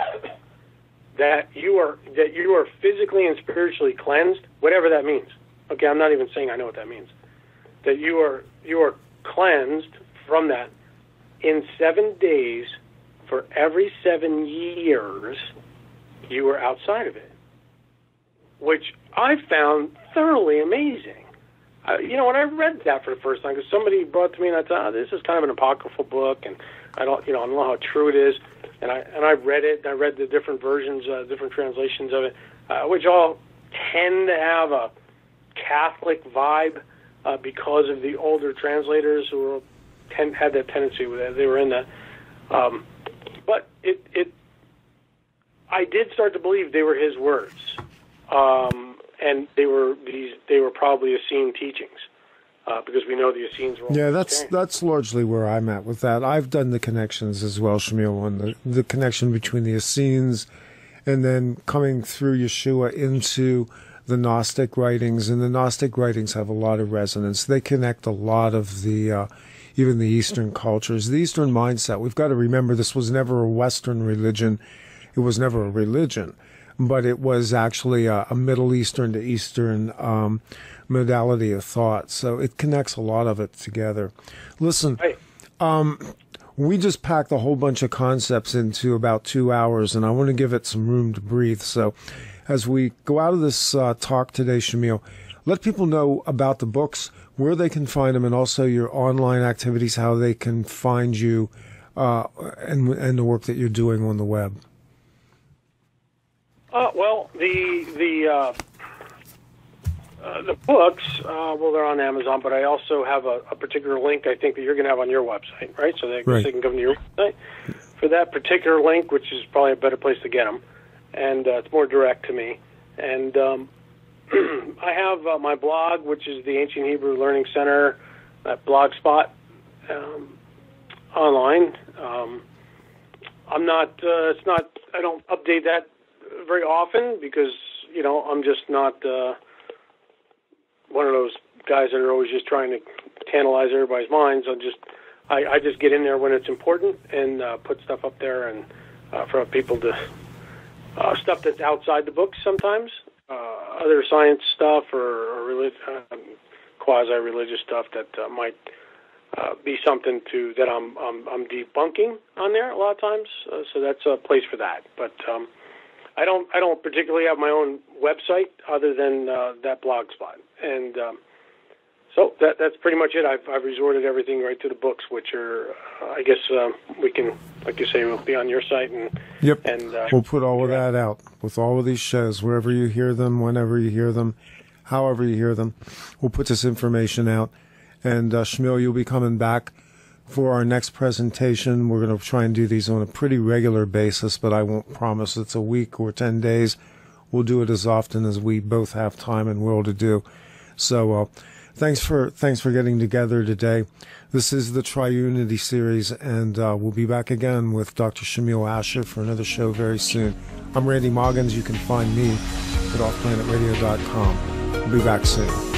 that you are that you are physically and spiritually cleansed, whatever that means. Okay, I'm not even saying I know what that means. That you are you are cleansed from that in seven days. For every seven years, you were outside of it, which I found thoroughly amazing. Uh, you know, when I read that for the first time, because somebody brought it to me and I thought, oh, this is kind of an apocryphal book, and I don't, you know, I don't know how true it is. And I and I read it, and I read the different versions, uh, different translations of it, uh, which all tend to have a Catholic vibe uh, because of the older translators who were, ten, had that tendency with it. They were in that. Um, But it, it, I did start to believe they were his words, um, and they were these. They were probably Essene teachings, uh, because we know the Essenes were. Yeah, that's that's largely where I'm at with that. I've done the connections as well, Shmuel, on the the connection between the Essenes, and then coming through Yeshua into the Gnostic writings, and the Gnostic writings have a lot of resonance. They connect a lot of the. Uh, Even the Eastern cultures, the Eastern mindset. We've got to remember this was never a Western religion. It was never a religion, but it was actually a, a Middle Eastern to Eastern um, modality of thought. So it connects a lot of it together. Listen, um, we just packed a whole bunch of concepts into about two hours, and I want to give it some room to breathe. So as we go out of this uh, talk today, Shmuel, let people know about the books, where they can find them, and also your online activities, how they can find you, uh, and and the work that you're doing on the web. Uh, well, the the uh, uh, the books, uh, well, they're on Amazon, but I also have a, a particular link I think that you're going to have on your website, right? So they, right. they can come to your website for that particular link, which is probably a better place to get them, and uh, it's more direct to me. And um, I have uh, my blog, which is the Ancient Hebrew Learning Center at Blogspot um, online. Um, I'm not. Uh, it's not. I don't update that very often because you know I'm just not uh, one of those guys that are always just trying to tantalize everybody's minds. I just. I, I just get in there when it's important and uh, put stuff up there and uh, for people to uh, stuff that's outside the books sometimes. Uh, other science stuff or, or relig- uh, quasi-religious stuff that uh, might uh, be something to that I'm, I'm I'm debunking on there a lot of times. Uh, so that's a place for that. But um, I don't I don't particularly have my own website other than uh, that blog spot. And um, so that that's pretty much it. I've I've resorted everything right to the books, which are uh, I guess uh, we can, like you say, we'll be on your site and yep. And uh, we'll put all of that out with all of these shows, wherever you hear them, whenever you hear them, however you hear them. We'll put this information out. And uh, Shmuel, you'll be coming back for our next presentation. We're going to try and do these on a pretty regular basis, but I won't promise it's a week or ten days. We'll do it as often as we both have time and will to do. So uh, thanks for thanks for getting together today. This is the TriUnity series, and uh, we'll be back again with Doctor Shmuel Asher for another show very soon. I'm Randy Maugans. You can find me at off planet radio dot com. We'll be back soon.